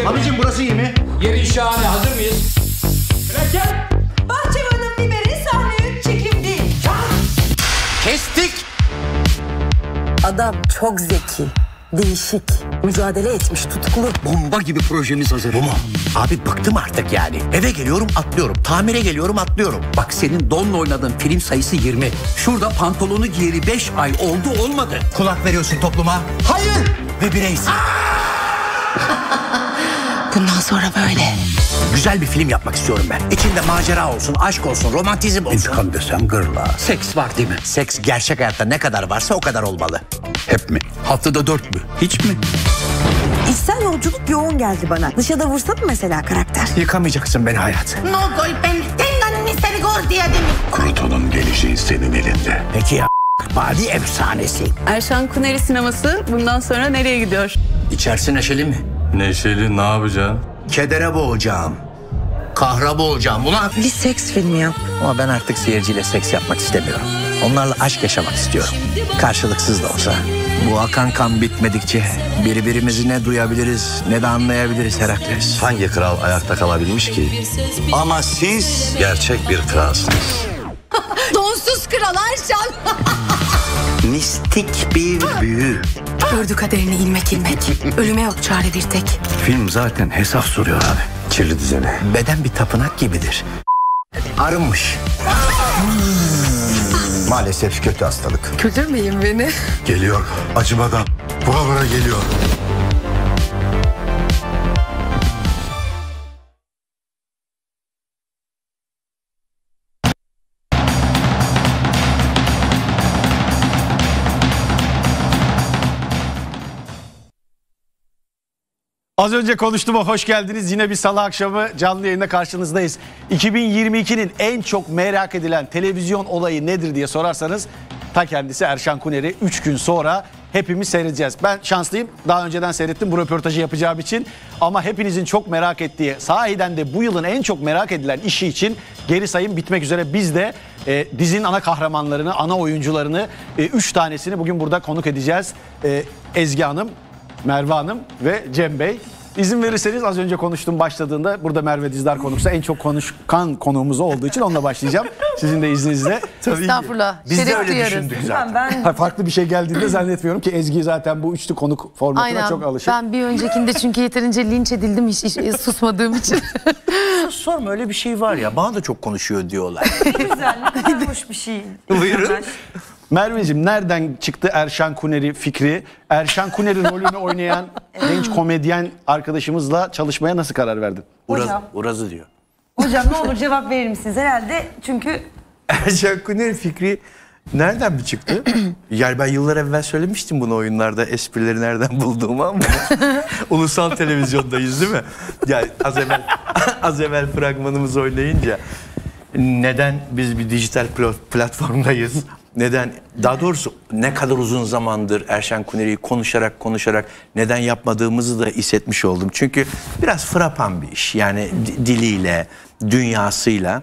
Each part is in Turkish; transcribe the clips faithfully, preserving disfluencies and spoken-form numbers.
Abicim burası iyi mi? Yerin şahane, hazır mıyız? Kraker! Bahçıvanın biberi sahne üç çekim değil. Kestik. Adam çok zeki, değişik, mücadele etmiş, tutkulu. Bomba gibi projemiz hazır. Bu mu? Abi bıktım artık yani. Eve geliyorum atlıyorum. Tamire geliyorum atlıyorum. Bak senin Don'la oynadığın film sayısı yirmi. Şurada pantolonu giyeli beş ay oldu olmadı. Kulak veriyorsun topluma. Hayır. Ve bireysin. Bundan sonra böyle. Güzel bir film yapmak istiyorum ben. İçinde macera olsun, aşk olsun, romantizm olsun. İntikam desem gırla. Seks var değil mi? Seks gerçek hayatta ne kadar varsa o kadar olmalı. Hep mi? Haftada dört mü? Hiç mi? İçsel yolculuk yoğun geldi bana. Dışarıda vursa mı mesela karakter? Yıkamayacaksın beni hayat. No golpe, tengan misericordia de mi. Kruto'nun geleceği senin elinde. Peki ya badi efsanesi. Erşan Kuneri sineması bundan sonra nereye gidiyor? İçerisi neşeli mi? Neşeli ne yapacaksın? Kedere boğacağım. Kahra boğacağım ulan. Bir seks filmi yap. Ama ben artık seyirciyle seks yapmak istemiyorum. Onlarla aşk yaşamak istiyorum. Karşılıksız da olsa. Bu akan kan bitmedikçe birbirimizi ne duyabiliriz ne de anlayabiliriz Herakles. Hangi kral ayakta kalabilmiş ki? Ama siz gerçek bir kralsınız. Donsuz kral Erşan. Mistik bir büyü. Gördü kaderini ilmek ilmek. Ölüme yok çare bir tek. Film zaten hesap soruyor abi. Kirli düzeni. Beden bir tapınak gibidir. Arınmış. Maalesef kötü hastalık. Kötürmeyin beni. Geliyor. Acımadan. Vura vura geliyor. Az önce konuştuğuma hoş geldiniz. Yine bir salı akşamı canlı yayında karşınızdayız. iki bin yirmi ikinin en çok merak edilen televizyon olayı nedir diye sorarsanız ta kendisi Erşan Kuneri. üç gün sonra hepimiz seyredeceğiz. Ben şanslıyım. Daha önceden seyrettim bu röportajı yapacağım için. Ama hepinizin çok merak ettiği, sahiden de bu yılın en çok merak edilen işi için geri sayım bitmek üzere. Biz de e, dizinin ana kahramanlarını, ana oyuncularını, e, üç tanesini bugün burada konuk edeceğiz. E, Ezgi Hanım, Merve Hanım ve Cem Bey. İzin verirseniz az önce konuştum başladığında burada Merve Dizdar konuksa en çok konuşkan konuğumuz olduğu için onunla başlayacağım. Sizin de izninizle. Tabii Estağfurullah. Biz de Şeref öyle duyarız. düşündük zaten. Ben farklı bir şey geldiğinde zannetmiyorum ki Ezgi zaten bu üçlü konuk formatına Aynen. çok alışık. Ben bir öncekinde çünkü yeterince linç edildim hiç, hiç susmadığım için. Sorma öyle bir şey var ya bana da çok konuşuyor diyorlar. güzel, ne kadar hoş bir şey. Buyurun. Merveciğim nereden çıktı Erşan Kuneri fikri? Erşan Kuneri rolünü oynayan genç komedyen arkadaşımızla çalışmaya nasıl karar verdin? Uraz, Hocam. Uraz'ı diyor. Hocam ne olur cevap verir misiniz? Herhalde çünkü Erşan Kuneri fikri nereden mi çıktı? Yani ben yıllar evvel söylemiştim bunu oyunlarda esprileri nereden bulduğumu ama ulusal televizyondayız değil mi? Yani az evvel, az evvel fragmanımızı oynayınca neden biz bir dijital platformdayız? Neden? Daha doğrusu ne kadar uzun zamandır Erşan Kuneri'yi konuşarak konuşarak neden yapmadığımızı da hissetmiş oldum. Çünkü biraz frapan bir iş. Yani diliyle, dünyasıyla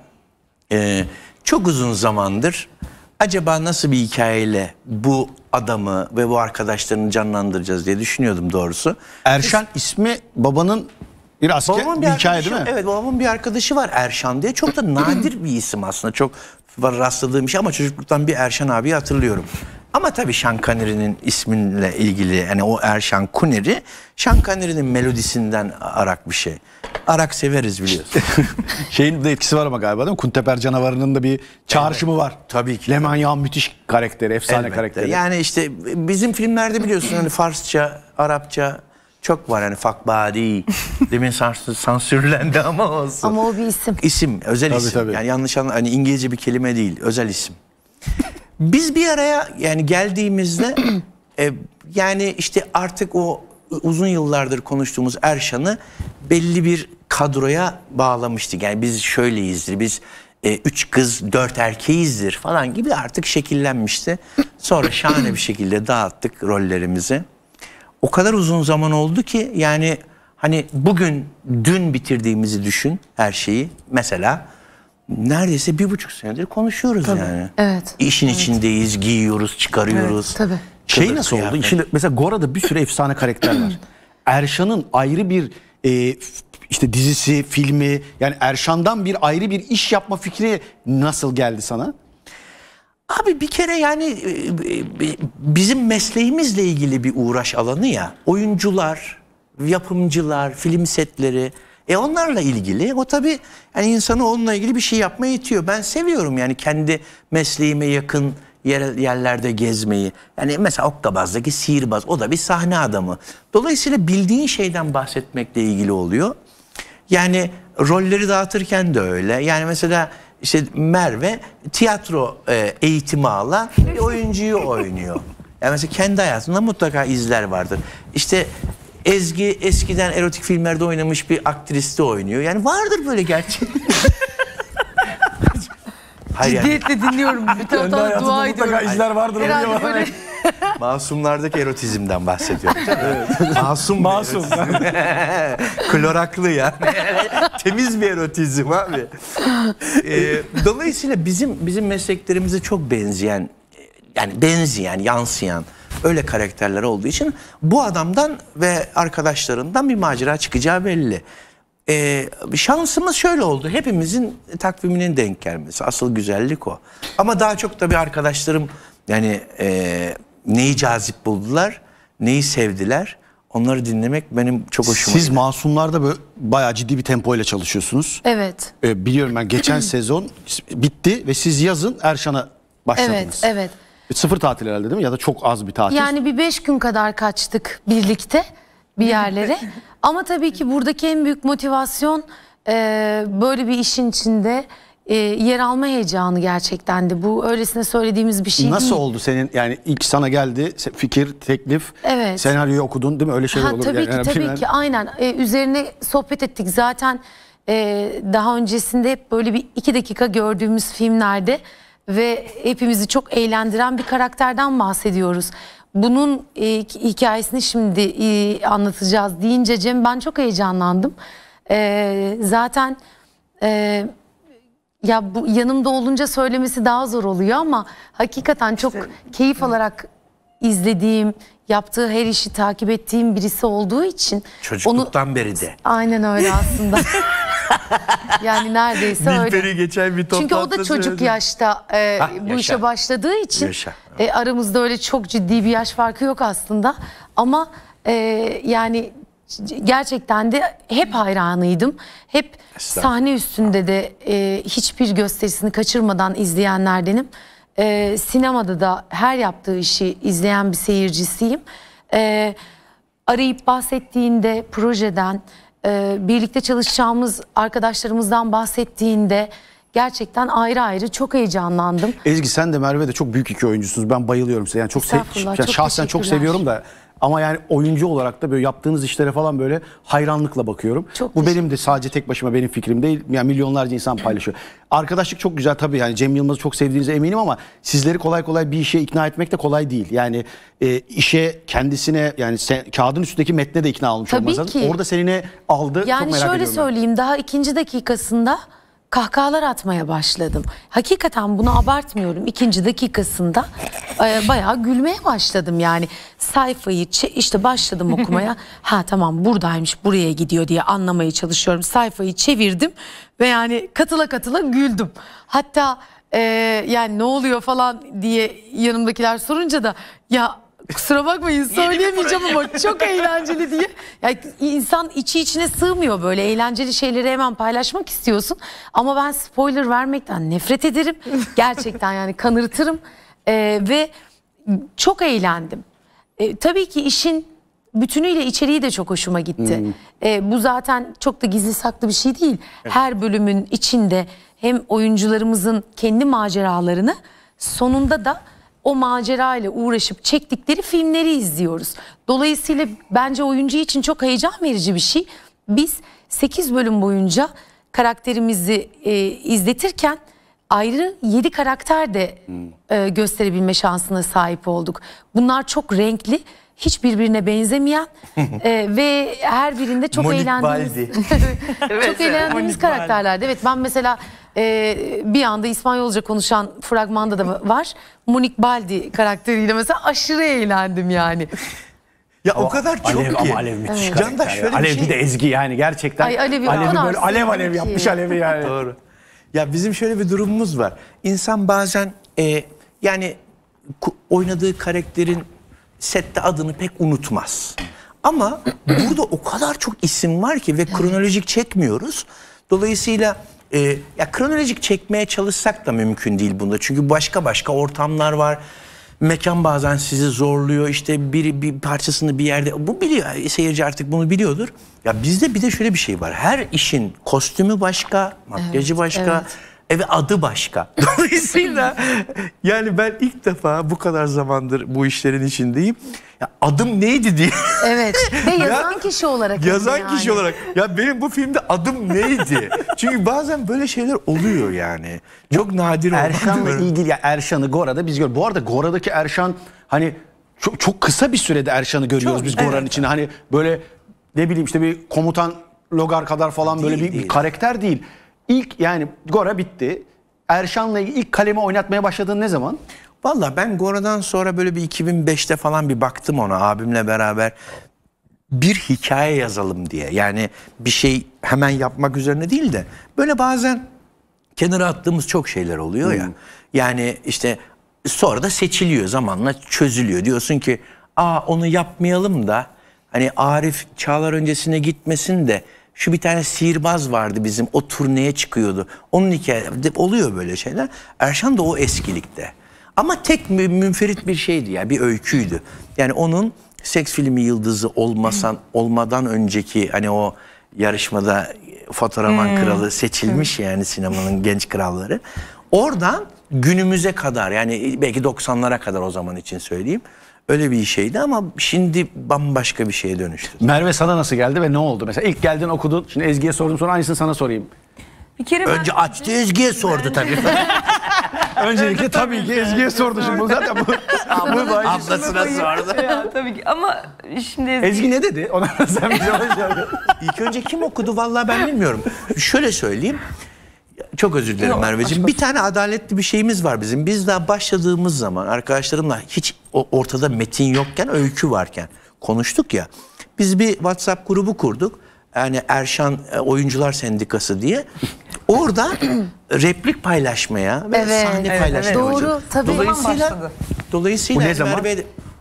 e, çok uzun zamandır acaba nasıl bir hikayeyle bu adamı ve bu arkadaşlarını canlandıracağız diye düşünüyordum doğrusu. Erşan ismi babanın bir asker Babamın bir, bir hikaye arkadaşı- değil mi? Evet, babamın bir arkadaşı var Erşan diye. Çok da nadir bir isim aslında. Çok var rastladığım şey ama çocukluktan bir Erşan abi hatırlıyorum. Ama tabii Şan Kuneri'nin isminle ilgili yani o Erşan Kuneri Şan Kuneri'nin melodisinden arak bir şey. Arak severiz biliyorsun. Şeyin de etkisi var ama galiba değil mi? Kunteper canavarının da bir çağrışımı var. Tabii ki. Lemanyan müthiş karakteri, efsane Elbette. karakteri. Yani işte bizim filmlerde biliyorsun hani Farsça, Arapça çok var hani fakbadi. Demin sans- sansürlendi ama olsun. Ama o bir isim. İsim, özel Tabii, isim. tabii. Yani yanlış anla hani İngilizce bir kelime değil, özel isim. Biz bir araya yani geldiğimizde e, yani işte artık o uzun yıllardır konuştuğumuz Erşan'ı belli bir kadroya bağlamıştık. Yani biz şöyleyizdir, biz e, üç kız dört erkeğizdir falan gibi artık şekillenmişti. Sonra şahane bir şekilde dağıttık rollerimizi. O kadar uzun zaman oldu ki yani hani bugün dün bitirdiğimizi düşün her şeyi mesela neredeyse bir buçuk senedir konuşuyoruz yani. Evet. İşin içindeyiz, giyiyoruz, çıkarıyoruz. Evet, tabii. Şey Kılık nasıl oldu? kıyafet. Şimdi mesela Gora'da bir sürü efsane karakter var. Erşan'ın ayrı bir e, işte dizisi, filmi, yani Erşan'dan bir ayrı bir iş yapma fikri nasıl geldi sana? Abi bir kere yani bizim mesleğimizle ilgili bir uğraş alanı ya. Oyuncular, yapımcılar, film setleri, e onlarla ilgili. O tabii yani insanı onunla ilgili bir şey yapmaya itiyor. Ben seviyorum yani kendi mesleğime yakın yer, yerlerde gezmeyi. Yani mesela Okkabaz'daki sihirbaz, o da bir sahne adamı. Dolayısıyla bildiğin şeyden bahsetmekle ilgili oluyor. Yani rolleri dağıtırken de öyle. Yani mesela işte Merve tiyatro e, eğitimi alan bir oyuncuyu oynuyor. Yani mesela kendi hayatında mutlaka izler vardır. İşte Ezgi eskiden erotik filmlerde oynamış bir aktriste oynuyor. Yani vardır böyle gerçek. Hayır Ciddiyetle yani dinliyorum. Bir taraftan da dua ediyorum. Mutlaka izler vardır. Herhalde böyle. Masumlardaki erotizmden bahsediyorum. Evet. Masum. Masum. Kloraklı yani. Temiz bir erotizm abi. Ee, dolayısıyla bizim bizim mesleklerimize çok benzeyen, yani benzeyen, yansıyan öyle karakterler olduğu için bu adamdan ve arkadaşlarından bir macera çıkacağı belli. Ee, şansımız şöyle oldu. Hepimizin takviminin denk gelmesi. Asıl güzellik o. Ama daha çok tabii arkadaşlarım yani e, neyi cazip buldular, neyi sevdiler. Onları dinlemek benim çok hoşuma Siz gidiyor. Masumlar'da böyle bayağı ciddi bir tempo ile çalışıyorsunuz. Evet. Ee, biliyorum ben geçen sezon bitti ve siz yazın Erşan'a başladınız. Evet, evet. Sıfır tatil herhalde değil mi? Ya da çok az bir tatil. Yani bir beş gün kadar kaçtık birlikte bir yerlere. Ama tabii ki buradaki en büyük motivasyon e, böyle bir işin içinde e, yer alma heyecanı gerçekten de. Bu öylesine söylediğimiz bir şey Nasıl değil. oldu senin yani ilk sana geldi fikir, teklif, Evet. senaryoyu okudun değil mi? Öyle şeyler Ha, olur. tabii yani, ki yani tabii filmler... ki aynen ee, üzerine sohbet ettik zaten e, daha öncesinde hep böyle bir iki dakika gördüğümüz filmlerde ve hepimizi çok eğlendiren bir karakterden bahsediyoruz. Bunun e, hikayesini şimdi e, anlatacağız deyince Cem ben çok heyecanlandım. E, zaten e, ya bu yanımda olunca söylemesi daha zor oluyor ama hakikaten çok keyif alarak izlediğim, yaptığı her işi takip ettiğim birisi olduğu için Çocukluktan onu, beri de. aynen öyle aslında. Yani neredeyse öyle. Nilperi geçen bir toplantıda Çünkü o da çocuk söyledi. yaşta e, Hah, bu yaşa. işe başladığı için Yaşa. e, aramızda öyle çok ciddi bir yaş farkı yok aslında. Ama e, yani gerçekten de hep hayranıydım. Hep sahne üstünde de e, hiçbir gösterisini kaçırmadan izleyenlerdenim. E, sinemada da her yaptığı işi izleyen bir seyircisiyim. E, arayıp bahsettiğinde projeden, e, birlikte çalışacağımız arkadaşlarımızdan bahsettiğinde gerçekten ayrı ayrı çok heyecanlandım. Ezgi sen de Merve de çok büyük iki oyuncusunuz. Ben bayılıyorum size. Yani çok sev, Estağfurullah, yani çok şahsen çok teşekkürler. seviyorum da ama yani oyuncu olarak da böyle yaptığınız işlere falan böyle hayranlıkla bakıyorum. Çok Bu benim de sadece tek başıma benim fikrim değil. Yani milyonlarca insan paylaşıyor. Arkadaşlık çok güzel tabii yani Cem Yılmaz'ı çok sevdiğinize eminim ama sizleri kolay kolay bir işe ikna etmek de kolay değil. Yani e, işe kendisine yani sen, kağıdın üstündeki metne de ikna olmuş Tabii olmanız lazım. ki. Orada seni ne aldı çok Yani merak şöyle ediyorum. söyleyeyim daha ikinci dakikasında kahkahalar atmaya başladım. Hakikaten bunu abartmıyorum. İkinci dakikasında e, bayağı gülmeye başladım yani. Sayfayı işte başladım okumaya. Ha tamam buradaymış buraya gidiyor diye anlamaya çalışıyorum. Sayfayı çevirdim ve yani katıla katıla güldüm. Hatta e, yani ne oluyor falan diye yanımdakiler sorunca da ya kusura bakmayın söyleyemeyeceğim ama çok eğlenceli diye. Yani insan içi içine sığmıyor böyle eğlenceli şeyleri hemen paylaşmak istiyorsun. Ama ben spoiler vermekten nefret ederim. Gerçekten yani kanırtırım ee, ve çok eğlendim. Ee, tabii ki işin bütünüyle içeriği de çok hoşuma gitti. Hmm. Ee, bu zaten çok da gizli saklı bir şey değil. Her bölümün içinde hem oyuncularımızın kendi maceralarını sonunda da o macera ile uğraşıp çektikleri filmleri izliyoruz. Dolayısıyla bence oyuncu için çok heyecan verici bir şey. Biz sekiz bölüm boyunca karakterimizi e, izletirken ayrı yedi karakter de e, gösterebilme şansına sahip olduk. Bunlar çok renkli, hiç birbirine benzemeyen e, ve her birinde çok Monique eğlendiğimiz, çok eğlendiğimiz Monique karakterlerdi. Evet ben mesela e, bir anda İspanyolca konuşan fragmanda da var. Monique Baldi karakteriyle mesela aşırı eğlendim yani. Ya o kadar çok Alev, ki. ama Alev müthiş Evet. karakter. Candaş şöyle bir Alev şey- bir de Ezgi yani gerçekten. Ay, Alev'i o Alev'i kadar böyle alev alev sevdim yapmış ki. Alev'i yani. Doğru. Ya bizim şöyle bir durumumuz var. İnsan bazen e, yani ku- oynadığı karakterin sette adını pek unutmaz. Ama burada o kadar çok isim var ki ve kronolojik çekmiyoruz. Dolayısıyla e, ya kronolojik çekmeye çalışsak da mümkün değil bunda. Çünkü başka başka ortamlar var. Mekan bazen sizi zorluyor. İşte bir, bir parçasını bir yerde... Bu biliyor. Seyirci artık bunu biliyordur. Ya bizde bir de şöyle bir şey var. Her işin kostümü başka, makyajı Evet, başka... evet. E ve adı başka. Dolayısıyla yani ben ilk defa bu kadar zamandır bu işlerin içindeyim. Ya adım neydi diye. Evet. Ve Ya, yazan kişi olarak. Yazan yani. kişi olarak. Ya benim bu filmde adım neydi? Çünkü bazen böyle şeyler oluyor yani. Çok nadir oldu. Erşan'la ilgili ya Erşan'ı Gora'da biz görüyoruz. Bu arada Gora'daki Erşan hani çok, çok kısa bir sürede Erşan'ı görüyoruz Çok, biz Gora'nın evet. içinde. Hani böyle ne bileyim işte bir komutan Logar kadar falan böyle Değil, bir, bir değil. karakter değil. İlk yani Gora bitti. Erşan'la ilgili ilk kalemi oynatmaya başladığın ne zaman? Valla ben Gora'dan sonra böyle bir iki bin beşte falan bir baktım ona abimle beraber. Bir hikaye yazalım diye. Yani bir şey hemen yapmak üzerine değil de böyle bazen kenara attığımız çok şeyler oluyor ya. Yani işte sonra da seçiliyor, zamanla çözülüyor. Diyorsun ki aa onu yapmayalım da hani Arif Çağlar öncesine gitmesin de şu bir tane sihirbaz vardı bizim, o turneye çıkıyordu. Onun hikayesi oluyor böyle şeyler. Erşan da o eskilikte. Ama tek mü- münferit bir şeydi ya, bir öyküydü. Yani onun seks filmi yıldızı olmasan olmadan önceki hani o yarışmada Fotoğrafman Kralı seçilmiş yani sinemanın genç kralları. Oradan günümüze kadar yani belki doksanlara kadar o zaman için söyleyeyim. Öyle bir şeydi ama şimdi bambaşka bir şeye dönüştü. Merve sana nasıl geldi ve ne oldu? Mesela ilk geldin okudun. Şimdi Ezgi'ye sordum sonra aynısını sana sorayım. Bir kere ben- Önce açtı Ezgi'ye sordu tabii. Öncelikle tabii ki Ezgi'ye sordu şimdi bu zaten bu. bu da- Ablasına sordu. Ya, tabii ki ama şimdi Ezgi, Ezgi ne dedi? Ona sen bir cevap ver. İlk önce kim okudu vallahi ben bilmiyorum. Şöyle söyleyeyim. Çok özür dilerim Yok, Merveciğim. Bir tane adaletli bir şeyimiz var bizim. Biz daha başladığımız zaman arkadaşlarımla hiç o- ortada metin yokken, öykü varken konuştuk ya. Biz bir WhatsApp grubu kurduk. Yani Erşan e, Oyuncular Sendikası diye. Orada replik paylaşmaya ve Evet, sahne evet, paylaşmaya evet. başladık. Doğru, tabii. Dolayısıyla, Başladı. dolayısıyla Bu ne zaman? Merve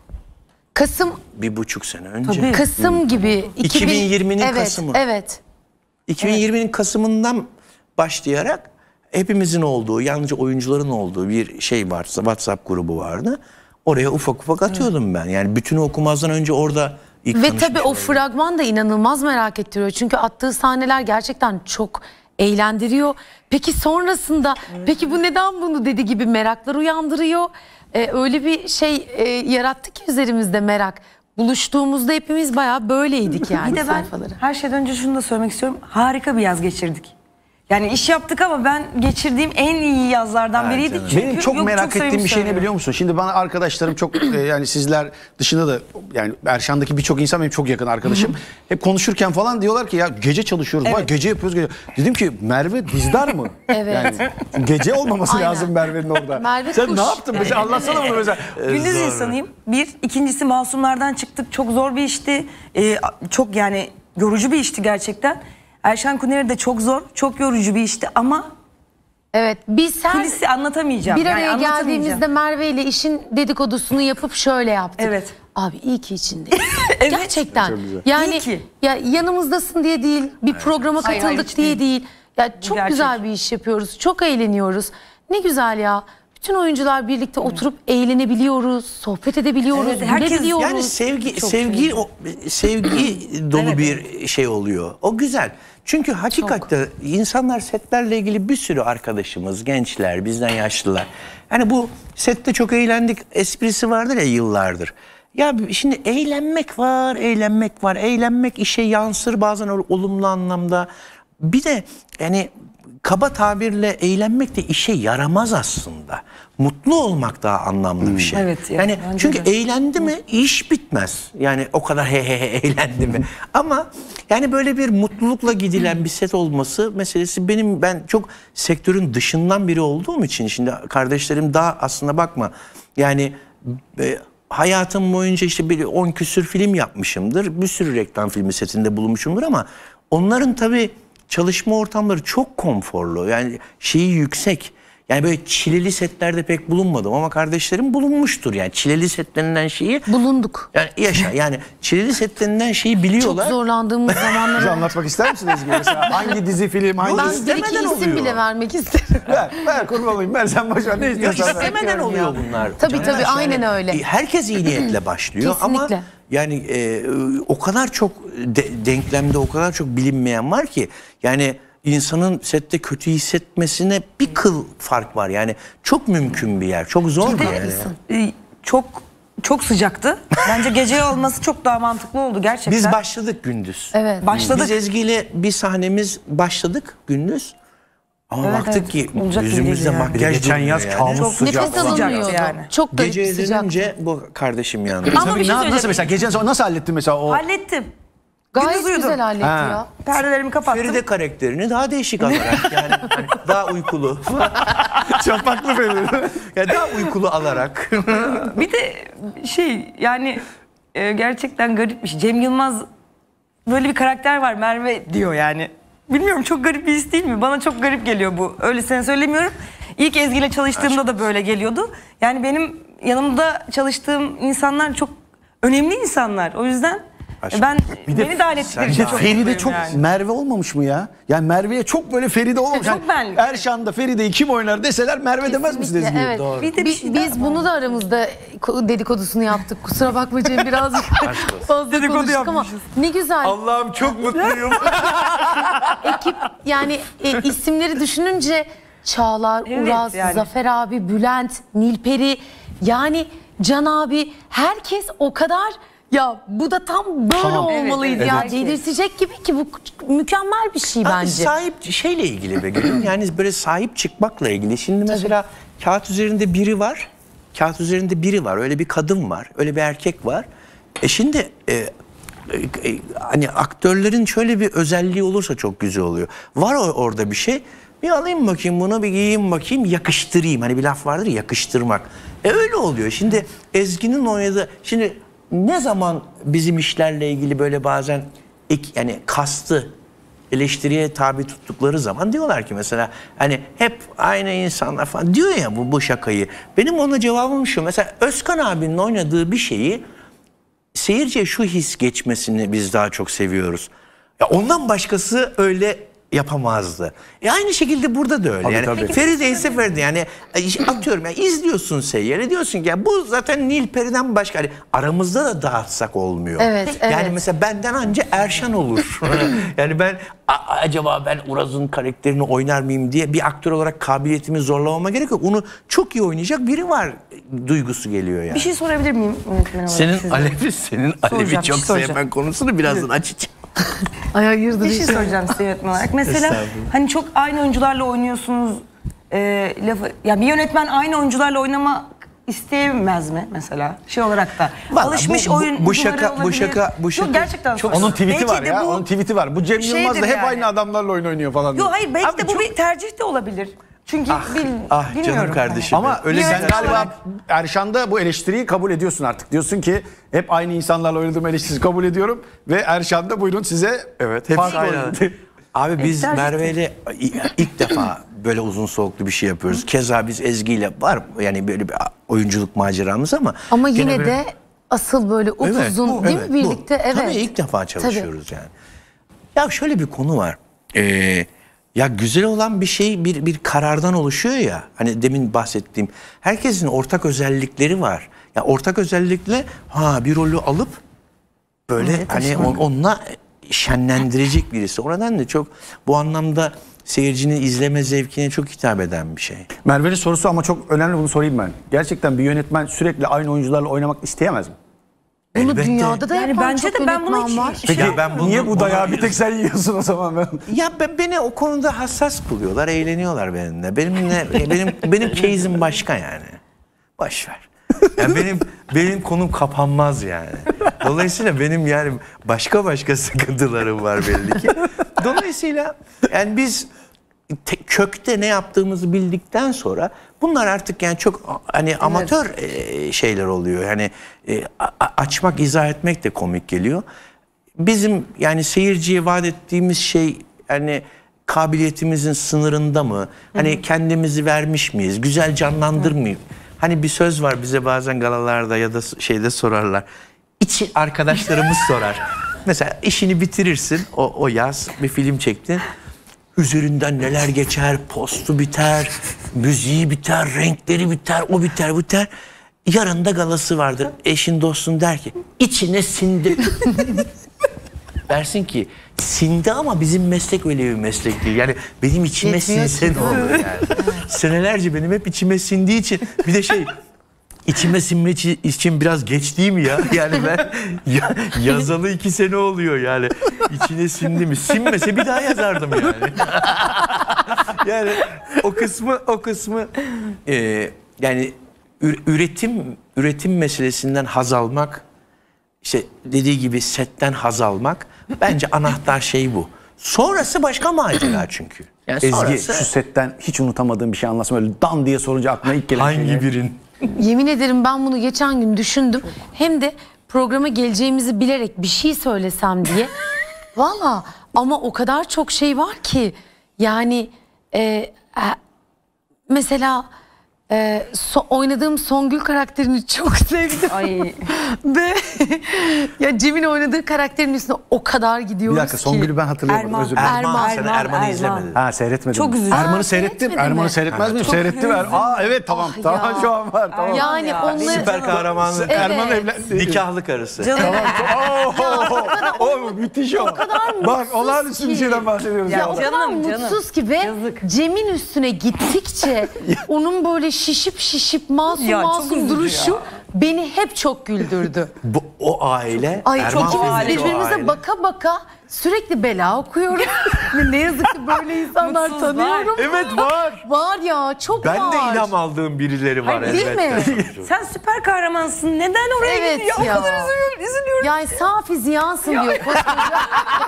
Kasım bir buçuk sene önce. Tabii. Kasım gibi. iki bin yirminin evet, Kasım'ı. Evet. iki bin yirminin Kasım'ından başlayarak hepimizin olduğu, yalnızca oyuncuların olduğu bir şey varsa WhatsApp grubu vardı. Oraya ufak ufak atıyordum ben. Yani bütünü okumazdan önce orada ilk Ve tanışmış tabii o oldum. fragman da inanılmaz merak ettiriyor. Çünkü attığı sahneler gerçekten çok eğlendiriyor. Peki sonrasında peki bu neden bunu dedi gibi meraklar uyandırıyor. Ee, öyle bir şey e, yarattı ki üzerimizde merak. Buluştuğumuzda hepimiz bayağı böyleydik yani bir de ben sayfaları. her şeyden önce şunu da söylemek istiyorum. Harika bir yaz geçirdik. Yani iş yaptık ama ben geçirdiğim en iyi yazlardan biriydi. Çünkü Benim çok yok, merak ettiğim samimi bir şey ne söylüyorum. biliyor musun? Şimdi bana arkadaşlarım çok e, yani sizler dışında da yani Erşan'daki birçok insan benim çok yakın arkadaşım. Hep konuşurken falan diyorlar ki ya gece çalışıyoruz. Vay, gece yapıyoruz. Gece. Dedim ki Merve dizdar mı? Evet. Yani gece olmaması Aynen. lazım Merve'nin orada. Merve Sen kuş. ne yaptın mesela? Anlatsana bunu mesela. Gündüz insanıyım. Bir. ikincisi Masumlardan çıktık. Çok zor bir işti. Ee, çok yani yorucu bir işti gerçekten. Erşan Kuneri de çok zor, çok yorucu bir işti ama Evet biz her kulisi anlatamayacağım. bir Yani araya anlatamayacağım. geldiğimizde Merve ile işin dedikodusunu yapıp şöyle yaptık. Evet. Abi iyi ki içindeyiz. Gerçekten. Çok güzel. Yani İyi ki. ya yanımızdasın diye değil, bir programa Hayır, katıldık hayır, hiç diye değil. Ya çok gerçek. güzel bir iş yapıyoruz. Çok eğleniyoruz. Ne güzel ya. Bütün oyuncular birlikte oturup eğlenebiliyoruz, sohbet edebiliyoruz, Evet, herkes- gülebiliyoruz. Yani sevgi Çok sevgi şey. o, sevgi dolu bir şey oluyor. O güzel. Çünkü hakikaten insanlar setlerle ilgili bir sürü arkadaşımız, gençler, bizden yaşlılar. Yani bu sette çok eğlendik esprisi vardır ya yıllardır. Ya şimdi eğlenmek var, eğlenmek var. Eğlenmek işe yansır bazen ol- olumlu anlamda. Bir de yani kaba tabirle eğlenmek de işe yaramaz aslında. Mutlu olmak daha anlamlı bir şey. Evet, ya, yani bence çünkü de. eğlendi mi iş bitmez. Yani o kadar he he he eğlendi mi. Ama yani böyle bir mutlulukla gidilen bir set olması meselesi benim ben çok sektörün dışından biri olduğum için şimdi kardeşlerim daha aslında bakma yani e, hayatım boyunca işte bir on küsür film yapmışımdır. Bir sürü reklam filmi setinde bulunmuşumdur ama onların tabii çalışma ortamları çok konforlu. Yani şeyi yüksek. Yani böyle çileli setlerde pek bulunmadım ama kardeşlerim bulunmuştur. Yani çileli setlerinden şeyi... Bulunduk. Yani yaşa yani çileli setlerinden şeyi biliyorlar. Çok zorlandığımız zamanlar. Bize anlatmak ister misiniz Ezgi? Mesela hangi dizi, film, hangi Ben dizi? bir iki istemeden isim oluyor. bile vermek isterim. Ver, ver kurban olayım. Ver sen boş ver. Ne Ya istiyorsan ver. istemeden oluyor bunlar. Tabii, Caner, tabii, yani aynen öyle. Herkes iyi niyetle başlıyor ama Kesinlikle. yani e, o kadar çok de, denklemde o kadar çok bilinmeyen var ki yani insanın sette kötü hissetmesine bir kıl fark var. Yani çok mümkün bir yer. Çok zor bir yer. Yani. Ee, çok çok sıcaktı. Bence geceye olması çok daha mantıklı oldu gerçekten. Biz başladık gündüz. Evet. Başladık. Biz Ezgi ile bir sahnemiz başladık gündüz. Ama Evet, baktık evet. ki Olacak gibi yüzümüzde değil yani. makyaj Geçen durmuyor yaz yani. kabus Çok sıcak. Nefes Sıcaktı alınmıyordu. yani. Çok garip Gece bir sıcaktı. edince bu kardeşim yandı. Ama Tabii bir şey na- nasıl söyleyeceğim. mesela gece sonra nasıl hallettin mesela o? Hallettim. Gayet Gündüz uyudum. güzel halletti Ha. ya. Perdelerimi kapattım. Feride karakterini daha değişik alarak yani hani daha uykulu. Çapaklı Feride. Yani daha uykulu alarak. Bir de şey yani e, gerçekten garipmiş. Cem Yılmaz böyle bir karakter var Merve diyor yani. Bilmiyorum çok garip bir his değil mi? Bana çok garip geliyor bu. Öylesine söylemiyorum. İlk Ezgi ile çalıştığımda da böyle geliyordu. Yani benim yanımda çalıştığım insanlar çok önemli insanlar. O yüzden Aşk. ben Bir de beni dahil ettikleri sen için de çok Feride mutluyum çok yani. Merve olmamış mı ya? Yani Merve'ye çok böyle Feride olmamış. Çok Yani benlik. Erşan'da Feride'yi kim oynar deseler Merve demez misiniz Kesinlikle, Ezgi? evet. Doğru. Bir de bir Biz, şey daha biz bunu da aramızda ko- dedikodusunu yaptık. Kusura bakma Cem birazcık fazla Dedikodu konuştuk ama yapmışız. ne güzel. Allah'ım çok mutluyum. Ekip yani e, isimleri düşününce Çağlar, Evet, Uraz, yani. Zafer abi, Bülent, Nilperi yani Can abi herkes o kadar ya bu da tam böyle Tamam. olmalıydı Evet, ya. evet. Delirtecek gibi ki bu mükemmel bir şey Abi bence. sahip şeyle ilgili be gülüm. Yani böyle sahip çıkmakla ilgili. Şimdi mesela kağıt üzerinde biri var. Kağıt üzerinde biri var. Öyle bir kadın var. Öyle bir erkek var. E şimdi e, e, e, hani aktörlerin şöyle bir özelliği olursa çok güzel oluyor. Var o, orada bir şey. Bir alayım bakayım bunu, bir giyeyim bakayım, yakıştırayım. Hani bir laf vardır ya, yakıştırmak. E öyle oluyor. Şimdi Ezgi'nin oynadığı... Şimdi ne zaman bizim işlerle ilgili böyle bazen ek, yani kastı eleştiriye tabi tuttukları zaman diyorlar ki mesela hani hep aynı insanlar falan diyor ya bu, bu şakayı. Benim ona cevabım şu. Mesela Özkan abinin oynadığı bir şeyi seyirciye şu his geçmesini biz daha çok seviyoruz. Ya ondan başkası öyle yapamazdı. E aynı şekilde burada da öyle. Tabii, yani tabii. Feride ise Feride yani e, atıyorum yani izliyorsun Seyyar'ı diyorsun ki ya bu zaten Nilperi'den başka hani aramızda da dağıtsak olmuyor. Evet, Yani evet. mesela benden anca Erşan olur. Yani ben a- acaba ben Uraz'ın karakterini oynar mıyım diye bir aktör olarak kabiliyetimi zorlamama gerek yok. Onu çok iyi oynayacak biri var duygusu geliyor yani. Bir şey sorabilir miyim? yönetmen olarak Senin size? Alevi, senin Alevi Soracağım, çok bir şey soracağım. sevmen konusunu birazdan açacağım. Ay hayırdır Bir şey inşallah. soracağım size yönetmen olarak. Mesela Estağfurullah. hani çok aynı oyuncularla oynuyorsunuz. E, lafı, ya bir yönetmen aynı oyuncularla oynamak isteyemez mi mesela? Şey olarak da. Vallahi Alışmış bu- bu- bu oyuncuları şaka- bu olabilir. şaka- bu şaka- Yok gerçekten çok- soruyorum. Onun tweet'i Belki var de ya. bu- Onun tweet'i var. Bu Cem Yılmaz da şeydir hep yani. aynı adamlarla oyun oynuyor falan diyor. Yok hayır belki Abi de bu çok- bir tercih de olabilir. Çünkü bil, Ah bilmiyorum. canım kardeşim. Ama öyle Bir sen yönetmen galiba olarak- Erşan'da bu eleştiriyi kabul ediyorsun artık. Diyorsun ki hep aynı insanlarla oynadığım eleştirisi kabul ediyorum. Ve Erşan'da buyurun size Evet, hepsi farklı aynı. oyun. Abi biz tercih Merve ile ilk defa böyle uzun soluklu bir şey yapıyoruz. Keza biz Ezgi ile var yani böyle bir oyunculuk maceramız ama. Ama gene yine böyle- de asıl böyle Evet, upuzun bu, değil evet, mi bu. birlikte? Evet. Tabii ilk defa çalışıyoruz yani. Ya şöyle bir konu var. Ee, ya güzel olan bir şey bir bir karardan oluşuyor ya. Hani demin bahsettiğim. Herkesin ortak özellikleri var. Ya ortak özellikle ha bir rolü alıp böyle hani on, onunla şenlendirecek birisi. O nedenle çok bu anlamda seyircinin izleme zevkine çok hitap eden bir şey. Merve'nin sorusu ama çok önemli, bunu sorayım ben. Gerçekten bir yönetmen sürekli aynı oyuncularla oynamak isteyemez mi? Bunu Elbette. dünyada da Yani yapan bence çok de ben bunu yönetmen hiç- var. Peki, Ya ben bunu- niye bu dayağı bunu- bir tek sen yiyorsun o zaman ben? Ya be- beni o konuda hassas buluyorlar, eğleniyorlar benimle. Benimle benim benim case'im başka yani. Boş ver. Yani benim benim konum kapanmaz yani. Dolayısıyla benim yani başka başka sıkıntılarım var belli ki. Dolayısıyla yani biz te, kökte ne yaptığımızı bildikten sonra bunlar artık yani çok hani amatör e, şeyler oluyor. Yani e, a, açmak, izah etmek de komik geliyor. Bizim yani seyirciye vaat ettiğimiz şey yani kabiliyetimizin sınırında mı? Hani kendimizi vermiş miyiz? Güzel canlandırmıyor. Hani bir söz var bize bazen galalarda ya da şeyde sorarlar. İçi arkadaşlarımız sorar. Mesela işini bitirirsin o, o yaz bir film çektin. Üzerinden neler geçer, postu biter, müziği biter, renkleri biter, o biter, biter. Yarın da galası vardır. Eşin dostun der ki içine sindi. Dersin ki sindi ama bizim meslek öyle bir meslek değil. Yani benim içime sinse ne olur yani. Senelerce benim hep içime sindiği için bir de şey içime sinme için biraz geç değil mi ya? Yani ben ya, yazalı iki sene oluyor yani. İçine sindi mi? Sinmese bir daha yazardım yani. Yani o kısmı o kısmı e, yani üretim üretim meselesinden haz almak, işte dediği gibi setten haz almak bence anahtar şey bu. Sonrası başka macera çünkü. Yani Ezgi sonrası... şu setten hiç unutamadığım bir şey anlatsam öyle dan diye sorunca aklına ilk gelen hangi şey. birin? Yemin ederim ben bunu geçen gün düşündüm. Hem de programa geleceğimizi bilerek bir şey söylesem diye. Valla ama o kadar çok şey var ki. Yani e, e, mesela e, so, oynadığım Songül karakterini çok sevdim. Ay. Ve ya Cem'in oynadığı karakterin üstüne o kadar gidiyoruz Bir dakika ki. Songül'ü ben hatırlıyorum. Erman. Özür dilerim. Erman, sen Erman, Erman'ı Erman. izlemedin. Ha seyretmedim. Çok üzücü. Erman'ı Aa, seyrettim. seyretmedin Erman'ı mi? seyretmez miyim? Seyrettim. Er Aa evet tamam. Ah tamam ya. şu an var. Tamam. Yani Ya, onları... Süper kahramanı. Evet. Erman evlendi. Nikahlı karısı. Tamam. Oo, o müthiş o. O kadar Bak mutsuz olağanüstü bir ki. şeyden bahsediyoruz Ya, ya. O kadar Canım, canım. mutsuz ki ve Yazık. Cem'in üstüne gittikçe onun böyle şişip şişip masum Ya, çok masum üzücü duruşu ya. beni hep çok güldürdü. Bu, o aile Ay Erman ikimiz filmindeki o birbirimize aile. baka baka sürekli bela okuyoruz. Ve ne yazık ki böyle insanlar Mutsuzlar. tanıyorum. Evet var. Var ya çok Ben var. de ilham aldığım birileri var Ay, değil elbette. mi? Sen süper kahramansın. Neden oraya Evet gidiyor? ya. O kadar üzülüyorum. üzülüyorum. Yani safi ziyansın diyor koskoca.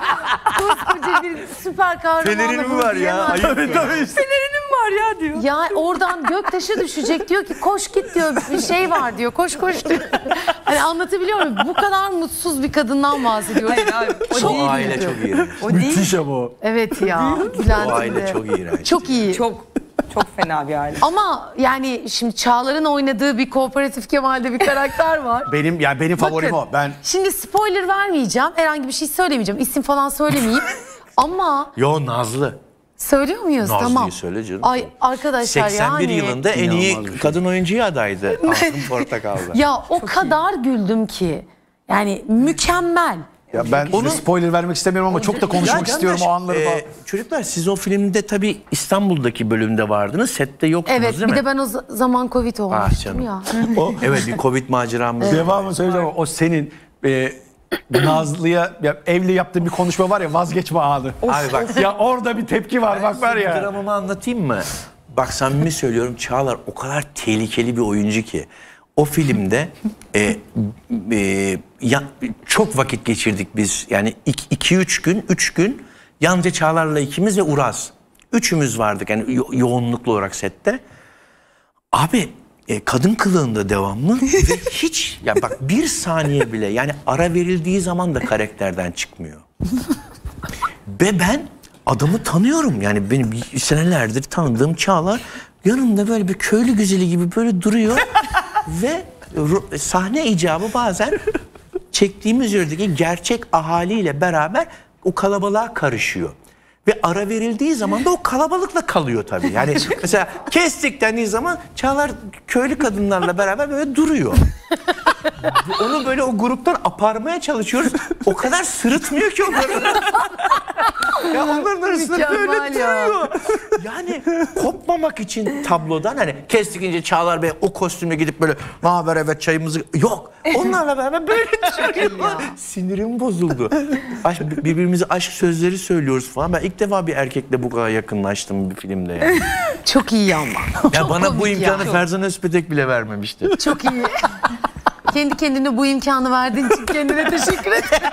koskoca bir süper kahramanla Fenerin mi bunu var ya? diyemez. Ayıp ya. Fenerim var ya diyor. Ya oradan göktaşı düşecek diyor ki koş git diyor bir şey var diyor koş koş diyor. Hani anlatabiliyor muyum? Bu kadar mutsuz bir kadından bahsediyoruz. Hayır, abi, o O değil. aile çok iğrenç. O değil. Müthiş ama o. Evet ya. O Bülent'in aile de. çok iğrenç. Çok iyi. Çok çok fena bir aile. Ama yani şimdi Çağlar'ın oynadığı bir Kooperatif Kemal'de bir karakter var. Benim yani benim favorim Bakın, o. Ben Şimdi spoiler vermeyeceğim. Herhangi bir şey söylemeyeceğim. İsim falan söylemeyeyim. Ama Yo Nazlı. söylüyor muyuz? Nazlı'yı Tamam. söyle canım. Ay arkadaşlar seksen bir yani. yılında en iyi İnanılmaz bir şey. kadın oyuncuya adaydı. Altın Portakal'da. Ya o kadar güldüm ki. Yani mükemmel. ya ben Onun- spoiler vermek istemiyorum ama çok da konuşmak Ya istiyorum o Candaş, anları. e, falan. çocuklar siz o filmde tabii İstanbul'daki bölümde vardınız. Sette yoktunuz Evet değil bir mi? de ben o z- zaman Covid Ah olmuştum canım. ya. O, evet bir Covid maceramız. Devamı söyleyeceğim ama o senin e, Nazlı'ya ya, evli yaptığın bir konuşma var ya vazgeçme anı. Abi bak Ya orada bir tepki var bak var ya. dramımı anlatayım mı? Bak samimi söylüyorum Çağlar o kadar tehlikeli bir oyuncu ki. O filmde e, e, ya, çok vakit geçirdik biz. Yani iki üç gün, üç gün yalnızca Çağlar'la ikimiz ve Uraz. Üçümüz vardık yani yo- yoğunluklu olarak sette. Abi e, kadın kılığında devamlı ve hiç ya bak bir saniye bile yani ara verildiği zaman da karakterden çıkmıyor. Ve ben adamı tanıyorum yani benim senelerdir tanıdığım Çağlar yanımda böyle bir köylü güzeli gibi böyle duruyor ve ro- sahne icabı bazen çektiğimiz yerdeki gerçek ahaliyle beraber o kalabalığa karışıyor. Ve ara verildiği zaman da o kalabalıkla kalıyor tabii. Yani mesela kestik dendiği zaman Çağlar köylü kadınlarla beraber böyle duruyor. Onu böyle o gruptan aparmaya çalışıyoruz. O kadar sırıtmıyor ki o kadar. Ya onların arasında Mükemmel böyle ya. duruyor. Yani kopmamak için tablodan hani kestik ince Çağlar Bey o kostümle gidip böyle ne haber evet çayımızı yok. Onlarla beraber böyle duruyor. Sinirim bozuldu. Aşk, birbirimize aşk sözleri söylüyoruz falan. Ben ilk defa bir erkekle bu kadar yakınlaştım bir filmde yani. Çok iyi ama. Ya Çok bana bu komik imkanı ya. Ferzan Özpetek bile vermemişti. Çok iyi. kendi kendine bu imkanı verdiğin için kendine teşekkür ederim.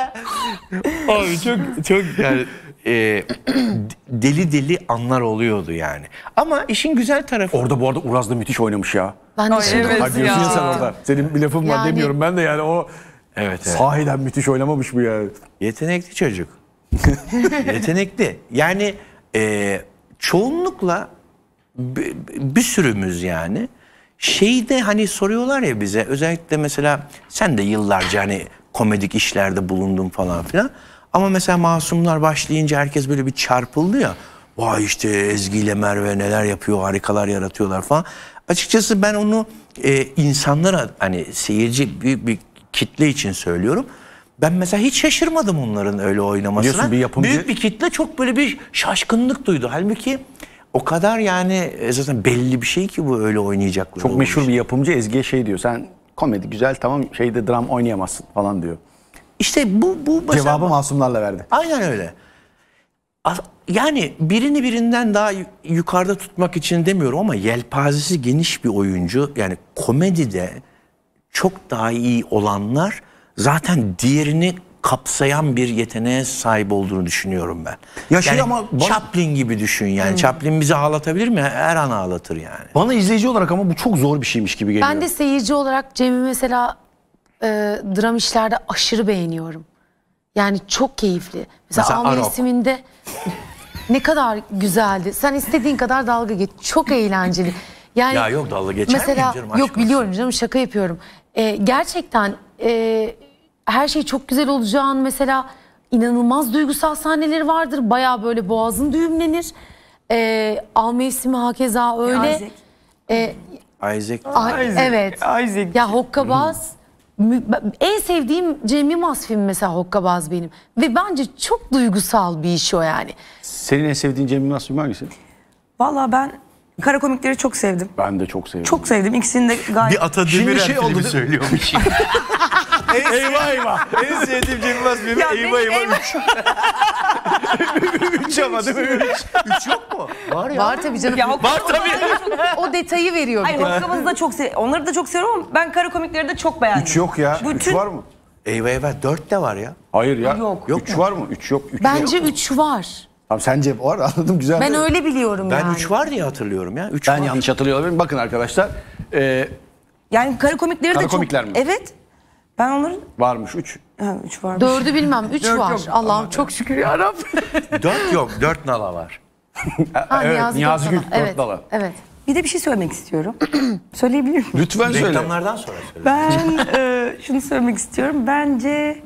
Abi çok çok yani e, deli deli anlar oluyordu yani. Ama işin güzel tarafı. Orada bu arada Uraz da müthiş oynamış ya. Ben de Ay, şimdi evet Ay diyorsun ya sen orada. Senin bir lafın var Yani- demiyorum ben de yani o Evet, evet. sahiden müthiş oynamamış bu yani. Yetenekli çocuk. Yetenekli. Yani e, çoğunlukla bir, bir sürümüz yani şeyde hani soruyorlar ya bize, özellikle mesela sen de yıllarca hani komedik işlerde bulundun falan filan, ama mesela Masumlar başlayınca herkes böyle bir çarpıldı ya, vay işte Ezgi ile Merve neler yapıyor, harikalar yaratıyorlar falan. Açıkçası ben onu e, insanlara, hani seyirci, büyük bir kitle için söylüyorum. Ben mesela hiç şaşırmadım onların öyle oynamasına. Biliyorsun bir yapımcı- Büyük bir kitle çok böyle bir şaşkınlık duydu. Halbuki o kadar yani zaten belli bir şey ki bu, öyle oynayacaklar. Çok meşhur bir yapımcı Ezgi'ye şey diyor. Sen komedi güzel tamam şeyde dram oynayamazsın falan diyor. İşte bu bu mesela, Cevabı Masumlarla verdi. aynen öyle. As- Yani birini birinden daha yu- yukarıda tutmak için demiyorum ama yelpazesi geniş bir oyuncu. Yani komedide çok daha iyi olanlar zaten diğerini kapsayan bir yeteneğe sahip olduğunu düşünüyorum ben. Ya şey yani ama bana- Chaplin gibi düşün yani. Chaplin bizi ağlatabilir mi? Her an ağlatır yani. Bana izleyici olarak ama bu çok zor bir şeymiş gibi geliyor. Ben de seyirci olarak Cem'i mesela e, dram işlerde aşırı beğeniyorum. Yani çok keyifli. Mesela, Mesela Av Arok. mevsiminde ne kadar güzeldi. Sen istediğin kadar dalga geç. Çok eğlenceli. Yani Ya yok, dalga geçer mesela, miyim canım, aşk yok olsun. biliyorum canım, şaka yapıyorum. E, gerçekten e, her şey çok güzel olacağın, mesela inanılmaz duygusal sahneleri vardır. Bayağı böyle boğazın düğümlenir. E, Av mevsimi hakeza öyle. Isaac. E, Isaac. Ay, evet. Isaac. Ya Hokkabaz mü- ben- en sevdiğim Cem Yılmaz filmi mesela Hokkabaz benim. Ve bence çok duygusal bir iş o yani. Senin en sevdiğin Cem Yılmaz filmi hangisi? Valla ben kara komikleri çok sevdim. Ben de çok sevdim. Çok sevdim. İkisini de gayet... Bir Ata Şimdi Demirer şey oldu filmi değil mi? söylüyormuş. eyvah eyvah. En sevdiğim Cem Yılmaz filmi Ya Eyvah benim Eyvah Eyvah- üç. üç ama değil mi? üç. üç yok mu? Var ya. Var tabii canım. Ya Hokkabaz'ı tabii. O detayı veriyor. Hayır bir de. Hokkabaz'ı da çok seviyorum. Onları da çok seviyorum ama ben kara komikleri de çok beğendim. Üç yok ya. Bütün- Üç var mı? Eyvah Eyvah dört de var ya. Hayır ya. Yok. Yok üç var mı? Üç yok. Üç Bence yok. üç var. Tamam sence var anladım güzel. Ben de- öyle biliyorum Ben yani. üç var diye hatırlıyorum ya. Üç Ben var. yanlış hatırlıyor olabilirim. Bakın arkadaşlar. E, Yani kara komikleri Kara de çok... komikler mi? Evet. Ben onların... varmış üç. Ha, üç varmış. Dördü bilmem. Üç Dört var. yok. Allah'ım çok şükür ya Rabbim. Dört yok. Dört nala var. Ha, Evet, Niyazi, Niyazi Gökçen'e. Gül, dört Evet. dala. Evet. Bir de bir şey söylemek istiyorum. Söyleyebilir miyim? Lütfen söyle. Reklamlardan sonra söyle. Ben e, şunu söylemek istiyorum. Bence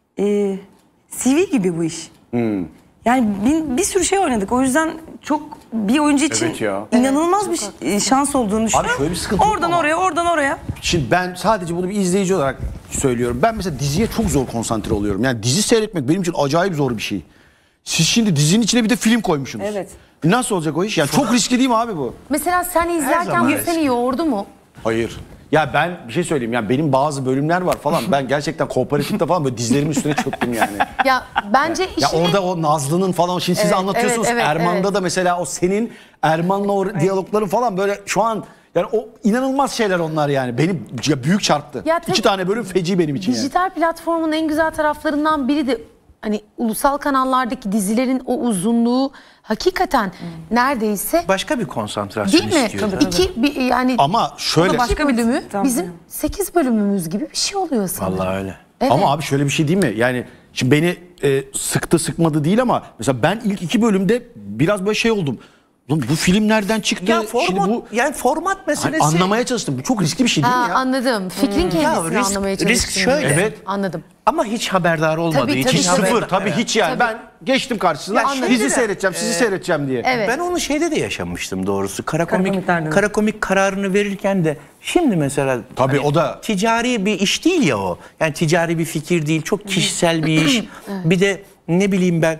e, C V gibi bu iş. Hmm. Yani bir, bir sürü şey oynadık. O yüzden çok bir oyuncu için Evet ya. inanılmaz bir e, şans olduğunu düşünüyorum. şöyle bir sıkıntı yok Oradan ama. oraya, oradan oraya. Şimdi ben sadece bunu bir izleyici olarak söylüyorum. Ben mesela diziye çok zor konsantre oluyorum. Yani dizi seyretmek benim için acayip zor bir şey. Siz şimdi dizinin içine bir de film koymuşsunuz. Evet. Nasıl olacak o iş? Yani çok riskli değil mi abi bu? Mesela sen izlerken zaman bu seni yordu mu? Hayır. Ya ben bir şey söyleyeyim. Yani benim bazı bölümler var falan. Ben gerçekten kooperatifte falan böyle dizlerimin üstüne çöktüm yani. Ya bence Ya işini... orada o Nazlı'nın falan şimdi siz Evet, anlatıyorsunuz. evet, evet, Erman'da evet. da mesela o senin Erman'la o diyalogların falan böyle şu an yani o inanılmaz şeyler onlar yani. Beni ya büyük çarptı. Ya tek- İki tane bölüm feci benim için yani. Dijital platformun en güzel taraflarından biri de hani ulusal kanallardaki dizilerin o uzunluğu hakikaten neredeyse Başka bir konsantrasyon değil mi? istiyor. İki bir, yani Ama şöyle başka bölümü Tamam. bizim sekiz bölümümüz gibi bir şey oluyor sanırım. Vallahi öyle. Evet. ama abi şöyle bir şey değil mi? Yani şimdi beni e, sıktı sıkmadı değil ama mesela ben ilk iki bölümde biraz böyle şey oldum. Lan bu film nereden çıktı? Ya format, Şimdi bu yani format Hani meselesi. anlamaya çalıştım. Bu çok riskli bir şey değil Ha, mi ya? anladım. Fikrin kendisini Ya risk- anlamaya risk çalıştın. şöyle. gibi. Evet. Anladım. Ama hiç haberdar olmadığı Tabii, için. tabii, Hiç tabii. sıfır tabii hiç yani. Tabii. Ben geçtim karşısına. Ya anladım. Dizi seyredeceğim, sizi seyredeceğim diye. Evet. Ben onu şeyde de yaşamıştım doğrusu. Kara komik, komiklerde de. kara komik kararını verirken de şimdi mesela Tabii o da- ticari bir iş değil ya o. Yani ticari bir fikir değil, çok kişisel bir iş. Bir de ne bileyim ben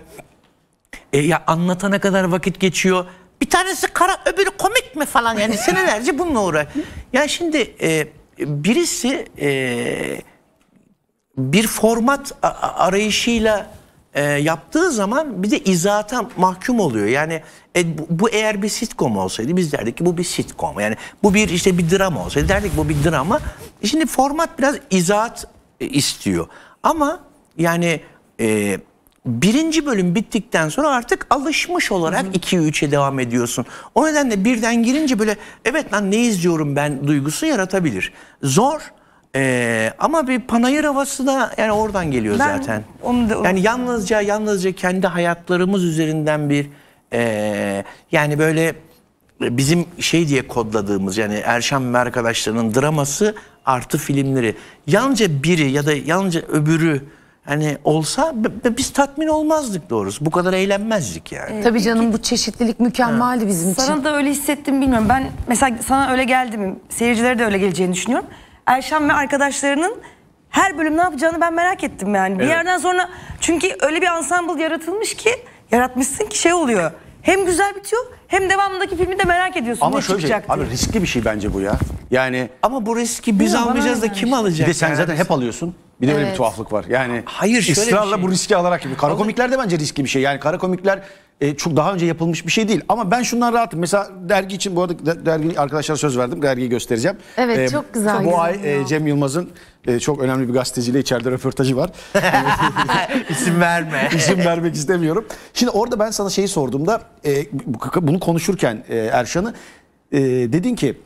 e, ya anlatana kadar vakit geçiyor. Bir tanesi kara, öbürü komik mi falan yani senelerce bununla uğraş. Yani şimdi e, birisi e, bir format a- a- arayışıyla e, yaptığı zaman bir de izahata mahkum oluyor. Yani e, bu, bu eğer bir sitcom olsaydı biz derdik ki bu bir sitcom. Yani bu bir işte bir drama olsaydı derdik ki bu bir drama. Şimdi format biraz izahat e, istiyor. Ama yani e, birinci bölüm bittikten sonra artık alışmış olarak iki üçe devam ediyorsun. O nedenle birden girince böyle evet lan ne izliyorum ben duygusu yaratabilir. Zor. Ee, ama bir panayır havası da yani oradan geliyor Ben zaten. onu da- Yani yalnızca yalnızca kendi hayatlarımız üzerinden bir e, yani böyle bizim şey diye kodladığımız yani Erşan ve arkadaşlarının draması artı filmleri. Yalnızca biri ya da yalnızca öbürü hani olsa b- b- biz tatmin olmazdık doğrusu. Bu kadar eğlenmezdik yani. Tabii canım bu çeşitlilik mükemmeldi bizim için. Sana da öyle hissettim bilmiyorum. Ben mesela sana öyle geldi mi? Seyircilere de öyle geleceğini düşünüyorum. Erşan ve arkadaşlarının her bölüm ne yapacağını ben merak ettim yani. Bir yerden sonra çünkü öyle bir ensemble yaratılmış ki yaratmışsın ki şey oluyor. Hem güzel bitiyor hem devamındaki filmi de merak ediyorsun. Ama ne şöyle çıkacak abi diye. riskli bir şey bence bu ya. Yani Ama bu riski biz Yok, bana almayacağız da öyle kim gelmiş. alacak? bir de sen yani? zaten hep alıyorsun. Bir de öyle bir Evet. tuhaflık var. Yani Hayır, şöyle bir ısrarla şey. bu riski alarak gibi. Kara komikler de bence riskli bir şey. Yani kara komikler e, çok daha önce yapılmış bir şey değil. Ama ben şundan rahatım. Mesela dergi için bu arada de- dergi arkadaşlara söz verdim. Dergiyi göstereceğim. Evet, çok güzel Bu ay görünüyor. e, Cem Yılmaz'ın e, çok önemli bir gazeteciyle içeride röportajı var. İsim verme. İsim vermek istemiyorum. Şimdi orada ben sana şeyi sorduğumda e, bu- bunu konuşurken e, Erşan'ı e, dedin ki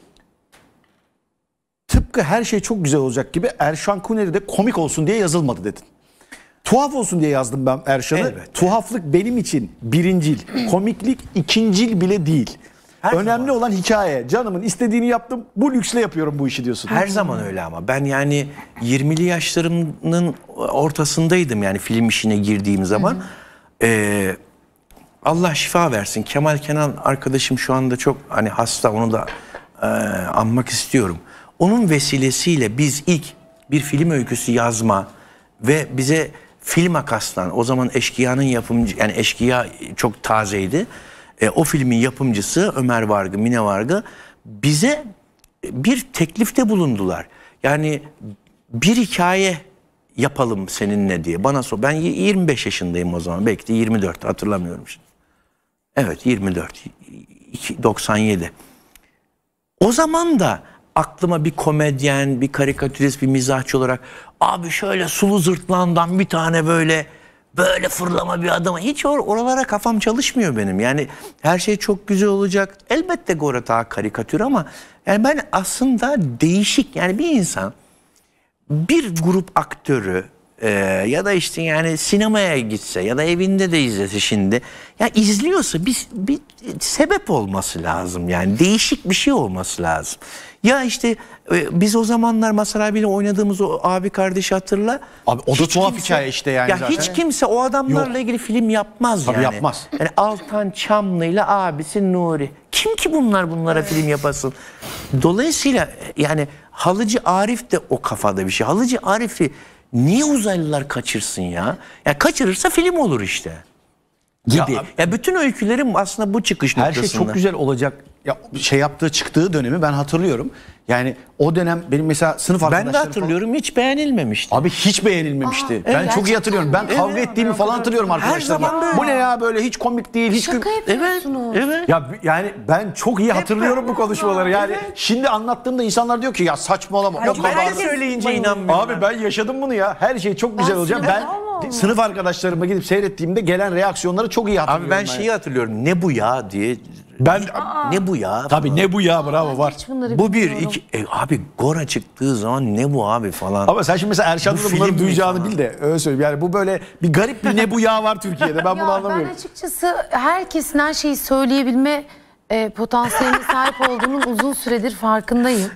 tıpkı her şey çok güzel olacak gibi Erşan Kuneri de komik olsun diye yazılmadı dedin. Tuhaf olsun diye yazdım ben Erşan'ı. Elbette. Tuhaflık benim için birincil, komiklik ikincil bile değil. Her Önemli zaman. olan hikaye. Canımın istediğini yaptım, bu lüksle yapıyorum bu işi diyorsun. Her zaman öyle ama ben yani yirmili yaşlarımın ortasındaydım yani film işine girdiğim zaman. Ee, Allah şifa versin. Kemal Kenan arkadaşım şu anda çok hani hasta, onu da e, anmak istiyorum. Onun vesilesiyle biz ilk bir film öyküsü yazma ve bize Film Akas'tan, o zaman Eşkıya'nın yapımcı, yani Eşkıya çok tazeydi. E, o filmin yapımcısı Ömer Vargı, Mine Vargı bize bir teklifte bulundular. Yani bir hikaye yapalım seninle diye. Bana sor. Ben yirmi beş yaşındayım o zaman. Belki de yirmi dört, hatırlamıyorum şimdi. Evet, yirmi dört. doksan yedi. O zaman da aklıma bir komedyen, bir karikatürist, bir mizahçı olarak abi şöyle sulu zırtlağından bir tane böyle böyle fırlama bir adama, hiç or oralara kafam çalışmıyor benim. Yani her şey çok güzel olacak. Elbette Gorata karikatür ama yani ben aslında değişik, yani bir insan bir grup aktörü e, ya da işte yani sinemaya gitse ya da evinde de izlese şimdi, ya izliyorsa bir, bir sebep olması lazım, yani değişik bir şey olması lazım. Ya işte e, biz o zamanlar Mazhar abiyle oynadığımız o abi kardeşi hatırla. Abi o da Hiç tuhaf kimse- hikaye işte yani ya zaten. hiç kimse o adamlarla Yok. ilgili film yapmaz. Tabii yani. yapmaz. Yani Altan Çamlı'yla abisi Nuri. Kim ki bunlar bunlara film yapasın? Dolayısıyla yani Halıcı Arif de o kafada bir şey. Halıcı Arif'i niye uzaylılar kaçırsın ya? Ya kaçırırsa film olur işte. Gibi. Ya- Ya, bütün öykülerim aslında bu çıkış Her noktasında. şey çok güzel olacak. Ya şey yaptığı, çıktığı dönemi ben hatırlıyorum. Yani o dönem benim mesela sınıf Ben arkadaşlarım de falan- hatırlıyorum, hiç beğenilmemişti. Abi hiç beğenilmemişti. ben evet. çok iyi hatırlıyorum. Ben kavga ettiğimi falan hatırlıyorum arkadaşlarımla. zaman böyle. Bu ne ya, böyle hiç komik değil. Hiç Şaka gül- Evet, yapıyorsunuz. evet. Ya b- yani ben çok iyi hatırlıyorum bu konuşmaları. Yani şimdi anlattığımda insanlar diyor ki ya saçmalama. Ay, o kadar- herkes söyleyince bayılıyor. inanmıyorum. Abi ben yaşadım bunu ya. Her şey çok güzel Ben olacak. sinema- Ben Allah Allah. sınıf arkadaşlarıma gidip seyrettiğimde gelen reaksiyonları çok iyi hatırlıyorum. Abi ben yani. şeyi hatırlıyorum. Ne bu ya diye. Ben Ne bu ya? tabii ne bu ya, bravo var. Hiç bunları Bu bir, bilmiyorum. iki. E, abi Gora çıktığı zaman ne bu abi falan. Ama sen şimdi mesela Erşan'da Bu da film bunları mi duyacağını falan? bil de öyle söyleyeyim. Yani bu böyle bir garip bir ne bu ya var Türkiye'de. Ben bunu Ya anlamıyorum. ben açıkçası herkesin her şeyi söyleyebilme e, potansiyeline sahip olduğunun uzun süredir farkındayım.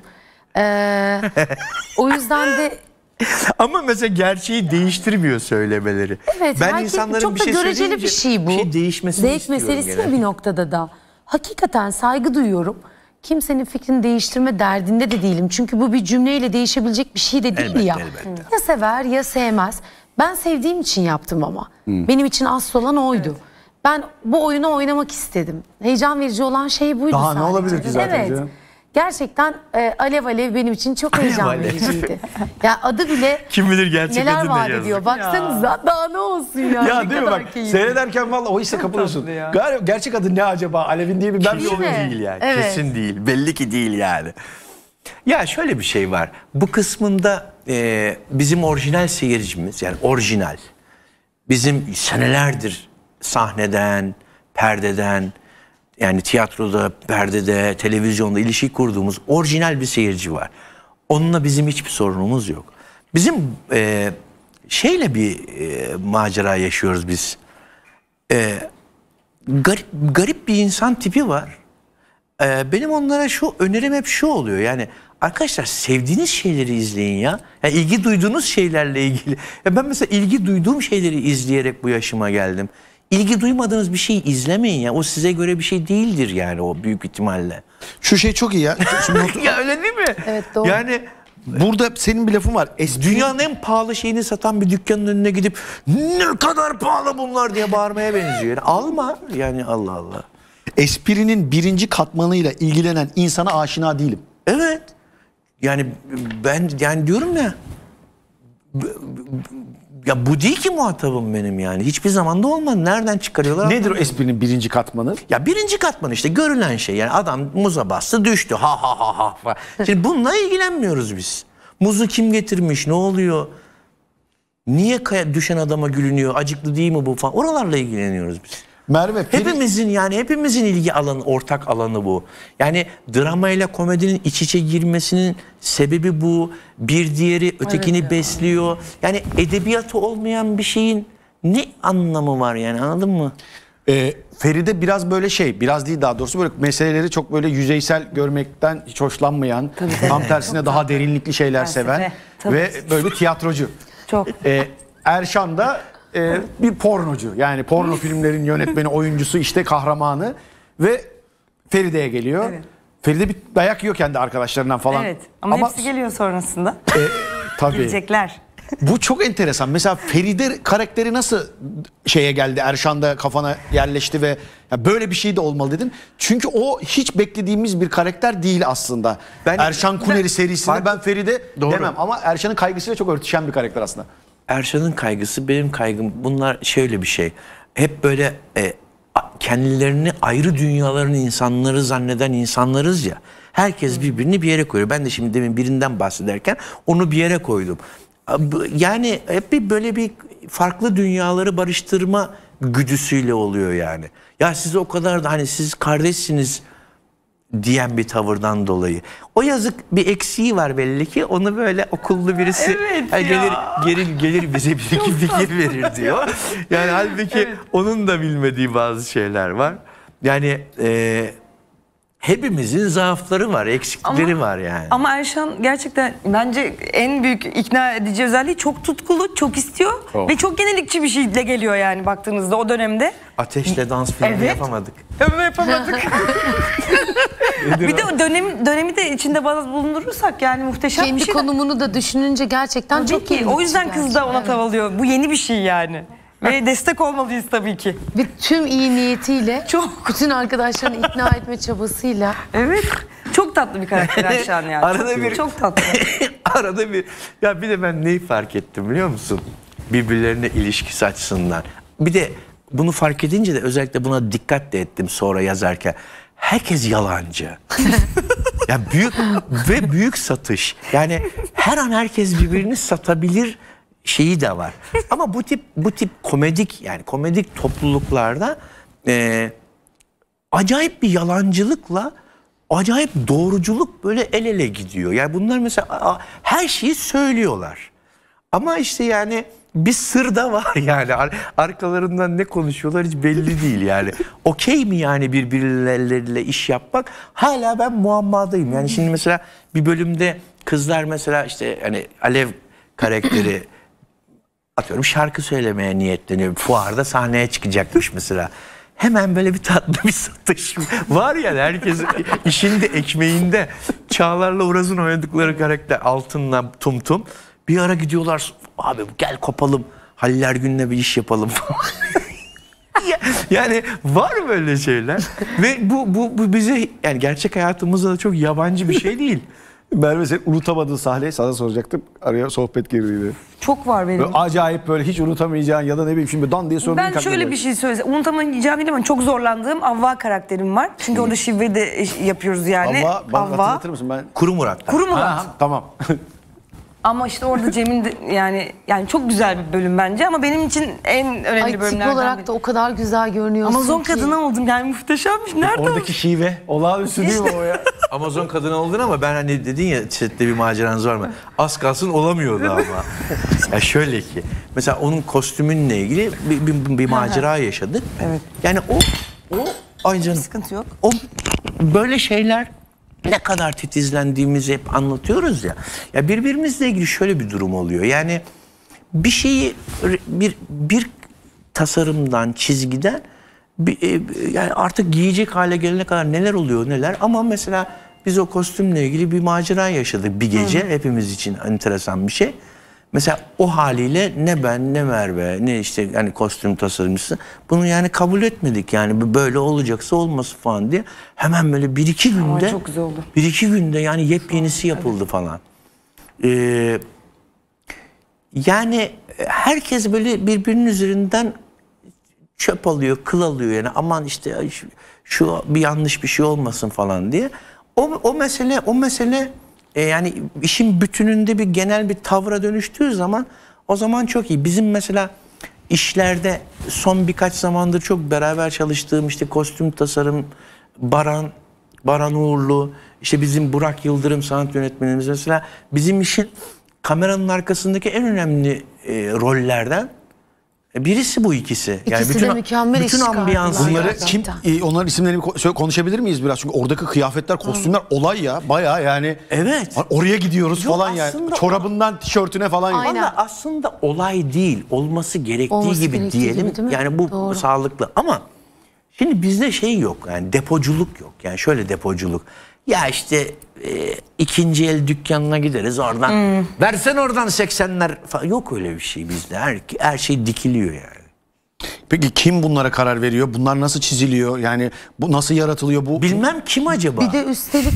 E, o yüzden de Ama mesela gerçeği değiştirmiyor söylemeleri. evet, ben herkes- insanların çok bir da şey göreceli söyleyince bir şey bu. Bir şey değişmesini Zevk istiyorum meselesi genelde. mi bir noktada da? Hakikaten saygı duyuyorum. Kimsenin fikrini değiştirme derdinde de değilim. Çünkü bu bir cümleyle değişebilecek bir şey de değil Elbette, ya. elbette. Ya sever ya sevmez. Ben sevdiğim için yaptım ama. Benim için asıl olan oydu. Ben bu oyunu oynamak istedim. Heyecan verici olan şey buydu Daha ne sadece. olabilir ki zaten Evet. canım? Gerçekten e, Alev Alev benim için çok heyecan Alev. vericiydi. Ya adı bile Kim bilir gerçek neler adı ne vaat yazık. ediyor. Baksanıza daha ne olsun ya. Ya ne değil mi kadar bak keyifli. seyrederken vallahi o hisse kapılıyorsun. tatlı ya. Galiba gerçek adı ne acaba? Alev'in diye bir ben bir Değil oluyor. mi? Değil yani. Evet. Kesin değil. Belli ki değil yani. Ya şöyle bir şey var. Bu kısmında e, bizim orijinal seyircimiz, yani orijinal, bizim senelerdir sahneden, perdeden, yani tiyatroda, perdede, televizyonda ilişki kurduğumuz orijinal bir seyirci var. Onunla bizim hiçbir sorunumuz yok. Bizim e, şeyle bir e, macera yaşıyoruz biz. E, garip, garip bir insan tipi var. E, benim onlara şu önerim hep şu oluyor. Yani arkadaşlar sevdiğiniz şeyleri izleyin ya. Yani ilgi duyduğunuz şeylerle ilgili. Ya ben mesela ilgi duyduğum şeyleri izleyerek bu yaşıma geldim. İlgi duymadığınız bir şeyi izlemeyin ya. O size göre bir şey değildir yani o büyük ihtimalle. Şu şey çok iyi ya. Şimdi not- Ya öyle değil mi? Evet, doğru. Yani burada senin bir lafın var. Espri dünyanın en pahalı şeyini satan bir dükkanın önüne gidip ne kadar pahalı bunlar diye bağırmaya benziyor. Yani alma yani Allah Allah. esprinin birinci katmanıyla ilgilenen insana aşina değilim. Evet. Yani ben yani diyorum ya b- b- ya bu değil ki muhatabım benim yani. Hiçbir zaman da olmadı. Nereden çıkarıyorlar? Nedir o esprinin birinci katmanı? Ya birinci katman işte görülen şey. Yani adam muza bastı düştü. Ha ha ha ha. falan. Şimdi bununla ilgilenmiyoruz biz. Muzu kim getirmiş? Ne oluyor? Niye kaya, düşen adama gülünüyor? Acıklı değil mi bu falan? Oralarla ilgileniyoruz biz. Merve, Feri- Hepimizin yani hepimizin ilgi alanı, ortak alanı bu. Yani dramayla komedinin iç içe girmesinin sebebi bu. Bir diğeri ötekini besliyor. Yani edebiyatı olmayan bir şeyin ne anlamı var yani, anladın mı? Ee, Feride biraz böyle şey, biraz değil daha doğrusu böyle meseleleri çok böyle yüzeysel görmekten hiç hoşlanmayan, tam tersine daha derinlikli şeyler Felsefe, seven tabii. ve böyle bir tiyatrocu. Çok. Ee, Erşan da e, bir pornocu. Yani porno filmlerin yönetmeni, oyuncusu, işte kahramanı ve Feride'ye geliyor. Evet. Feride bir dayak yiyor kendi arkadaşlarından falan. Evet ama, hepsi geliyor sonrasında. e, tabii. Gelecekler. Bu çok enteresan. Mesela Feride karakteri nasıl şeye geldi? Erşan'da kafana yerleşti ve ya böyle bir şey de olmalı dedin. Çünkü o hiç beklediğimiz bir karakter değil aslında. Ben- Erşan Kuneri Ben- serisinde Fark- ben Feride Doğru. demem ama Erşan'ın kaygısıyla çok örtüşen bir karakter aslında. Erşan'ın kaygısı, benim kaygım, bunlar şöyle bir şey. Hep böyle e, a- kendilerini ayrı dünyaların insanları zanneden insanlarız ya. Herkes birbirini bir yere koyuyor. Ben de şimdi demin birinden bahsederken onu bir yere koydum. Yani hep bir böyle bir farklı dünyaları barıştırma güdüsüyle oluyor yani. Ya siz o kadar da hani siz kardeşsiniz diyen bir tavırdan dolayı. O yazık bir eksiği var belli ki. Onu böyle okullu birisi Evet "Ay, ya." gelir gelir gelir bize bir iki fikir verir diyor. Yani halbuki onun da bilmediği bazı şeyler var. Yani e, hepimizin zaafları var, eksikleri var yani. Ama Erşan gerçekten bence en büyük ikna edici özelliği çok tutkulu, çok istiyor Oh. ve çok yenilikçi bir şeyle geliyor yani baktığınızda o dönemde. Ateşle dans filmi Evet. yapamadık. Onu yapamadık. Bir de o dönem, dönemi de içinde bulundurursak yani muhteşem bir Kendi şey. konumunu da düşününce gerçekten Tabii çok ki. iyi. O yüzden kız da ona Evet. tavalıyor. Bu yeni bir şey yani. Ve destek olmalıyız tabii ki. Bir tüm iyi niyetiyle, Çok. bütün arkadaşlarını ikna etme çabasıyla. Evet. Çok tatlı bir karakter Erşan yani. Arada çok, bir- çok tatlı. Arada bir, ya bir de ben neyi fark ettim biliyor musun? Birbirlerine ilişkisi açısından. Bir de bunu fark edince de özellikle buna dikkat de ettim sonra yazarken. Herkes yalancı. Ya büyük ve büyük satış. Yani her an herkes birbirini satabilir şeyi de var. Ama bu tip bu tip komedik, yani komedik topluluklarda e, acayip bir yalancılıkla acayip doğruculuk böyle el ele gidiyor. Yani bunlar mesela a- her şeyi söylüyorlar. Ama işte yani bir sır da var yani. Ar- Arkalarından ne konuşuyorlar hiç belli değil yani. Okey mi yani birbirleriyle iş yapmak? Hala ben muammadayım. Yani şimdi mesela bir bölümde kızlar mesela işte hani Alev karakteri atıyorum şarkı söylemeye niyetleniyor. Fuarda sahneye çıkacakmış mesela. Hemen böyle bir tatlı bir satış var ya, herkes işinde ekmeğinde. Çağlar'la Uraz'ın oynadıkları karakter Altın'la Tum Tum bir ara gidiyorlar, abi gel kopalım Halil Ergün'le bir iş yapalım falan. Yani var böyle şeyler ve bu, bu, bu bize yani gerçek hayatımızda da çok yabancı bir şey değil. Merve sen unutamadığın sahneyi sana soracaktım. Araya sohbet girdi. Çok var benim. Böyle acayip böyle hiç unutamayacağın ya da ne bileyim şimdi dan diye sorduğun Ben şöyle bir şey söylesem. Unutamayacağım değil ama çok zorlandığım Avva karakterim var. Çünkü orada şive de yapıyoruz yani. Avva, bana hatırlatır mısın? Ben... Kuru Murat. Kuru Murat. Ha, tamam. Ama işte orada Cem'in de, yani yani çok güzel bir bölüm bence ama benim için en önemli Ay tip bölümlerden olarak biri. da o kadar güzel görünüyorsun Amazon ki. kadını oldum yani muhteşemmiş. Nerede Oradaki şive olağanüstü değil mi o ya? Amazon kadını oldun ama ben hani dedin ya sette bir maceranız var mı? Az kalsın olamıyordu ama. Ya şöyle ki mesela onun kostümünle ilgili bir, bir, bir macera yaşadık. Evet. Yani o o ay canım. Sıkıntı yok. O böyle şeyler ne kadar titizlendiğimizi hep anlatıyoruz ya. Ya birbirimizle ilgili şöyle bir durum oluyor. Yani bir şeyi bir bir tasarımdan, çizgiden bir, yani artık giyecek hale gelene kadar neler oluyor neler ama mesela biz o kostümle ilgili bir macera yaşadık bir gece. Hı. Hepimiz için enteresan bir şey. Mesela o haliyle ne ben ne Merve ne işte yani kostüm tasarımcısı bunu yani kabul etmedik yani böyle olacaksa olması falan diye hemen böyle bir iki günde çok güzel oldu. bir iki günde yani yepyenisi yapıldı evet. falan. Ee, yani herkes böyle birbirinin üzerinden çöp alıyor, kıl alıyor yani aman işte şu, şu bir yanlış bir şey olmasın falan diye. O, o mesele o mesele e, yani işin bütününde bir genel bir tavra dönüştüğü zaman o zaman çok iyi. Bizim mesela işlerde son birkaç zamandır çok beraber çalıştığım işte kostüm tasarım Baran Baran Uğurlu işte bizim Burak Yıldırım sanat yönetmenimiz mesela bizim işin kameranın arkasındaki en önemli e, rollerden birisi bu ikisi. Yani İkisi bütün, de mükemmel bütün iş ambiyansı. Bunları kim e, onların isimlerini ko- konuşabilir miyiz biraz? Çünkü oradaki kıyafetler, kostümler Hı. olay ya. Bayağı yani. Evet. Oraya gidiyoruz Yok, falan yani. Çorabından tişörtüne falan. Aynen. Valla aslında olay değil. Olması gerektiği Olması gibi gerektiği diyelim. gibi, yani bu Doğru. sağlıklı ama şimdi bizde şey yok. Yani depoculuk yok. Yani şöyle depoculuk. Ya işte e, ikinci el dükkanına gideriz oradan. Hmm. Versen oradan seksenler falan. Yok öyle bir şey bizde. Her, her şey dikiliyor yani. Peki kim bunlara karar veriyor? Bunlar nasıl çiziliyor? Yani bu nasıl yaratılıyor bu? Bilmem kim acaba? Bir de üstelik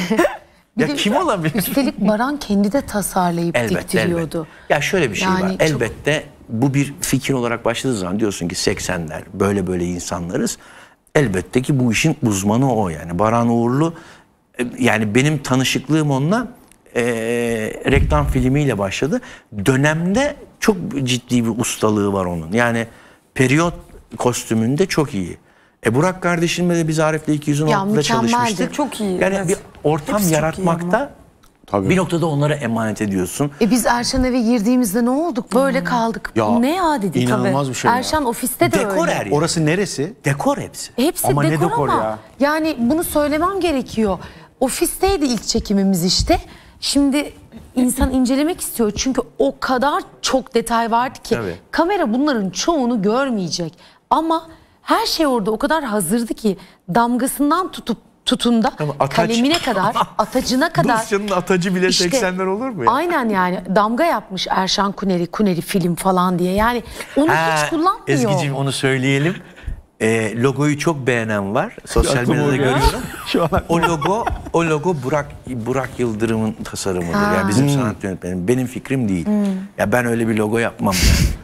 bir ya de kim olabilir? Üstelik Baran kendi de tasarlayıp elbette, diktiriyordu. Elbette. Ya şöyle bir şey yani var. çok... Elbette bu bir fikir olarak başladığı zaman diyorsun ki seksenler böyle böyle insanlarız. Elbette ki bu işin uzmanı o yani. Baran Uğurlu yani benim tanışıklığım onunla e, reklam filmiyle başladı. Dönemde çok ciddi bir ustalığı var onun. Yani periyot kostümünde çok iyi. E Burak kardeşimle de biz Arif'le iki yüz on altıda çalışmıştık. Çok iyi. Yani evet. bir ortam Hepsi yaratmakta bir noktada onlara emanet ediyorsun. E biz Erşan eve girdiğimizde ne olduk? Böyle hmm. kaldık. Ya, ne ya dedik. İnanılmaz tabii. bir şey Erşan ya. ofiste de dekor öyle. Her yer. Orası neresi? Dekor hepsi. Hepsi ama dekor, ne dekor ama. Ya. Yani bunu söylemem gerekiyor. Ofisteydi ilk çekimimiz işte. Şimdi insan incelemek istiyor. Çünkü o kadar çok detay vardı ki. Tabii. Kamera bunların çoğunu görmeyecek. Ama her şey orada o kadar hazırdı ki damgasından tutup tutunda ataç, kalemine kadar, atacına kadar. Dosyanın atacı bile işte, seksenler olur mu ya? Aynen yani damga yapmış Erşan Kuneri, Kuneri film falan diye. Yani onu ha, hiç kullanmıyor. Ezgi'cim onu söyleyelim. E, logoyu çok beğenen var. Sosyal medyada görüyorum. Şu an o logo, o logo Burak Burak Yıldırım'ın tasarımıdır. Ha. Yani bizim hmm. sanat yönetmenim. Benim fikrim değil. Hmm. Ya ben öyle bir logo yapmam. Yani.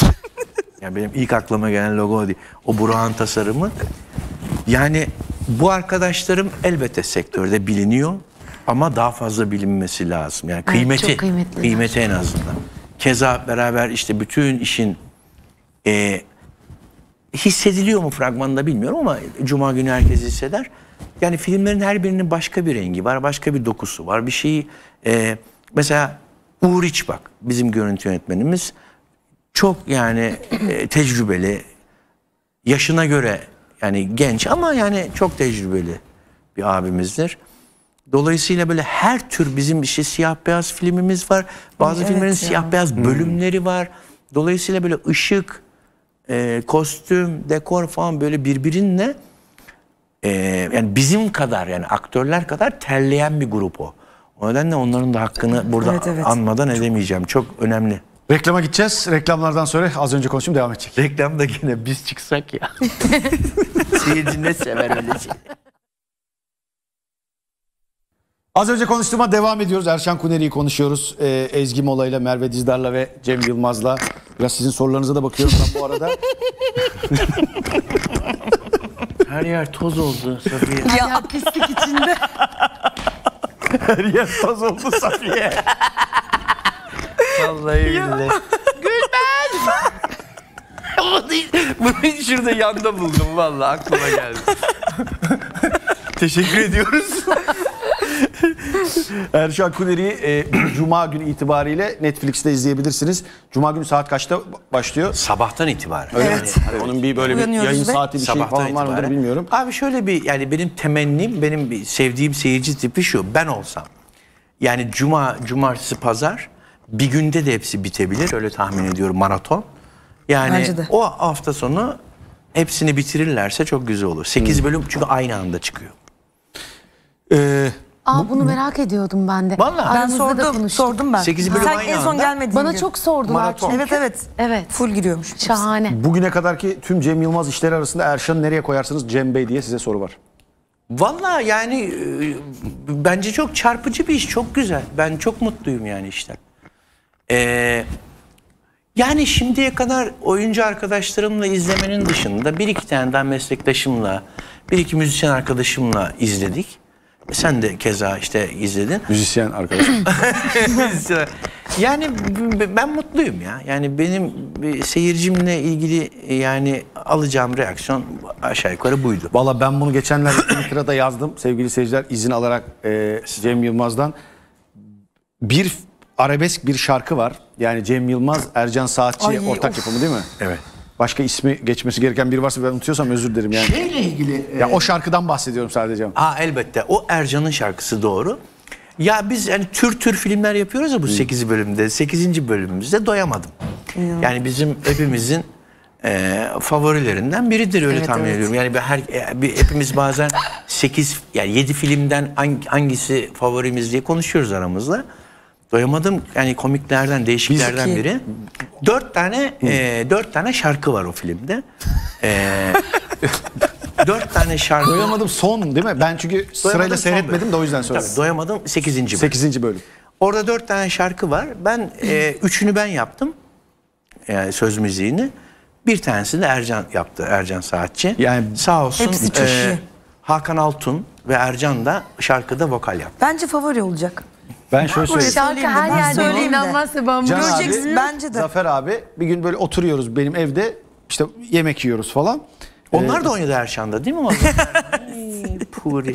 Yani benim ilk aklıma gelen logo o değil. O Burak'ın tasarımı. Yani bu arkadaşlarım elbette sektörde biliniyor ama daha fazla bilinmesi lazım. Yani kıymeti, evet, kıymetli. kıymeti en azından. Keza beraber işte bütün işin e, hissediliyor mu fragmanda bilmiyorum ama Cuma günü herkes hisseder. Yani filmlerin her birinin başka bir rengi var, başka bir dokusu var. Bir şeyi e, mesela Uğur İçbak bizim görüntü yönetmenimiz çok yani e, tecrübeli, yaşına göre yani genç ama yani çok tecrübeli bir abimizdir. Dolayısıyla böyle her tür bizim işte siyah beyaz filmimiz var. Bazı evet filmlerin ya. siyah beyaz bölümleri var. Dolayısıyla böyle ışık, e, kostüm, dekor falan böyle birbirinle e, yani bizim kadar yani aktörler kadar terleyen bir grup o. O nedenle onların da hakkını burada evet, evet. anmadan edemeyeceğim. Çok önemli. Reklama gideceğiz. Reklamlardan sonra az önce konuştum devam edecek. Reklamda yine biz çıksak ya. Seyirci ne sever öyle şey. Az önce konuştuğuma devam ediyoruz. Erşan Kuneri'yi konuşuyoruz. Ee, Ezgi Mola'yla, Merve Dizdar'la ve Cem Yılmaz'la. Biraz sizin sorularınıza da bakıyorum ben bu arada. Her yer toz oldu Safiye. Ya pislik içinde. Her yer toz oldu Safiye. Vallahi billahi. Gülben. Bunu şurada yanda buldum vallahi aklıma geldi. Teşekkür ediyoruz. Erşan Kuneri'yi e, Cuma günü itibariyle Netflix'te izleyebilirsiniz. Cuma günü saat kaçta başlıyor? Sabahtan itibaren. Öyle Evet. mi? Yani onun bir böyle bir Uyanıyoruz yayın ve saati bir şey Sabahtan falan var mıdır itibaren. bilmiyorum. Abi şöyle bir yani benim temennim, benim bir sevdiğim seyirci tipi şu. Ben olsam yani cuma, cumartesi, pazar bir günde de hepsi bitebilir. Öyle tahmin ediyorum maraton. Yani Bence de. o hafta sonu hepsini bitirirlerse çok güzel olur. sekiz bölüm çünkü aynı anda çıkıyor. Ee, Aa, bunu merak ediyordum ben de. Vallahi. Ben Aramızda da sordum, konuştuk. sordum ben. Sekiz bölüm Sen aynı en son anda. gelmediğin Bana gün. çok sordular Maraton. çünkü. Evet evet. Evet. Full giriyormuş. Şahane. bugüne kadarki tüm Cem Yılmaz işleri arasında Erşan'ı nereye koyarsınız Cem Bey diye size soru var. Vallahi yani e, bence çok çarpıcı bir iş, çok güzel. Ben çok mutluyum yani işten. Ee, yani şimdiye kadar oyuncu arkadaşlarımla izlemenin dışında bir iki tane daha meslektaşımla, bir iki müzisyen arkadaşımla izledik. Sen de keza işte izledin. Müzisyen arkadaşım. Yani b- ben mutluyum ya. Yani benim e, seyircimle ilgili e, yani alacağım reaksiyon aşağı yukarı buydu. Valla ben bunu geçenlerde Twitter'da yazdım. Sevgili seyirciler izin alarak e, Cem Yılmaz'dan. Bir arabesk bir şarkı var. Yani Cem Yılmaz, Ercan Saatçi Ay, ortak of. yapımı değil mi? Evet. Başka ismi geçmesi gereken biri varsa ben unutuyorsam özür dilerim yani. Şeyle ilgili... Ya o şarkıdan bahsediyorum sadece. Ha elbette. O Ercan'ın şarkısı doğru. Ya biz yani tür tür filmler yapıyoruz ya bu sekiz bölümde. sekizinci bölümümüzde doyamadım. Yani bizim hepimizin e, favorilerinden biridir öyle Evet, tahmin evet. ediyorum. Yani bir her e, bir, hepimiz bazen sekiz yani yedi filmden hangi, hangisi favorimiz diye konuşuyoruz aramızda. Doyamadım yani komiklerden, değişiklerden Biz- biri. Dört tane e, dört tane şarkı var o filmde. E, dört tane şarkı. Doyamadım son değil mi? Ben çünkü sırayla Doyamadım son seyretmedim bölüm. de o yüzden söyledim. Tabii doyamadım sekizinci bölüm. sekizinci bölüm. Orada dört tane şarkı var. Ben e, üçünü ben yaptım. Yani söz müziğini. Bir tanesini de Ercan yaptı. Ercan Saatçi. Yani sağ olsun hepsi çok iyi. Hakan Altun ve Ercan da şarkıda vokal yaptı. Bence favori olacak. Ben şöyle söyleyeyim. Şarkı Söyleyeyim de, her ben yerde söyleyeyim de. inanmazsa ben Can abi, Göreceksin, bence de. Zafer abi bir gün böyle oturuyoruz benim evde işte yemek yiyoruz falan. Onlar da oynadı Erşan'da değil mi? o zaman? Ay, Puri.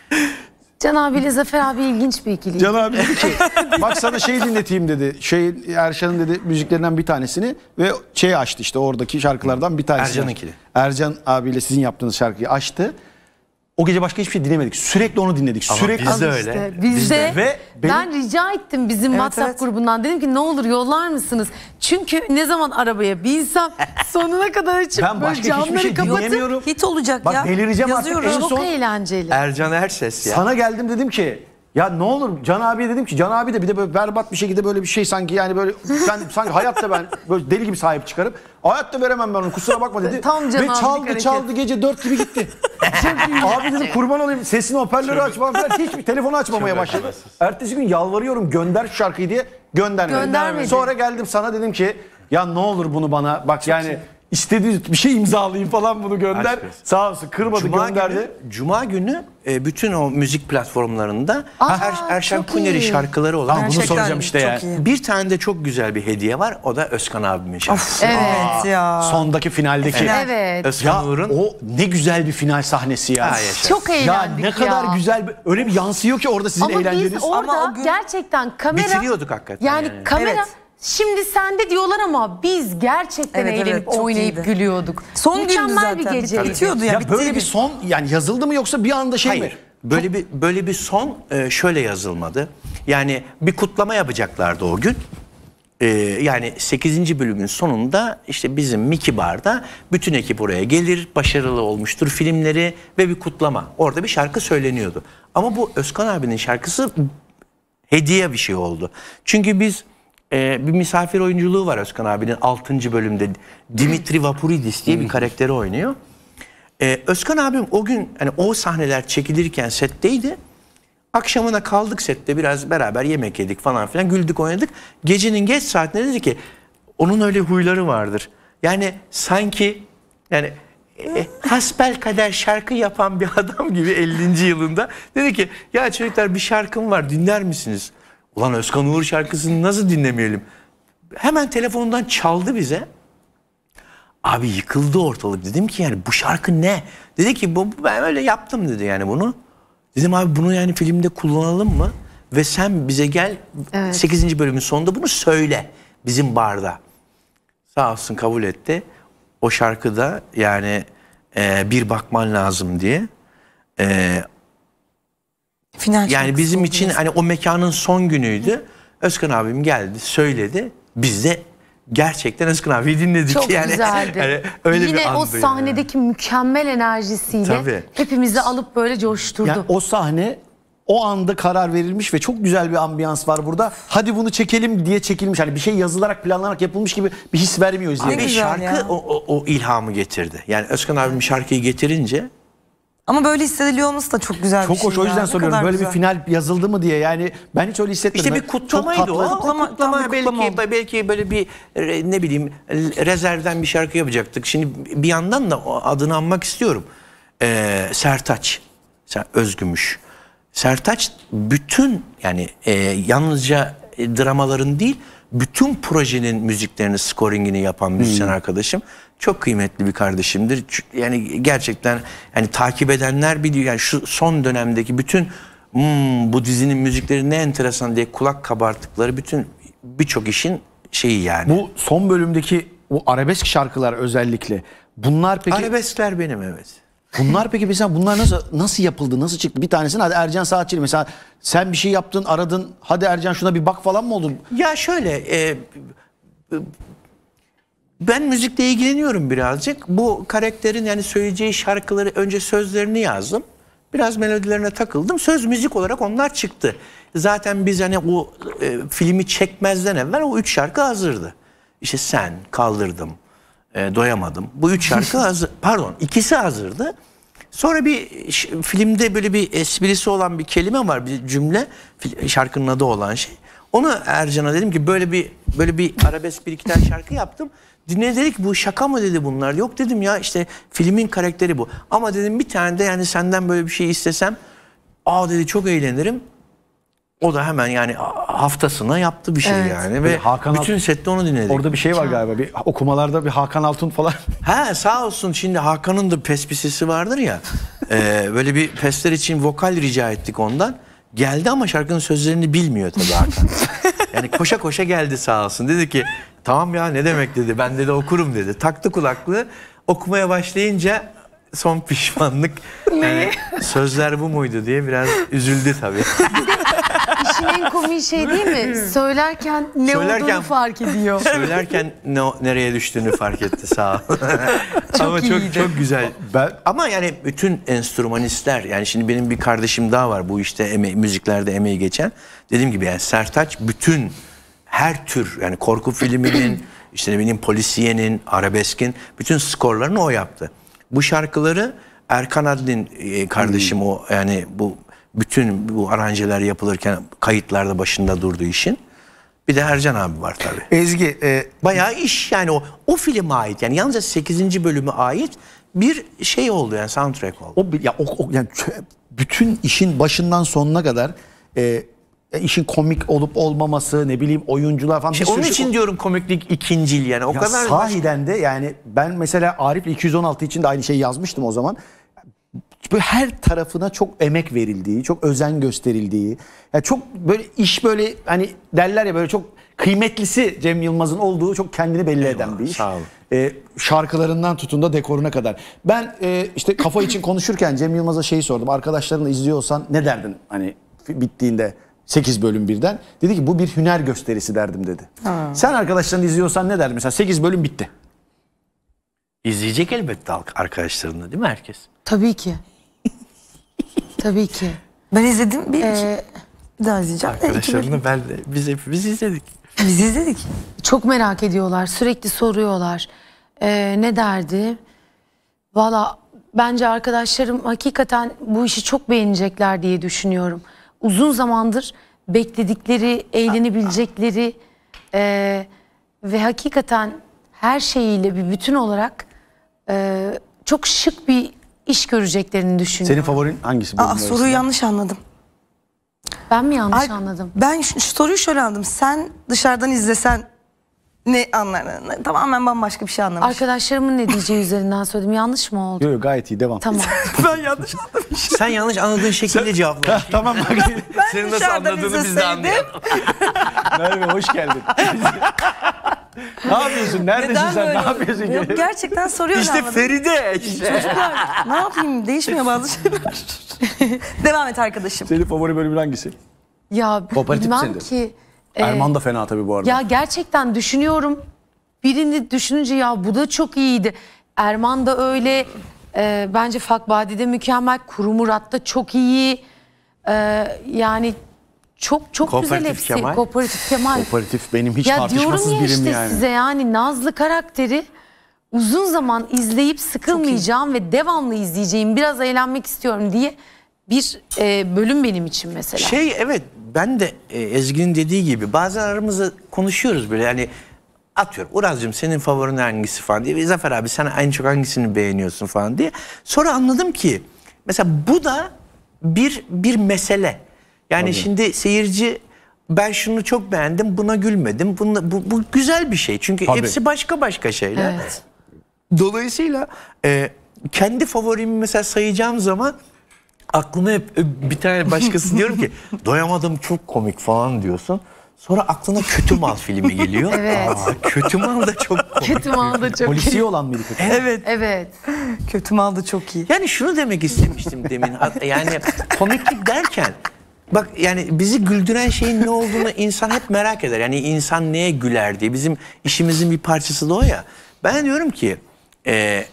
Can abiyle Zafer abi ilginç bir ikili. Can abi dedi ki bak sana şey dinleteyim dedi. Şey Erşan'ın dedi müziklerinden bir tanesini ve şey açtı işte oradaki şarkılardan bir tanesini. Ercan'ınkini. Ercan abiyle sizin yaptığınız şarkıyı açtı. O gece başka hiçbir şey dinlemedik. Sürekli onu dinledik. Ama Sürekli biz de Al öyle. işte, Biz de. Ve benim- Ben rica ettim bizim WhatsApp evet. grubundan. Dedim ki ne olur yollar mısınız? Çünkü ne zaman arabaya binsem sonuna kadar açıp Ben böyle başka hiçbir camları şey kapatıp dinleyemiyorum. Hit olacak Bak ya. delireceğim artık. Yazıyoruz. En çok son eğlenceli. Ercan Erses ya. sana geldim dedim ki ya ne olur Can abiye dedim ki Can abi de bir de böyle berbat bir şekilde böyle bir şey sanki yani böyle ben sanki hayatta ben böyle deli gibi sahip çıkarıp hayatta veremem ben onu kusura bakma dedi. Tam Can Ve abilik çaldı hareket. çaldı gece dört gibi gitti. Abi dedim kurban olayım sesini hoparlörü aç falan filan hiçbir telefonu açmamaya başladı. Ertesi gün yalvarıyorum gönder şu şarkıyı diye göndermedi. Göndermedi. Sonra geldim sana dedim ki ya ne olur bunu bana bak yani istediği bir şey imzalayayım falan bunu gönder. Aşk olsun. Sağ olsun kırmadı Cuma gönderdi. günü, Cuma günü e, bütün o müzik platformlarında Aa, Er, Erşan çok Kuneri iyi. şarkıları olan Tamam, bunu Gerçekten soracağım işte çok ya. iyi. bir tane de çok güzel bir hediye var. O da Özkan abimin şarkısı. Evet ya. Sondaki finaldeki. Evet. Özkan Ya Uğur'un. o ne güzel bir final sahnesi ya. Ha, yaşa. Çok Ya eğlendik ya. ne kadar güzel bir- öyle bir yansıyor ki orada sizin Ama eğlenceniz. biz orada Ama o gün- gerçekten kamera... Bitiriyorduk hakikaten Yani, yani. kamera... Evet. Şimdi sende diyorlar ama biz gerçekten Evet, evet, eğlenip çok oynayıp iyiydi. gülüyorduk. Son gündü Mükemmel zaten. bir geceydi. Bitiyordu ya. Ya bitti böyle gibi. bir son yani yazıldı mı yoksa bir anda şey mi? Hayır. Böyle bir böyle bir son e, şöyle yazılmadı. Yani bir kutlama yapacaklardı o gün. E, yani sekizinci bölümün sonunda işte bizim Mickey Bar'da bütün ekip oraya gelir, başarılı olmuştur filmleri ve bir kutlama. Orada bir şarkı söyleniyordu. Ama bu Özkan abinin şarkısı hediye bir şey oldu. Çünkü biz e, bir misafir oyunculuğu var Özkan abinin altıncı bölümde. Dimitri Vapuridis diye bir karakteri oynuyor. E, Özkan abim o gün hani o sahneler çekilirken setteydi. Akşamına kaldık sette, biraz beraber yemek yedik falan filan, güldük oynadık. Gecenin geç saatinde dedi ki onun öyle huyları vardır. Yani sanki yani e, hasbelkader şarkı yapan bir adam gibi ellinci yılında dedi ki ya çocuklar bir şarkım var, dinler misiniz? Ulan Özkan Uğur şarkısını nasıl dinlemeyelim? Hemen telefonundan çaldı bize. Abi yıkıldı ortalık. Dedim ki yani bu şarkı ne? Dedi ki bu, ben öyle yaptım dedi yani bunu. Dedim abi bunu yani filmde kullanalım mı? Ve sen bize gel evet. sekizinci bölümün sonunda bunu söyle bizim barda. Sağ olsun kabul etti. O şarkıda yani e, bir bakman lazım diye. E, Final yani bizim için hani o mekanın son günüydü. Özkan abim geldi, söyledi. Biz de gerçekten Özkan abiyi dinledik. Çok yani, güzeldi. Yani öyle Yine bir o sahnedeki yani. mükemmel enerjisiyle Tabii. hepimizi alıp böyle coşturdu. Yani o sahne o anda karar verilmiş ve çok güzel bir ambiyans var burada. Hadi bunu çekelim diye çekilmiş. Hani bir şey yazılarak, planlanarak yapılmış gibi bir his vermiyor izleyiciye. Abi şarkı o, o, o ilhamı getirdi. Yani Özkan abim şarkıyı getirince. Ama böyle hissediliyor olması da çok güzel çok bir şey. Çok hoş, o yüzden ya. soruyorum. Böyle güzel. bir final yazıldı mı diye. Yani ben hiç öyle hissetmedim. İşte bir kutlamaydı o. Kutlama, kutlama belki, kutlama belki böyle bir ne bileyim rezervden bir şarkı yapacaktık. Şimdi bir yandan da adını anmak istiyorum. Ee, Sertaç, Özgümüş. Sertaç bütün yani e, yalnızca e, dramaların değil, bütün projenin müziklerini, scoringini yapan müzisyen hmm. arkadaşım. Çok kıymetli bir kardeşimdir. Yani gerçekten yani takip edenler biliyor. Yani şu son dönemdeki bütün hmm, bu dizinin müzikleri ne enteresan diye kulak kabarttıkları bütün birçok işin şeyi yani. Bu son bölümdeki o arabesk şarkılar özellikle. Bunlar peki... Arabeskler benim evet. Bunlar peki mesela bunlar nasıl nasıl yapıldı, nasıl çıktı? Bir tanesini hadi Ercan Saatçı'yla mesela sen bir şey yaptın, aradın, hadi Ercan şuna bir bak falan mı oldun? Ya şöyle e, ben müzikle ilgileniyorum birazcık. Bu karakterin yani söyleyeceği şarkıları önce sözlerini yazdım. Biraz melodilerine takıldım. Söz müzik olarak onlar çıktı. Zaten biz hani o e, filmi çekmezden evvel o üç şarkı hazırdı. İşte Sen, Kaldırdım, E, doyamadım. Bu üç şarkı hazır. Pardon, ikisi hazırdı. Sonra bir filmde böyle bir esprisi olan bir kelime var, bir cümle, şarkının adı olan şey. Onu Ercan'a dedim ki böyle bir böyle bir arabesk bir iki tane şarkı yaptım. Dinle dedik bu şaka mı dedi bunlar. Yok dedim ya işte filmin karakteri bu. Ama dedim bir tane de yani senden böyle bir şey istesem, aa dedi çok eğlenirim. O da hemen yani haftasına yaptı bir şey evet. yani ve Hakan bütün Alt... sette onu dinledik. Orada bir şey var galiba, bir okumalarda bir Hakan Altun falan. Ha sağ olsun, şimdi Hakan'ın da pespisisi vardır ya. e, böyle bir pesler için vokal rica ettik ondan. Geldi ama şarkının sözlerini bilmiyor tabii Hakan. Yani koşa koşa geldi sağ olsun. Dedi ki tamam ya ne demek dedi, ben dedi okurum dedi. Taktı kulaklığı, okumaya başlayınca son pişmanlık. Yani, sözler bu muydu diye biraz üzüldü tabii. İşin en komik şey değil mi? Söylerken ne söylerken, olduğunu fark ediyor. Söylerken ne, nereye düştüğünü fark etti sağ ol. çok Ama iyiydi. çok çok güzel. Ben... Ama yani bütün enstrümanistler, yani şimdi benim bir kardeşim daha var bu işte eme müziklerde emeği geçen. Dediğim gibi yani Sertaç bütün her tür yani korku filminin, işte ne bileyim polisiyenin, arabeskin bütün skorlarını o yaptı. Bu şarkıları Erkan Adlin kardeşim hmm. o yani bu bütün bu aranjeler yapılırken kayıtlarda başında durduğu işin. Bir de Ercan abi var tabii. Ezgi e, bayağı iş yani o o filme ait yani yalnızca sekizinci bölüme ait bir şey oldu yani soundtrack oldu. O ya o, o yani bütün işin başından sonuna kadar e, işin komik olup olmaması, ne bileyim oyuncular falan. İşte onun için o... diyorum komiklik ikincil yani o ya kadar. Sahiden başka... de yani ben mesela Arif'le iki yüz on altı için de aynı şeyi yazmıştım o zaman. Her tarafına çok emek verildiği, çok özen gösterildiği, yani çok böyle iş böyle hani derler ya böyle çok kıymetlisi Cem Yılmaz'ın olduğu çok kendini belli Eyvallah, eden bir iş. Sağ olun. Ee, şarkılarından tutun da dekoruna kadar. Ben e, işte kafa için konuşurken Cem Yılmaz'a şeyi sordum. Arkadaşlarınla izliyorsan ne derdin hani bittiğinde sekiz bölüm birden? Dedi ki bu bir hüner gösterisi derdim dedi. Ha. Sen arkadaşlarını izliyorsan ne derdin? Mesela sekiz bölüm bitti. İzleyecek elbette arkadaşlarını değil mi herkes? Tabii ki. Tabii ki. Ben izledim bir, ee, bir daha izleyeceğim. Arkadaşlarını ben de biz hepimiz izledik. Biz izledik. Çok merak ediyorlar. Sürekli soruyorlar. Ee, ne derdi? Valla bence arkadaşlarım hakikaten bu işi çok beğenecekler diye düşünüyorum. Uzun zamandır bekledikleri, eğlenebilecekleri e, ve hakikaten her şeyiyle bir bütün olarak e, çok şık bir iş göreceklerini düşünüyorum. Senin favorin hangisi? Aa, soruyu yanlış anladım. Ben mi yanlış Ay, anladım? Ben şu, şu soruyu şöyle anladım. Sen dışarıdan izlesen ne anlardın? Tamamen bambaşka bir şey anlamış. Arkadaşlarımın ne diyeceği üzerinden söyledim. Yanlış mı oldu? Yok yok, gayet iyi, devam. Tamam. Ben yanlış anladım. Sen yanlış anladığın şekilde cevapla. Tamam bak. Senin nasıl dışarıdan anladığını biz de izleseydim- anlayalım. Merve hoş geldin. Ne yapıyorsun? Neredesin Neden sen? böyle Ne oldu? yapıyorsun? Yok, gerçekten soruyu öyle İşte anladım. Feride işte. Çocuklar ne yapayım, değişmiyor bazı şeyler. Devam et arkadaşım. Senin favori bölümün hangisi? Ya Kooperatif bilmem misindir? ki. e, Erman da fena tabii bu arada. Ya gerçekten düşünüyorum. Birini düşününce ya bu da çok iyiydi. Erman da öyle. E, bence Fakbadi'de mükemmel. Kuru Murat da çok iyi. E, yani çok çok güzel Kooperatif hepsi. Kemal. Kooperatif Kemal. Kooperatif benim hiç Ya diyorum tartışmasız ya birim işte yani. size yani Nazlı karakteri uzun zaman izleyip sıkılmayacağım ve devamlı izleyeceğim, biraz eğlenmek istiyorum diye bir e, bölüm benim için mesela. Şey evet, ben de e, Ezgi'nin dediği gibi bazen aramızda konuşuyoruz böyle, yani atıyorum Uraz'cığım senin favorin hangisi falan diye. Ve Zafer abi sen en çok hangisini beğeniyorsun falan diye. Sonra anladım ki mesela bu da bir bir mesele. Yani Tabii. şimdi seyirci ben şunu çok beğendim, buna gülmedim. Bunla, bu, bu güzel bir şey. Çünkü Tabii. hepsi başka başka şeyler. Evet. Dolayısıyla e, kendi favorimi mesela sayacağım zaman aklıma hep e, bir tane başkası diyorum ki doyamadım çok komik falan diyorsun. Sonra aklına Kötü Mal filmi geliyor. Evet. Aa, Kötü Mal da çok komik. Kötü mal da çok Polisiye olan mıydı kötü? Evet. Evet. Kötü mal da çok iyi. Yani şunu demek istemiştim demin. Yani komiklik derken bak yani bizi güldüren şeyin ne olduğunu insan hep merak eder. Yani insan neye güler diye. Bizim işimizin bir parçası da o ya. Ben diyorum ki e,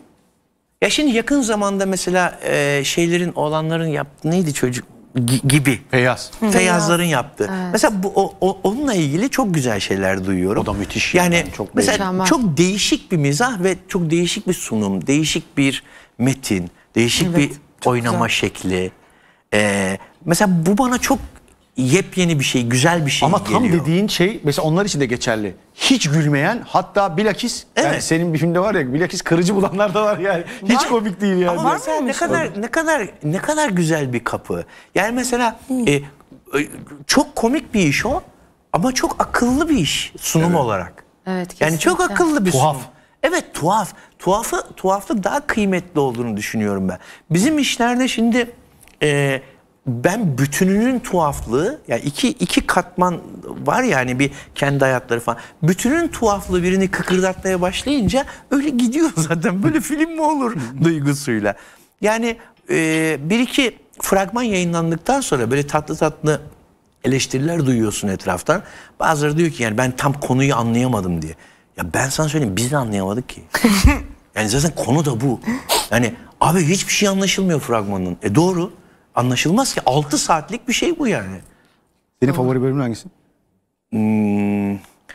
ya şimdi yakın zamanda mesela e, şeylerin oğlanların yaptığı neydi çocuk Gi- gibi. Feyyaz. Feyyazların yaptığı. Mesela bu o, o- onunla ilgili çok güzel şeyler duyuyorum. O da müthiş. Yani Yani çok mesela mükemmel. çok değişik bir mizah ve çok değişik bir sunum, değişik bir metin, değişik bir oynama şekli. Ee, mesela bu bana çok yepyeni bir şey, güzel bir şey Ama geliyor. tam dediğin şey mesela onlar için de geçerli. Hiç gülmeyen, hatta bilakis yani Evet. senin bir filmde var ya, bilakis kırıcı bulanlar da var yani. Hiç Var. komik değil yani. Ama mesela ne kadar ne kadar ne kadar güzel bir kapı. Yani mesela e, e, çok komik bir iş o ama çok akıllı bir iş sunum olarak. Evet, Yani çok kesinlikle. akıllı bir Tuhaf. sunum. Evet tuhaf. Tuhafı tuhaflık daha kıymetli olduğunu düşünüyorum ben. Bizim işlerde şimdi e, ben bütününün tuhaflığı, yani iki iki katman var yani bir kendi hayatları falan. Bütünün tuhaflığı birini kıkırdatmaya başlayınca öyle gidiyor zaten. Böyle film mi olur duygusuyla. Yani e, bir iki fragman yayınlandıktan sonra böyle tatlı tatlı eleştiriler duyuyorsun etraftan. Bazıları diyor ki yani ben tam konuyu anlayamadım diye. Ya ben sana söyleyeyim, biz de anlayamadık ki. Yani zaten konu da bu. Yani abi hiçbir şey anlaşılmıyor fragmanın. E doğru. Anlaşılmaz ki. altı saatlik bir şey bu yani. Senin favori bölümün hangisi? Hmm.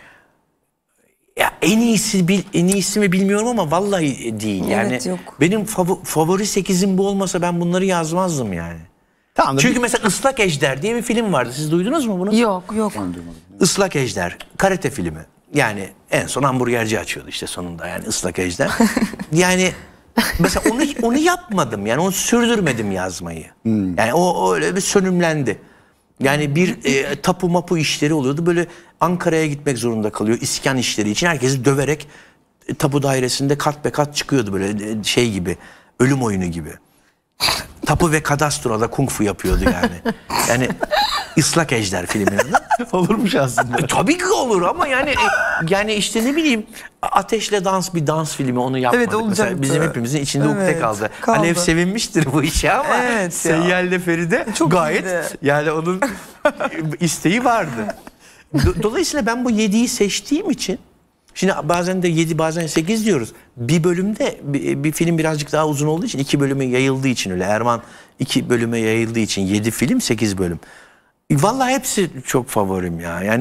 Ya en iyisi bil, en iyisi mi bilmiyorum ama vallahi değil. Yani Evet, yok. benim fav- favori sekizim bu olmasa ben bunları yazmazdım yani. Tamam da Çünkü bir- mesela Islak Ejder diye bir film vardı. Siz duydunuz mu bunu? Yok. Yok. Islak Ejder, karate filmi. Yani en son hamburgerci açıyordu işte sonunda, yani Islak Ejder. Yani mesela onu onu yapmadım, yani onu sürdürmedim yazmayı. Yani o, o öyle bir sönümlendi. Yani bir e, tapu mapu işleri oluyordu, böyle Ankara'ya gitmek zorunda kalıyor iskan işleri için. Herkesi döverek e, tapu dairesinde kat be kat çıkıyordu böyle e, şey gibi, ölüm oyunu gibi. Tapu ve kadastroda kung fu yapıyordu yani. Yani Islak Ejder filminin adı. olurmuş aslında. E, tabii ki olur ama yani e, yani işte ne bileyim, Ateşle Dans bir dans filmi, onu yapmadık. Evet, olacaktı. Mesela bizim hepimizin içinde ukde Evet, kaldı. kaldı. Alev sevinmiştir bu işe ama Evet ya. Seyyal'le Feride Çok gayet iyiydi. yani onun isteği vardı. Do- Dolayısıyla ben bu yediyi seçtiğim için, şimdi bazen de yedi bazen sekiz diyoruz. Bir bölümde bir, bir film birazcık daha uzun olduğu için, iki bölüme yayıldığı için, öyle Erman iki bölüme yayıldığı için yedi film sekiz bölüm. Vallahi hepsi çok favorim ya. Yani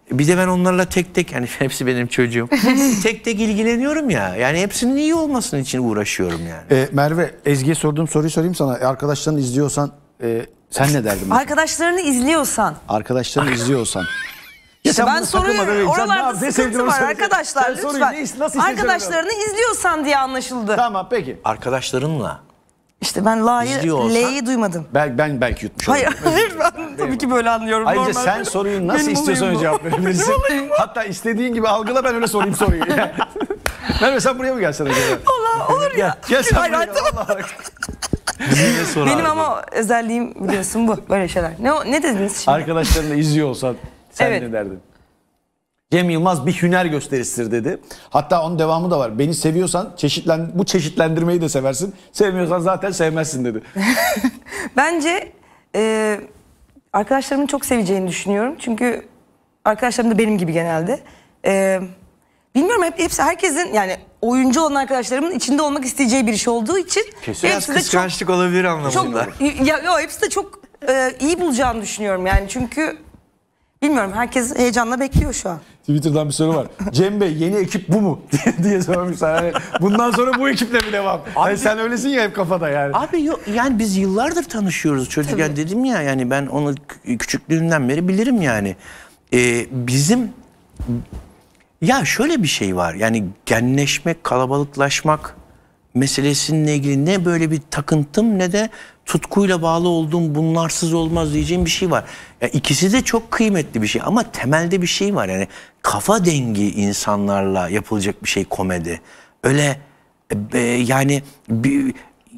bir de ben onlarla tek tek, yani hepsi benim çocuğum. tek tek ilgileniyorum ya. Yani hepsinin iyi olmasının için uğraşıyorum yani. E, Merve, Ezgi'ye sorduğum soruyu sorayım sana. E, arkadaşlarını izliyorsan e, sen ne derdin? Arkadaşlarını izliyorsan. Arkadaşlarını izliyorsan. İşte ben soruyu oralarda sıkıntı var arkadaşlar lütfen. Arkadaşlarını izliyorsan diye anlaşıldı. Tamam peki. Arkadaşlarınla. İşte ben La'yı, L'yi duymadım. Ben, ben belki yutmuş Hayır, oldum. hayır ben tabii ki böyle anlıyorum. Ayrıca normal. sen soruyu nasıl Benim istiyorsan olayım bu. cevap verebilirsin. Hatta istediğin gibi algıla, ben öyle sorayım soruyu. Merve sen buraya mı gelsen acaba? Allah olur ya. Gel sen Hayır, buraya. tamam. Allah. Benim ama özelliğim biliyorsun bu. Böyle şeyler. Ne, ne dediniz şimdi? Arkadaşlarını izliyor olsan sen Evet. ne derdin? Cem Yılmaz bir hüner gösterisidir dedi. Hatta onun devamı da var. Beni seviyorsan çeşitlen, bu çeşitlendirmeyi de seversin. Sevmiyorsan zaten sevmezsin dedi. Bence e, arkadaşlarımın çok seveceğini düşünüyorum. Çünkü arkadaşlarım da benim gibi genelde. E, bilmiyorum hep hepsi herkesin, yani oyuncu olan arkadaşlarımın içinde olmak isteyeceği bir iş olduğu için Kesin. Biraz hepsi de çok, kıskançlık olabilir anlamında. çok ya, yo, hepsi de çok e, iyi bulacağını düşünüyorum yani. Çünkü bilmiyorum, herkes heyecanla bekliyor şu an. Twitter'dan bir soru var. Cem Bey yeni ekip bu mu? diye sormuşlar. Yani bundan sonra bu ekiple mi devam? Hani sen öylesin ya hep kafada yani. Abi yok, yani biz yıllardır tanışıyoruz çocukken, dedim ya, yani ben onu küçüklüğümden beri bilirim yani. Ee, bizim ya şöyle bir şey var, yani genleşmek, kalabalıklaşmak meselesininle ilgili ne böyle bir takıntım ne de tutkuyla bağlı olduğum, bunlarsız olmaz diyeceğim bir şey var. Ya ikisi de çok kıymetli bir şey ama temelde bir şey var, yani kafa dengi insanlarla yapılacak bir şey komedi. Öyle e, yani bir,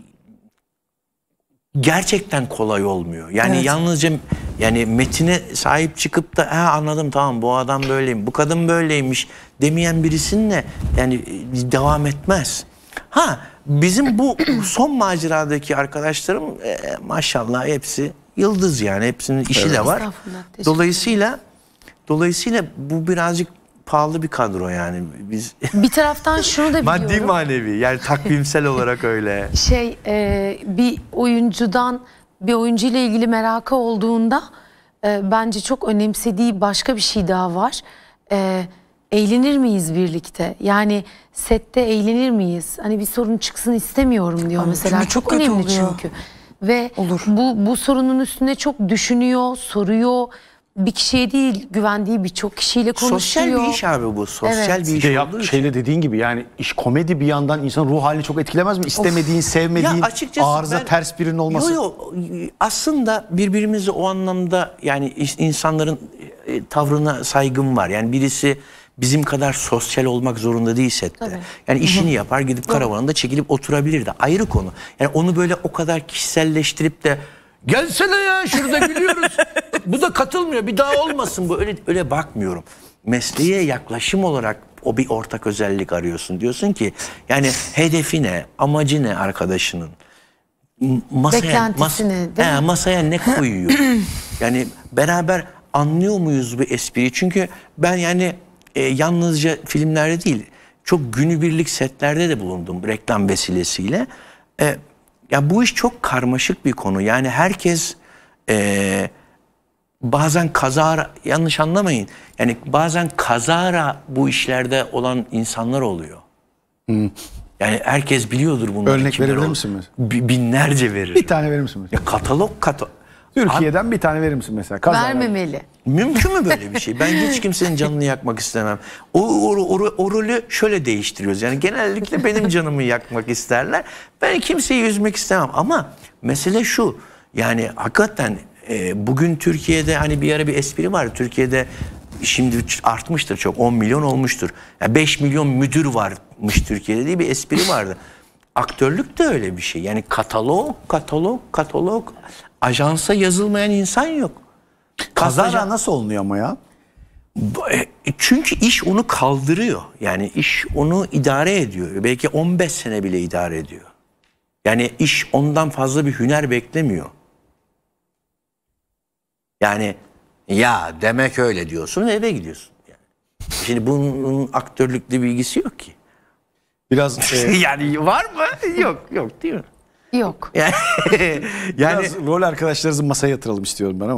gerçekten kolay olmuyor. Yani Evet. yalnızca yani metine sahip çıkıp da ha anladım tamam bu adam böyleymiş, bu kadın böyleymiş demeyen birisinle yani devam etmez. Ha bizim bu son maceradaki arkadaşlarım e, maşallah hepsi yıldız, yani hepsinin işi Evet. de var. Estağfurullah, teşekkür Dolayısıyla dolayısıyla bu birazcık pahalı bir kadro yani biz. Bir taraftan şunu da biliyorum. Maddi manevi, yani takvimsel olarak öyle. Şey e, bir oyuncudan bir oyuncu ile ilgili merakı olduğunda e, bence çok önemsediği başka bir şey daha var. E, eğlenir miyiz birlikte? Yani sette eğlenir miyiz? Hani bir sorun çıksın istemiyorum diyor Ama mesela. çünkü Çok, çok kötü önemli oluyor. çünkü. Ve Olur. bu bu sorunun üstüne çok düşünüyor, soruyor. Bir kişiye değil, güvendiği birçok kişiyle konuşuyor. Sosyal bir iş abi bu. Sosyal Evet. bir Bir iş de yap, olduğu için. şeyle dediğin gibi yani iş komedi bir yandan insanın ruh halini çok etkilemez mi? İstemediğin, sevmediğin, Ya açıkçası arıza ben- ters birinin olması. Yo, yo, aslında birbirimizi o anlamda, yani insanların e, tavrına saygım var. Yani birisi bizim kadar sosyal olmak zorunda değil sette. Tabii. Yani işini yapar, gidip karavanında çekilip oturabilir de, ayrı konu. Yani onu böyle o kadar kişiselleştirip de gelsene ya şurada gülüyoruz. Bu da katılmıyor, bir daha olmasın bu, öyle öyle bakmıyorum. Mesleğe yaklaşım olarak o bir ortak özellik arıyorsun. Diyorsun ki yani hedefi ne, amacı ne arkadaşının? M- Masaya, Beklentisi ne, değil he, mi? masaya ne koyuyor? Yani beraber anlıyor muyuz bu espriyi? Çünkü ben yani e, yalnızca filmlerde değil, çok günübirlik setlerde de bulundum reklam vesilesiyle. E, ya bu iş çok karmaşık bir konu. Yani herkes e, bazen kazara, yanlış anlamayın. Yani bazen kazara bu işlerde olan insanlar oluyor. Yani herkes biliyordur bunları. Örnek kimler verebilir ol- misin mesela? Bi- Binlerce verir. Bir tane verir misin mesela? Ya katalog katalog. Türkiye'den bir tane verir misin mesela? Kazalar. Vermemeli. Mümkün mü böyle bir şey? Ben hiç kimsenin canını yakmak istemem. O, o, o, o rolü şöyle değiştiriyoruz. Yani genellikle benim canımı yakmak isterler. Ben kimseyi üzmek istemem. Ama mesele şu. Yani hakikaten e, bugün Türkiye'de hani bir ara bir espri var. Türkiye'de şimdi artmıştır çok. on milyon olmuştur. Yani beş milyon müdür varmış Türkiye'de diye bir espri vardı. Aktörlük de öyle bir şey. Yani katalog, katalog, katalog. Ajansa yazılmayan insan yok. Kazara Kazara nasıl olunuyor ama ya? Çünkü iş onu kaldırıyor. Yani iş onu idare ediyor. Belki on beş sene bile idare ediyor. Yani iş ondan fazla bir hüner beklemiyor. Yani ya demek öyle diyorsun ve eve gidiyorsun. Yani. Şimdi bunun aktörlükle bir ilgisi yok ki. Biraz e, Yani var mı? Yok yok değil mi? Yok. Yani, yani biraz rol arkadaşlarınızı masaya yatıralım istiyorum ben ama.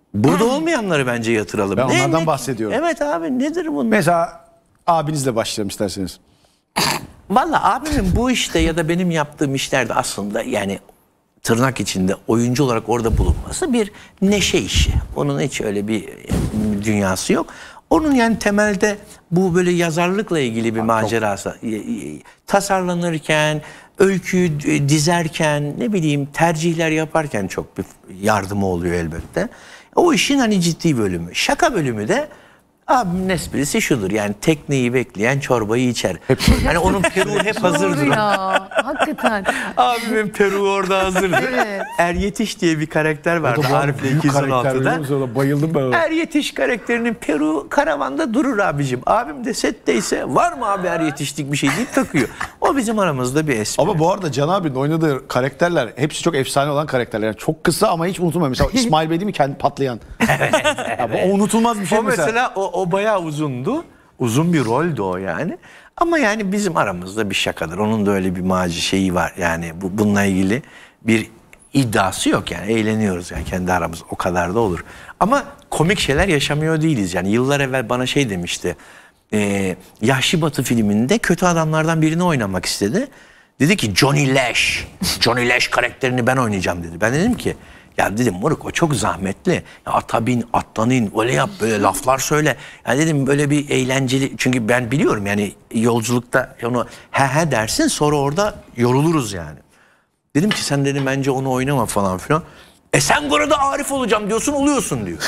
Burada olmayanları bence yatıralım. Ben Ne- onlardan ne- bahsediyorum. Evet abi, nedir bunun? Mesela abinizle başlayalım isterseniz. Valla abimin bu işte ya da benim yaptığım işlerde aslında yani tırnak içinde oyuncu olarak orada bulunması bir neşe işi. Onun hiç öyle bir dünyası yok. Onun yani temelde bu böyle yazarlıkla ilgili bir macerası. Tasarlanırken, öyküyü dizerken, ne bileyim tercihler yaparken çok bir yardımı oluyor elbette. O işin hani ciddi bölümü. Şaka bölümü de abimin esprisi şudur, yani tekneyi bekleyen çorbayı içer. Hani onun peruğu hep hazırdır. Doğru ya. Hakikaten. Abimin peruğu orada hazırdır. Evet. Er Yetiş diye bir karakter vardı Arif'le iki yüz on altıda. Bayıldım ben ona. Er Yetiş karakterinin peruğu karavanda durur abicim. Abim de setteyse var mı abi Er Yetişlik bir şey deyip takıyor. O bizim aramızda bir espri. Ama bu arada Can abinin oynadığı karakterler hepsi çok efsane olan karakterler. Yani çok kısa ama hiç unutulmuyor. Mesela İsmail Bey değil mi kendi patlayan? Ya bu unutulmaz bir şey o mesela. mesela o, o bayağı uzundu. Uzun bir roldü o yani. Ama yani bizim aramızda bir şakadır. Onun da öyle bir maci şeyi var. Yani bu, bununla ilgili bir iddiası yok yani. Eğleniyoruz yani kendi aramızda. O kadar da olur. Ama komik şeyler yaşamıyor değiliz. Yani yıllar evvel bana şey demişti. E, Yahşi Batı filminde kötü adamlardan birini oynamak istedi. Dedi ki Johnny Lash. Johnny Lash karakterini ben oynayacağım dedi. Ben dedim ki ya dedim moruk o çok zahmetli. Ya ata bin, attan in, öyle yap, böyle laflar söyle. Ya dedim böyle bir eğlenceli, çünkü ben biliyorum yani yolculukta onu he he dersin sonra orada yoruluruz yani. Dedim ki sen dedim bence onu oynama falan filan. E sen burada Arif olacağım diyorsun, oluyorsun diyor.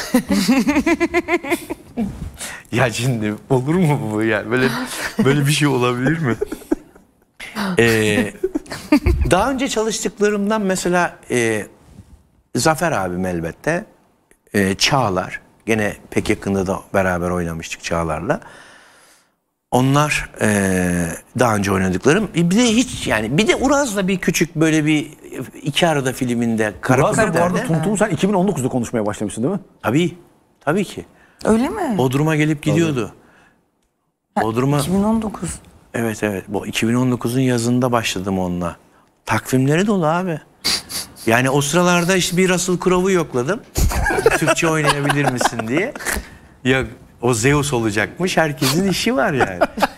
Ya şimdi olur mu bu yani, böyle böyle bir şey olabilir mi? Ee, daha önce çalıştıklarımdan mesela e, Zafer abim elbette, e, Çağlar, gene pek yakında da beraber oynamıştık Çağlar'la. Onlar e, daha önce oynadıklarım. Bir de hiç yani bir de Uraz'la bir küçük böyle bir iki arada filminde Uraz'la bu arada Kara Tumtum'u sen iki bin on dokuzda konuşmaya başlamışsın değil mi? Tabii, tabii ki. Öyle mi? Bodrum'a gelip gidiyordu. Bodrum'a iki bin on dokuz. evet evet. Bu iki bin on dokuzun yazında başladım onunla. Takvimleri dolu abi. Yani o sıralarda işte bir Russell Crowe'u yokladım. Türkçe oynayabilir misin diye. Ya o Zeus olacakmış. Herkesin işi var yani.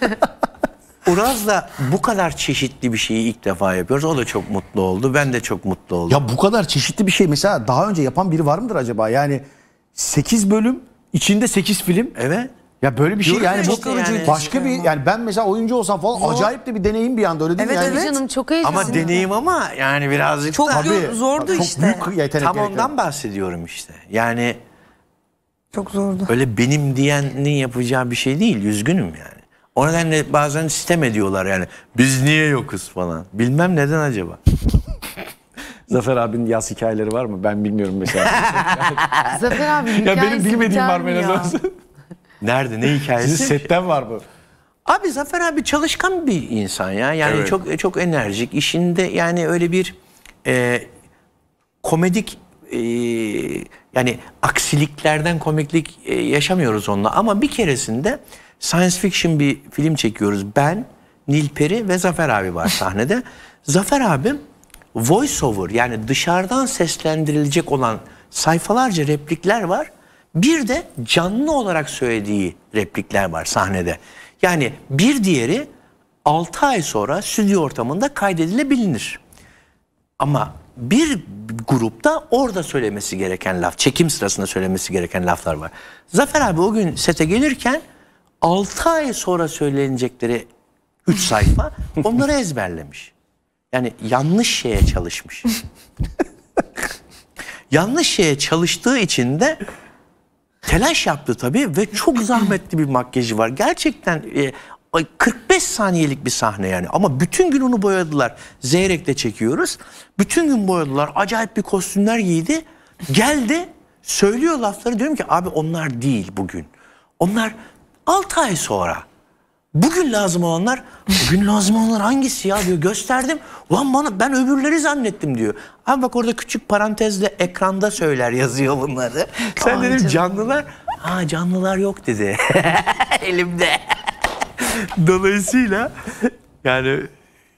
Uraz'la bu kadar çeşitli bir şeyi ilk defa yapıyoruz. O da çok mutlu oldu. Ben de çok mutlu oldum. Ya bu kadar çeşitli bir şey mesela daha önce yapan biri var mıdır acaba? Yani sekiz bölüm içinde sekiz film. Evet. Ya böyle bir şey Yorucu yani işte bu yani. başka bir yani ben mesela oyuncu olsam falan acayip de bir deneyim bir anda öyle değil mi? Evet, Yani evet. Canım çok heyecanlı. Ama deneyim ama yani birazcık Çok da yo- zordu çok işte. büyük yetenek tam gerekiyor. ondan bahsediyorum işte. Yani Çok zordu. öyle benim diyenin yapacağı bir şey değil. Üzgünüm yani. O nedenle bazen sitem ediyorlar yani. Biz niye yokuz falan. Bilmem neden acaba. Zafer abinin yaz hikayeleri var mı? Ben bilmiyorum mesela. Zafer abi ya benim hikayesi bilmediğim biter var mı mi en ya? azından? Nerede, ne hikayesi? Sizin setten var mı? Abi Zafer abi çalışkan bir insan ya. Yani Evet. çok çok enerjik. İşinde yani öyle bir e, komedik e, yani aksiliklerden komiklik e, yaşamıyoruz onunla. Ama bir keresinde science fiction bir film çekiyoruz. Ben, Nilperi ve Zafer abi var sahnede. Zafer abim voice over, yani dışarıdan seslendirilecek olan sayfalarca replikler var. Bir de canlı olarak söylediği replikler var sahnede. Yani bir diğeri altı ay sonra stüdyo ortamında kaydedilebilir. Ama bir grupta orada söylemesi gereken laf, çekim sırasında söylemesi gereken laflar var. Zafer abi o gün sete gelirken altı ay sonra söylenecekleri üç sayfa onları ezberlemiş. Yani yanlış şeye çalışmış. Yanlış şeye çalıştığı için de telaş yaptı tabii ve çok zahmetli bir makyajı var. Gerçekten e, kırk beş saniyelik bir sahne yani. Ama bütün gün onu boyadılar. Zeyrek'te çekiyoruz. Bütün gün boyadılar. Acayip bir kostümler giydi. Geldi, söylüyor lafları. Diyorum ki abi onlar değil bugün. Onlar altı ay sonra. Bugün lazım olanlar, bugün lazım olanlar hangisi ya diyor. Gösterdim. Ulan bana, ben öbürleri zannettim diyor. Abi bak orada küçük parantezle ekranda söyler yazıyor bunları. Sen Ay dedim canım. canlılar. Ha canlılar yok dedi. Elimde. Dolayısıyla yani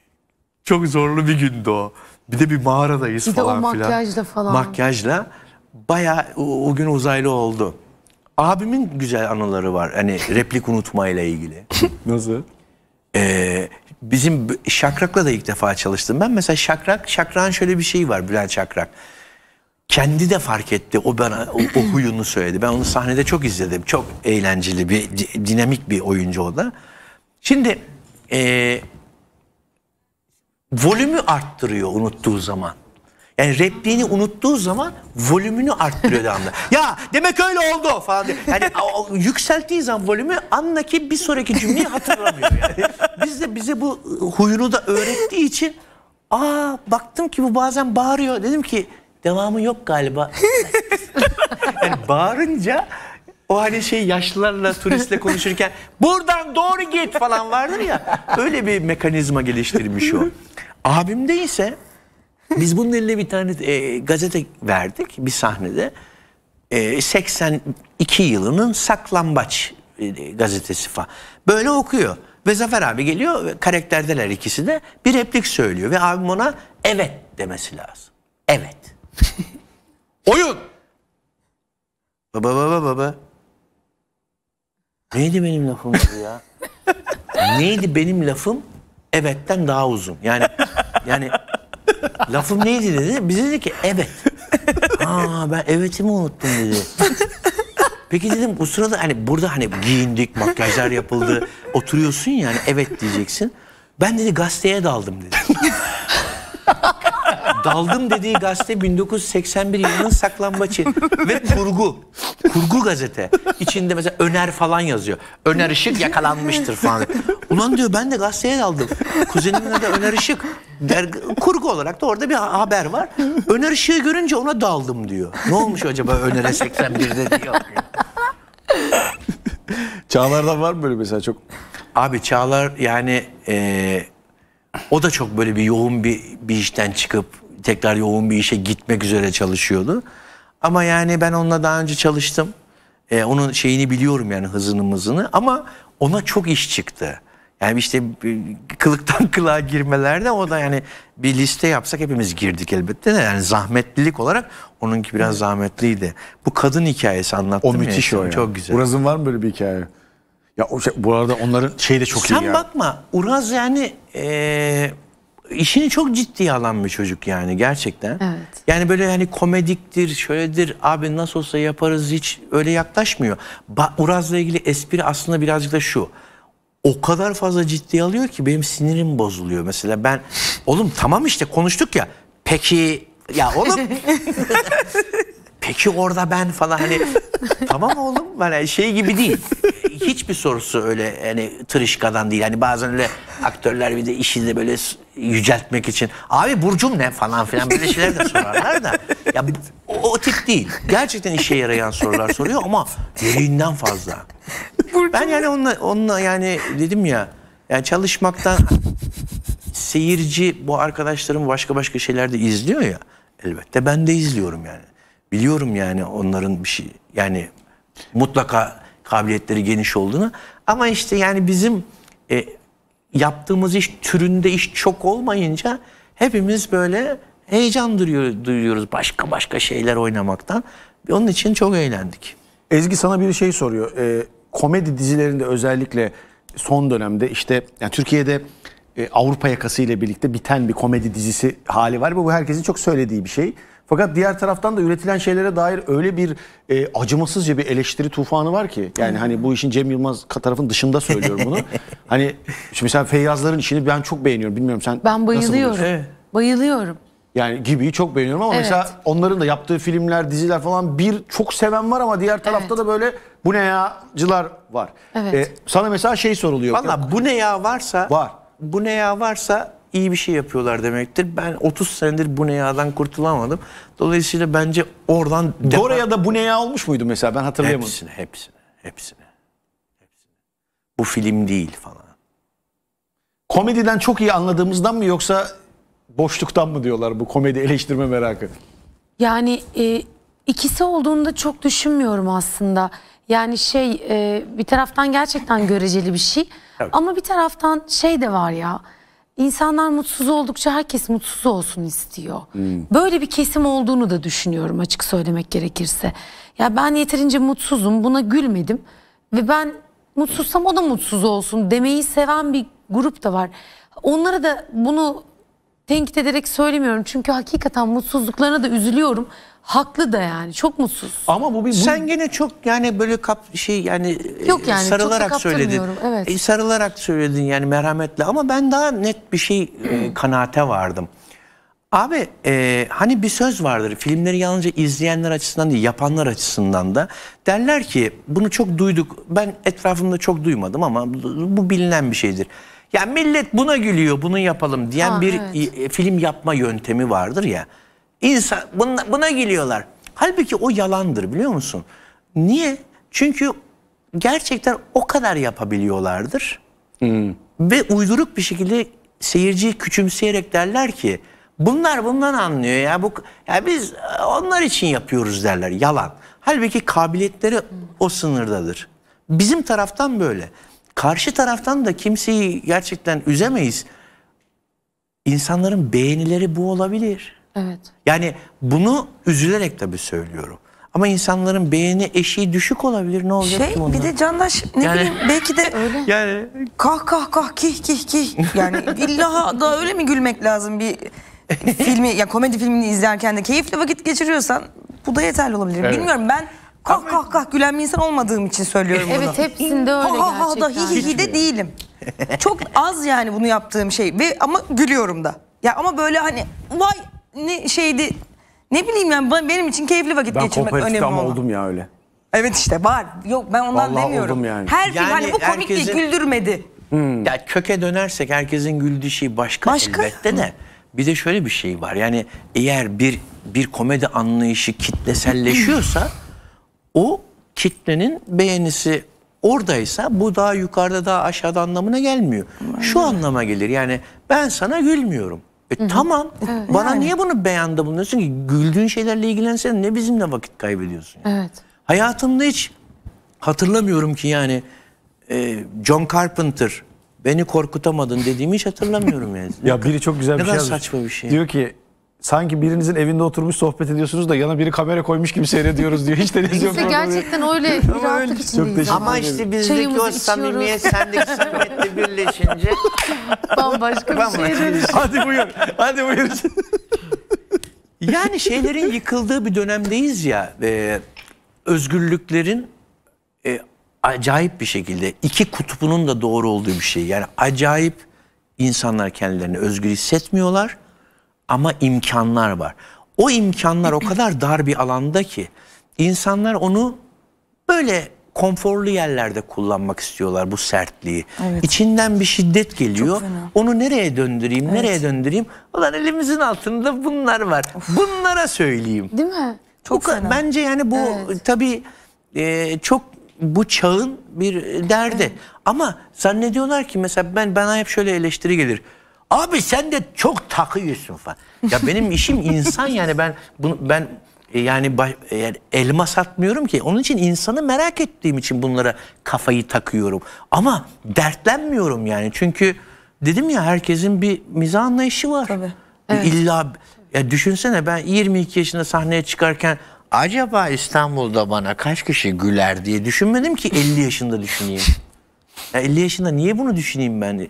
çok zorlu bir gündü o. Bir de bir mağaradayız Bir de o falan filan. makyajla falan. Makyajla. bayağı o, o gün uzaylı oldu. Abimin güzel anıları var. Hani replik unutmayla ilgili. Nasıl? Ee, bizim Şakrak'la da ilk defa çalıştım. Ben mesela Şakrak, Şakrak'ın şöyle bir şeyi var, Bülent Şakrak. Kendi de fark etti. O bana o, o huyunu söyledi. Ben onu sahnede çok izledim. Çok eğlenceli bir, dinamik bir oyuncu o da. Şimdi e, volümü arttırıyor unuttuğu zaman. Yani repliğini unuttuğu zaman volümünü arttırıyor devamlı. Ya demek öyle oldu falan diye. Yani o, o, yükselttiği zaman volümü andaki bir sonraki cümleyi hatırlamıyor yani. Biz de bize bu huyunu da öğrettiği için aa baktım ki bu bazen bağırıyor. Dedim ki devamı yok galiba. Yani bağırınca o hani şey yaşlılarla turistle konuşurken buradan doğru git falan vardır ya. Öyle bir mekanizma geliştirmiş o. Abimde ise biz bunun eline bir tane e, gazete verdik bir sahnede. E, seksen iki yılının Saklambaç e, gazetesi falan. Böyle okuyor. Ve Zafer abi geliyor, karakterdeler ikisi de, bir replik söylüyor. Ve abim ona evet demesi lazım. Evet. Oyun. Baba baba baba. Neydi benim lafım ya? Neydi benim lafım? Evetten daha uzun. Yani yani lafım neydi dedi. Bize dedi ki evet. Aa ben evetimi unuttum dedi. Peki dedim bu sırada hani burada hani giyindik, makyajlar yapıldı. Oturuyorsun ya hani evet diyeceksin. Ben dedi gazeteye daldım dedi. Daldım dediği gazete bin dokuz yüz seksen bir yılının Saklambaçı ve kurgu. Kurgu gazete. İçinde mesela Öner falan yazıyor. Öner Işık yakalanmıştır falan. Ulan diyor ben de gazeteye daldım. Kuzenimin adı Öner Işık. Der, kurgu olarak da orada bir haber var. Öner Işık'ı görünce ona daldım diyor. Ne olmuş acaba Öner'e seksen birde diyor. Çağlar'dan var mı böyle mesela çok? Abi Çağlar yani e, o da çok böyle bir yoğun bir, bir işten çıkıp tekrar yoğun bir işe gitmek üzere çalışıyordu. Ama yani ben onunla daha önce çalıştım. Ee, onun şeyini biliyorum yani hızını mızını. Ama ona çok iş çıktı. Yani işte kılıktan kılığa girmelerde o da yani bir liste yapsak hepimiz girdik elbette de. Yani zahmetlilik olarak onunki biraz zahmetliydi. Bu kadın hikayesi anlattım o ya. müthiş o ya. Çok güzel. Uraz'ın var mı böyle bir hikaye? Ya o şey, bu arada onların şey de çok Sen iyi ya. Sen bakma Uraz yani e, işini çok ciddiye alan bir çocuk yani gerçekten. Evet. Yani böyle hani komediktir, şöyledir, abi nasıl olsa yaparız hiç öyle yaklaşmıyor. Ba Uraz'la ilgili espri aslında birazcık da şu. O kadar fazla ciddiye alıyor ki benim sinirim bozuluyor. Mesela ben oğlum tamam işte konuştuk ya. Peki ya oğlum peki orada ben falan hani tamam oğlum hani şey gibi değil. Hiçbir sorusu öyle hani tırışkadan değil. Hani bazen öyle aktörler bir de işini böyle yüceltmek için abi burcum ne falan filan böyle şeyler de sorarlar da. Ya o, o tip değil. Gerçekten işe yarayan sorular soruyor ama gereğinden fazla. Ben yani onunla, onunla yani dedim ya yani çalışmaktan seyirci bu arkadaşlarım başka başka şeyler de izliyor ya elbette ben de izliyorum yani. Biliyorum yani onların bir şey yani mutlaka kabiliyetleri geniş olduğunu ama işte yani bizim e, yaptığımız iş türünde iş çok olmayınca hepimiz böyle heyecan duyuyor, duyuyoruz başka başka şeyler oynamaktan. Onun için çok eğlendik. Ezgi sana bir şey soruyor. Ee, komedi dizilerinde özellikle son dönemde işte yani Türkiye'de e, Avrupa Yakası ile birlikte biten bir komedi dizisi hali var ve bu herkesin çok söylediği bir şey. Fakat diğer taraftan da üretilen şeylere dair öyle bir e, acımasızca bir eleştiri tufanı var ki. Yani hani bu işin Cem Yılmaz tarafın dışında söylüyorum bunu. Hani şimdi mesela Feyyazların işini ben çok beğeniyorum. Bilmiyorum sen Ben bayılıyorum. Evet. Bayılıyorum. Yani Gibi'yi çok beğeniyorum ama Evet. mesela onların da yaptığı filmler, diziler falan bir çok seven var ama diğer tarafta Evet. da böyle bu ne ya'cılar var. Evet. E, sana mesela şey soruluyor. Valla bu ne ya varsa Var. bu ne ya varsa iyi bir şey yapıyorlar demektir. Ben otuz senedir bu ne ya'dan kurtulamadım. Dolayısıyla bence oradan Oraya da bu ne ya olmuş muydu mesela ben hatırlayamadım. hepsine, hepsine, hepsine, hepsine. Bu film değil falan. Komediden çok iyi anladığımızdan mı yoksa boşluktan mı diyorlar bu komedi eleştirme merakı? Yani e, ikisi olduğunu da çok düşünmüyorum aslında. Yani şey e, bir taraftan gerçekten göreceli bir şey. Evet. Ama bir taraftan şey de var ya. İnsanlar mutsuz oldukça herkes mutsuz olsun istiyor. Böyle bir kesim olduğunu da düşünüyorum açık söylemek gerekirse. Ya ben yeterince mutsuzum, buna gülmedim ve ben mutsuzsam o da mutsuz olsun demeyi seven bir grup da var. Onlara da bunu tenkit ederek söylemiyorum çünkü hakikaten mutsuzluklarına da üzülüyorum. Haklı da yani, çok mutsuz. Ama bu bir bu... Sen gene çok yani böyle kap şey yani, Yok yani sarılarak çok söyledin. Evet. E, sarılarak söyledin yani merhametle, ama ben daha net bir şey e, kanaate vardım. Abi e, hani bir söz vardır, filmleri yalnızca izleyenler açısından değil, yapanlar açısından da derler ki, bunu çok duyduk, ben etrafımda çok duymadım ama bu bilinen bir şeydir. Ya millet buna gülüyor, bunu yapalım diyen ha, bir evet. e, film yapma yöntemi vardır ya. İnsan buna, buna gülüyorlar. Halbuki o yalandır, biliyor musun? Niye? Çünkü gerçekten o kadar yapabiliyorlardır. Hmm. Ve uyduruk bir şekilde seyirciyi küçümseyerek derler ki, bunlar bundan anlıyor ya, bu ya biz onlar için yapıyoruz derler. Yalan. Halbuki kabiliyetleri o sınırdadır. Bizim taraftan böyle. Karşı taraftan da kimseyi gerçekten üzemeyiz. İnsanların beğenileri bu olabilir. Evet. Yani bunu üzülerek tabii söylüyorum. Ama insanların beğeni eşiği düşük olabilir. Ne olacak Şey ki bundan? bir de Candaş ne Yani- bileyim belki de Öyle. Yani kah kah kah kih kih kih. Yani illa da öyle mi gülmek lazım bir filmi, ya komedi filmini izlerken de keyifli vakit geçiriyorsan bu da yeterli olabilir. Evet. Bilmiyorum, ben kah kah kah gülen bir insan olmadığım için söylüyorum bunu. Evet, hepsinde öyle ha, ha, ha da hi gerçekten. hi hi de değilim. Çok az yani bunu yaptığım şey ve ama gülüyorum da. Ya ama böyle hani vay ne şeydi, ne bileyim yani ben- benim için keyifli vakit Ben geçirmek kooperatif önemli ama olan. oldum ya öyle. Evet işte var. Yok ben ondan Vallahi demiyorum. oldum yani. Her film Yani hani bu komik değil, herkesin- güldürmedi. ya köke dönersek herkesin güldüğü şey başka, Başka? elbette de. Bir de şöyle bir şey var. Yani eğer bir bir komedi anlayışı kitleselleşiyorsa o kitlenin beğenisi oradaysa bu daha yukarıda daha aşağıda anlamına gelmiyor. Şu anlama gelir, yani ben sana gülmüyorum. E tamam, bana niye bunu beyanda bulunuyorsun ki? Güldüğün şeylerle ilgilensen ne bizimle vakit kaybediyorsun? Yani? Evet. Hayatımda hiç hatırlamıyorum ki yani e, John Carpenter beni korkutamadın dediğimi hiç hatırlamıyorum yani. Ya biri çok güzel Ne bir şey kadar yazmış. saçma bir şey. Diyor ki sanki birinizin evinde oturmuş sohbet ediyorsunuz da yana biri kamera koymuş gibi seyrediyoruz diyor. Hiç televizyon İşte programı. gerçekten öyle bir rahatlık içindeyiz. teşekkür Ama ederim. işte bizdeki Çayımızı o içiyoruz. samimiyet sendeki samimiyetle birleşince Bambaşka bir bambaşka şey. bir şey. Hadi buyur. Hadi buyur. Yani şeylerin yıkıldığı bir dönemdeyiz ya, e, özgürlüklerin e, acayip bir şekilde iki kutbunun da doğru olduğu bir şey. Yani acayip insanlar kendilerini özgür hissetmiyorlar ama imkanlar var. O imkanlar o kadar dar bir alanda ki insanlar onu böyle konforlu yerlerde kullanmak istiyorlar, bu sertliği. İçinden bir şiddet geliyor. Onu nereye döndüreyim, nereye döndüreyim? Ulan elimizin altında bunlar var. Bunlara söyleyeyim. Değil mi? Çok fena. Bence yani bu Evet. tabii e, çok bu çağın bir derdi. Ama zannediyorlar ki mesela ben bana hep şöyle eleştiri gelir. Abi sen de çok takıyorsun falan. Ya benim işim insan, yani ben bunu ben e, yani, baş, e, yani elma satmıyorum ki. Onun için insanı merak ettiğim için bunlara kafayı takıyorum. Ama dertlenmiyorum yani. Çünkü dedim ya, herkesin bir mizah anlayışı var. Tabii. İlla ya düşünsene, ben yirmi iki yaşında sahneye çıkarken acaba İstanbul'da bana kaç kişi güler diye düşünmedim ki elli yaşında düşüneyim. Ya elli yaşında niye bunu düşüneyim ben?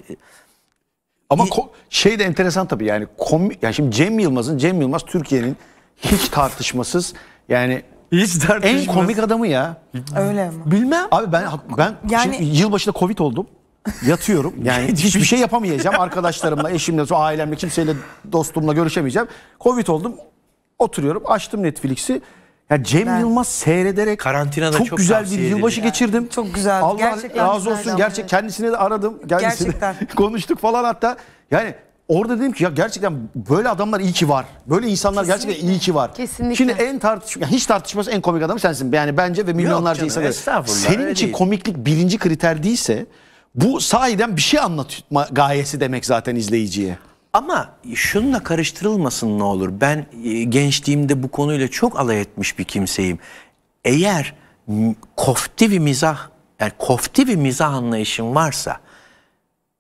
Ama ko- şey de enteresan tabii, yani komik, yani şimdi Cem Yılmaz'ın Cem Yılmaz Türkiye'nin hiç tartışmasız yani Hiç tartışmaz. en komik adamı ya. Öyle ama. Bilmem. Abi ben ben Yani- şimdi yılbaşında Covid oldum. Yatıyorum. Yani hiçbir şey yapamayacağım. Arkadaşlarımla, eşimle, sonra ailemle, kimseyle, dostumla görüşemeyeceğim. Covid oldum. Oturuyorum. Açtım Netflix'i. Ya Cem Ben- Yılmaz seyrederek Karantinada çok, çok güzel bir tavsiye yılbaşı edilir. geçirdim. Çok güzeldi. Allah Gerçekten razı güzeldi olsun. ama Gerçek evet. kendisine de aradım. Kendisine Gerçekten. konuştuk falan hatta. Yani orada dedim ki ya gerçekten böyle adamlar iyi ki var. Böyle insanlar gerçekten iyi ki var. Kesinlikle. Şimdi en tartış yani hiç tartışması en komik adamı sensin. Yani bence ve milyonlarca canım, insan. estağfurullah, Senin öyle için değil. komiklik birinci kriter değilse bu sahiden bir şey anlatma gayesi demek zaten izleyiciye. Ama şununla karıştırılmasın ne olur. Ben e, gençliğimde bu konuyla çok alay etmiş bir kimseyim. Eğer m, kofti bir mizah, yani kofti bir mizah anlayışın varsa,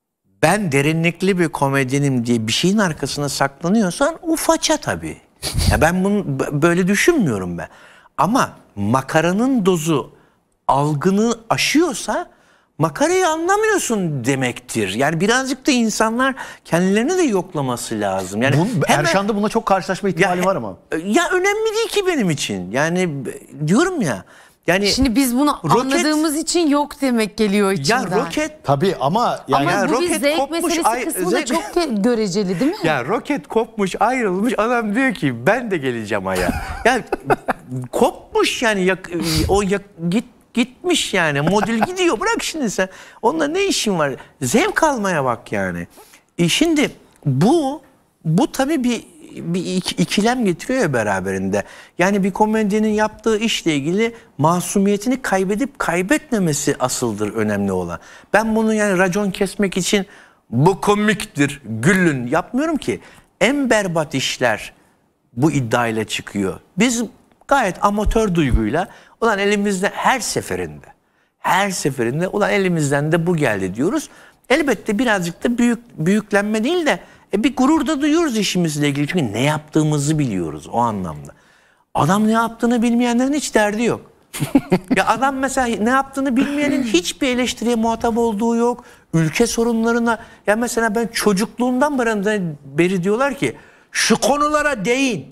ben derinlikli bir komedyenim diye bir şeyin arkasına saklanıyorsan o faça tabii. Ya ben bunu böyle düşünmüyorum ben. Ama makaranın dozu algını aşıyorsa makarayı anlamıyorsun demektir. Yani birazcık da insanlar kendilerini de yoklaması lazım. Yani Bun, hemen, Erşan'da buna çok karşılaşma ihtimali ya, var ama. Ya önemli değil ki benim için. Yani diyorum ya. Yani Şimdi biz bunu roket, anladığımız için yok demek geliyor içinden. Ya roket tabii ama yani ama ya bu bir roket zevk kopmuş, meselesi ay- kısmı da zevk- çok göreceli değil mi? Ya roket kopmuş, ayrılmış, adam diyor ki ben de geleceğim aya. Ya kopmuş yani, yak, o yak, git gitmiş yani, modül gidiyor, bırak şimdi sen. Onunla ne işin var? Zevk almaya bak yani. E şimdi bu bu tabii bir bir ikilem getiriyor ya beraberinde. Yani bir komedyenin yaptığı işle ilgili masumiyetini kaybedip kaybetmemesi asıldır önemli olan. Ben bunu yani racon kesmek için bu komiktir, gülün yapmıyorum ki. En berbat işler bu iddiayla çıkıyor. Biz gayet amatör duyguyla ulan elimizde her seferinde her seferinde ulan elimizden de bu geldi diyoruz. Elbette birazcık da büyük büyüklenme değil de e bir gurur da duyuyoruz işimizle ilgili. Çünkü ne yaptığımızı biliyoruz o anlamda. Adam ne yaptığını bilmeyenlerin hiç derdi yok. Ya adam mesela ne yaptığını bilmeyenin hiçbir eleştiriye muhatap olduğu yok. Ülke sorunlarına, ya mesela ben çocukluğumdan beri diyorlar ki şu konulara değin.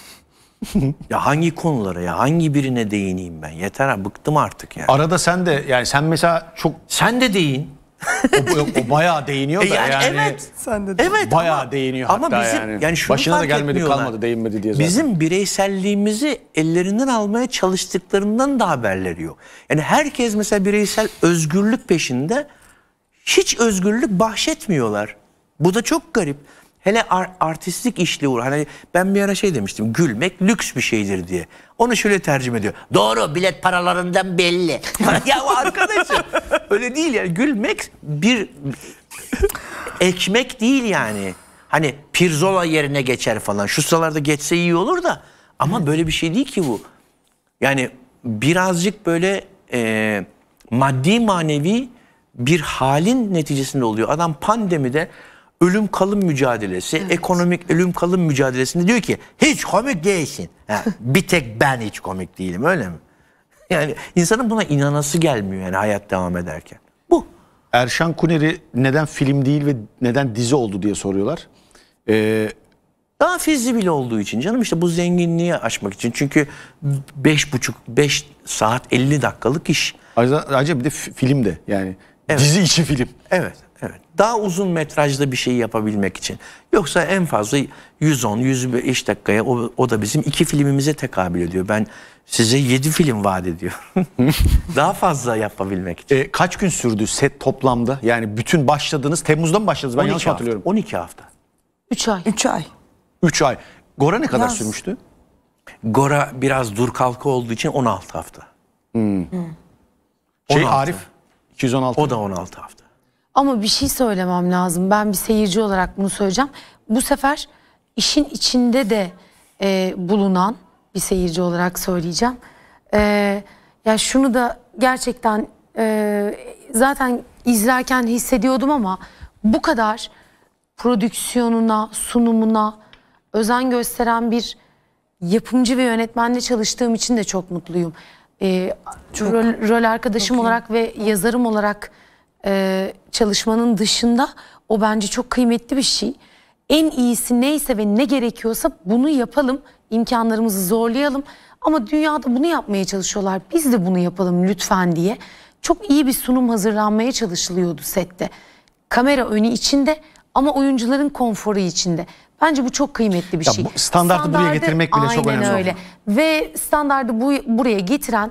Ya hangi konulara, ya hangi birine değineyim ben? Yeter ha, bıktım artık yani. Arada sen de yani sen mesela çok... Sen de değin. O, o bayağı değiniyor da E yani, yani. evet. Sen de Evet. Bayağı ama, değiniyor ama hatta bizim, yani. yani şunu Başına da fark gelmedi etmiyorlar. kalmadı değinmedi diye zaten. Bizim bireyselliğimizi ellerinden almaya çalıştıklarından da haberleri yok. Yani herkes mesela bireysel özgürlük peşinde, hiç özgürlük bahşetmiyorlar. Bu da çok garip. Hele ar artistlik işle uğra. Hani ben bir ara şey demiştim, gülmek lüks bir şeydir diye. Onu şöyle tercüme ediyor. Doğru, bilet paralarından belli. Ya arkadaşım öyle değil yani, gülmek bir ekmek değil yani. Hani pirzola yerine geçer falan. Şu sıralarda geçse iyi olur da. Ama evet, böyle bir şey değil ki bu. Yani birazcık böyle e, maddi manevi bir halin neticesinde oluyor. Adam pandemide ölüm kalım mücadelesi, evet, ekonomik ölüm kalım mücadelesinde diyor ki hiç komik değilsin. Ha, bir tek ben hiç komik değilim, öyle mi? Yani insanın buna inanası gelmiyor yani hayat devam ederken. Bu. Erşan Kuneri neden film değil ve neden dizi oldu diye soruyorlar. Ee, Daha fizibil olduğu için canım, işte bu zenginliği aşmak için. Çünkü beş buçuk beş saat elli dakikalık iş. Ayrıca bir de film de yani, evet, dizi içi film. Evet. Evet. Daha uzun metrajda bir şey yapabilmek için. Yoksa en fazla yüz on yüz beş dakikaya o, o da bizim iki filmimize tekabül ediyor. Ben size yedi film vaat ediyorum. Daha fazla yapabilmek için. E, kaç gün sürdü set toplamda? Yani bütün başladınız, Temmuz'da mı başladınız? Ben yanlış hatırlıyorum. on iki hafta. üç ay. üç ay. üç ay. Gora ne kadar Yaz. sürmüştü? Gora biraz dur kalkı olduğu için on altı hafta. Hmm. Şey on altı. Arif iki yüz on altı. O da on altı hafta. Ama bir şey söylemem lazım. Ben bir seyirci olarak bunu söyleyeceğim. Bu sefer işin içinde de e, bulunan bir seyirci olarak söyleyeceğim. E, ya şunu da gerçekten e, zaten izlerken hissediyordum ama bu kadar prodüksiyonuna, sunumuna özen gösteren bir yapımcı ve yönetmenle çalıştığım için de çok mutluyum. E, rol, rol arkadaşım olarak ve yazarım olarak Ee, çalışmanın dışında o bence çok kıymetli bir şey. En iyisi neyse ve ne gerekiyorsa bunu yapalım, imkanlarımızı zorlayalım. Ama dünyada bunu yapmaya çalışıyorlar, biz de bunu yapalım lütfen diye. Çok iyi bir sunum hazırlanmaya çalışılıyordu sette. Kamera önü içinde ama oyuncuların konforu içinde. Bence bu çok kıymetli bir ya şey. Bu standartı, standardı buraya getirmek bile çok önemli. Aynen öyle. Ve standardı bu, buraya getiren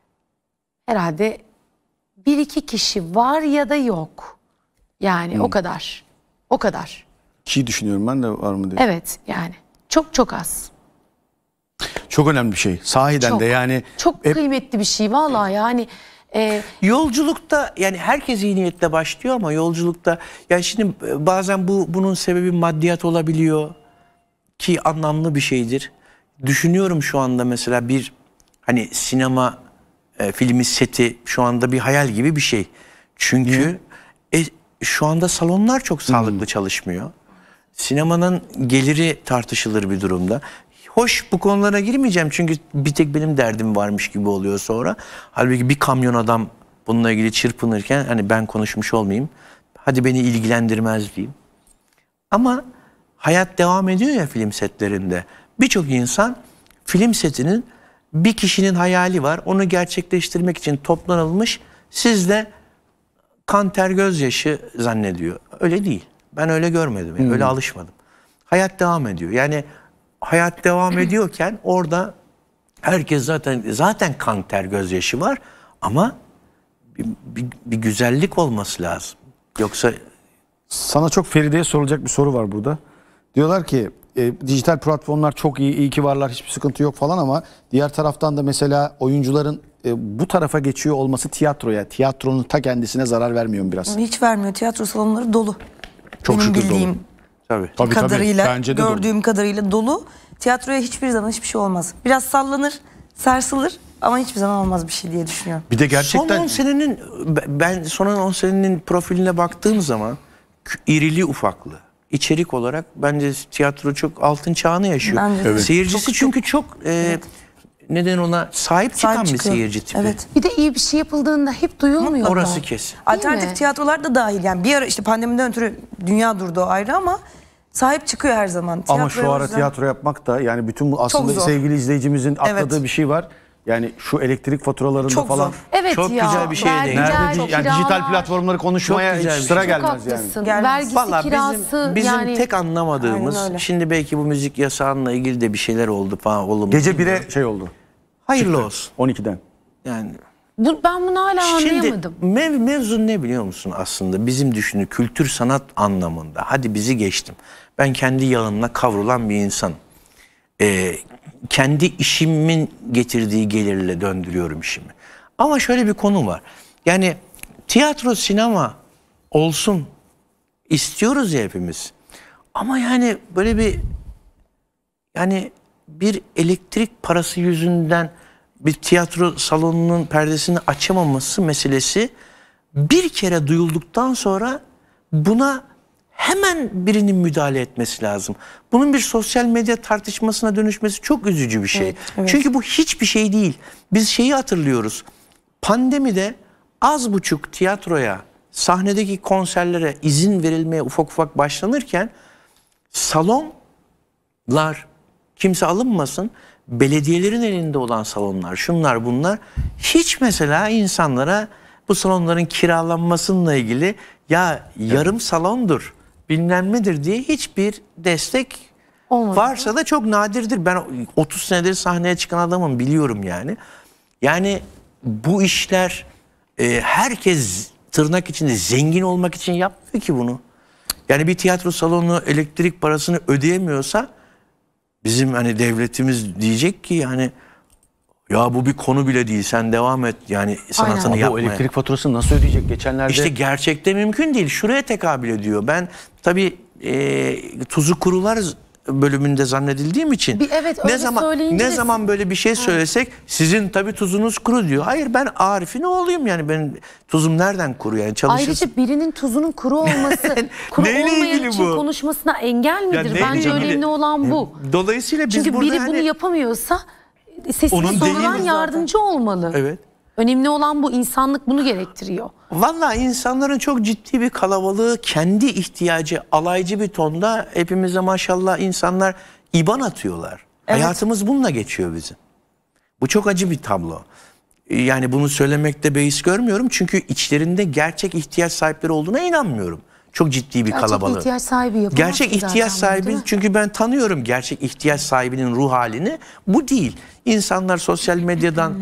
herhalde bir iki kişi var ya da yok. Yani hmm. o kadar. O kadar. Ki düşünüyorum ben de, var mı diye. Evet yani. Çok çok az. Çok önemli bir şey. Sahiden çok, de yani. Çok hep... kıymetli bir şey vallahi yani. E... Yolculukta yani herkes iyi niyetle başlıyor ama yolculukta yani şimdi bazen bu bunun sebebi maddiyat olabiliyor. Ki anlamlı bir şeydir. Düşünüyorum şu anda mesela bir hani sinema E, filmi seti şu anda bir hayal gibi bir şey. Çünkü e, şu anda salonlar çok sağlıklı Hmm. çalışmıyor. Sinemanın geliri tartışılır bir durumda. Hoş, bu konulara girmeyeceğim çünkü bir tek benim derdim varmış gibi oluyor sonra. Halbuki bir kamyon adam bununla ilgili çırpınırken hani ben konuşmuş olmayayım. Hadi beni ilgilendirmez diyeyim. Ama hayat devam ediyor ya film setlerinde. Birçok insan film setinin bir kişinin hayali var. Onu gerçekleştirmek için toplanılmış. Siz de kan ter gözyaşı zannediyor. Öyle değil. Ben öyle görmedim. Yani. Öyle alışmadım. Hayat devam ediyor. Yani hayat devam ediyorken orada herkes zaten zaten kan ter gözyaşı var ama bir, bir, bir güzellik olması lazım. Yoksa sana çok Feride'ye sorulacak bir soru var burada. Diyorlar ki e, dijital platformlar çok iyi, iyi ki varlar, hiçbir sıkıntı yok falan ama diğer taraftan da mesela oyuncuların e, bu tarafa geçiyor olması tiyatroya, tiyatronun ta kendisine zarar vermiyor mu biraz? Hiç vermiyor. Tiyatro salonları dolu. Çok Benim şükür bildiğim dolu. Tabii. Tabii, kadarıyla, tabii. Bence de gördüğüm dolu. kadarıyla dolu. Tiyatroya hiçbir zaman hiçbir şey olmaz. Biraz sallanır, sarsılır ama hiçbir zaman olmaz bir şey diye düşünüyorum. Bir de gerçekten son on senenin ben son on senenin profiline baktığım zaman irili ufaklı içerik olarak bence tiyatro çok altın çağını yaşıyor. Bence de. Evet. Seyircisi Çok, çünkü çok e, neden ona sahip çıkan Sahip bir çıkıyor. seyirci tipi. Evet. Bir de iyi bir şey yapıldığında hep duyulmuyor. Orası da. kesin. Alternatif mi? tiyatrolar da dahil. Yani bir ara işte pandemiden ötürü dünya durdu o ayrı ama sahip çıkıyor her zaman. ama Tiyatroya şu o ara yüzden- tiyatro yapmak da yani bütün bu aslında zor. sevgili izleyicimizin atladığı Evet. bir şey var. Yani şu elektrik faturalarında Çok falan. zor. Evet Çok ya. güzel bir şeye vergiler, değindin. Nerede di- yani kiralar. dijital platformları konuşmaya Çok güzel hiç bir sıra şey. Çok gelmez yani. haklısın. Gelmez. Vergisi, Vallahi kirası bizim, bizim yani. tek anlamadığımız Aynen öyle. şimdi belki bu müzik yasağıyla ilgili de bir şeyler oldu falan olumlu. Gece bire şey oldu. hayırlı olsun. on ikiden. Yani Bu, ben bunu hala Şimdi anlayamadım. mev, mevzu ne biliyor musun aslında? Bizim düşündüğü kültür sanat anlamında. Hadi bizi geçtim. Ben kendi yağınla kavrulan bir insanım. Ee, kendi işimin getirdiği gelirle döndürüyorum işimi. Ama şöyle bir konu var. Yani tiyatro, sinema olsun istiyoruz ya hepimiz. Ama yani böyle bir yani bir elektrik parası yüzünden bir tiyatro salonunun perdesini açamaması meselesi bir kere duyulduktan sonra buna hemen birinin müdahale etmesi lazım. Bunun bir sosyal medya tartışmasına dönüşmesi çok üzücü bir şey. Evet, evet. Çünkü bu hiçbir şey değil. Biz şeyi hatırlıyoruz. Pandemide az buçuk tiyatroya, sahnedeki konserlere izin verilmeye ufak ufak başlanırken salonlar, kimse alınmasın, belediyelerin elinde olan salonlar, şunlar bunlar hiç mesela insanlara bu salonların kiralanmasıyla ilgili ya yarım salondur bilmem nedir diye hiçbir destek Olmadı. varsa da çok nadirdir. Ben otuz senedir sahneye çıkan adamım, biliyorum yani. Yani bu işler e, herkes tırnak içinde zengin olmak için yapmıyor ki bunu. Yani bir tiyatro salonu elektrik parasını ödeyemiyorsa bizim hani devletimiz diyecek ki yani ya bu bir konu bile değil, sen devam et yani sanatını Ama bu yapmaya. elektrik faturasını nasıl ödeyecek? Geçenlerde İşte gerçekte mümkün değil. Şuraya tekabül ediyor. Ben tabii e, tuzu kurular bölümünde zannedildiğim için Bir- evet, ne öyle zaman söyleyince ne de- zaman böyle bir şey söylesek sizin tabii tuzunuz kuru diyor. Hayır, ben Arif'in oğluyum yani, benim tuzum nereden kuru yani, çalışırsın. Ayrıca birinin tuzunun kuru olması, kuru Neyle olmayan ilgili için bu? konuşmasına engel midir? neyle Bence ilgili? önemli olan bu. Dolayısıyla biz Çünkü burada biri hani, bunu yapamıyorsa sesini Onun sorulan değil zaten. yardımcı olmalı. evet. Önemli olan bu. İnsanlık bunu gerektiriyor. Vallahi insanların çok ciddi bir kalabalığı kendi ihtiyacı alaycı bir tonda hepimize maşallah insanlar İban atıyorlar. Hayatımız bununla geçiyor bizim. Bu çok acı bir tablo. Yani bunu söylemekte beis görmüyorum çünkü içlerinde gerçek ihtiyaç sahipleri olduğuna inanmıyorum. Çok ciddi bir Gerçek kalabalık. ihtiyaç sahibi yapamaz Gerçek ki zaten ihtiyaç bunu, sahibi, değil mi? çünkü ben tanıyorum gerçek ihtiyaç sahibinin ruh halini. Bu değil. İnsanlar sosyal medyadan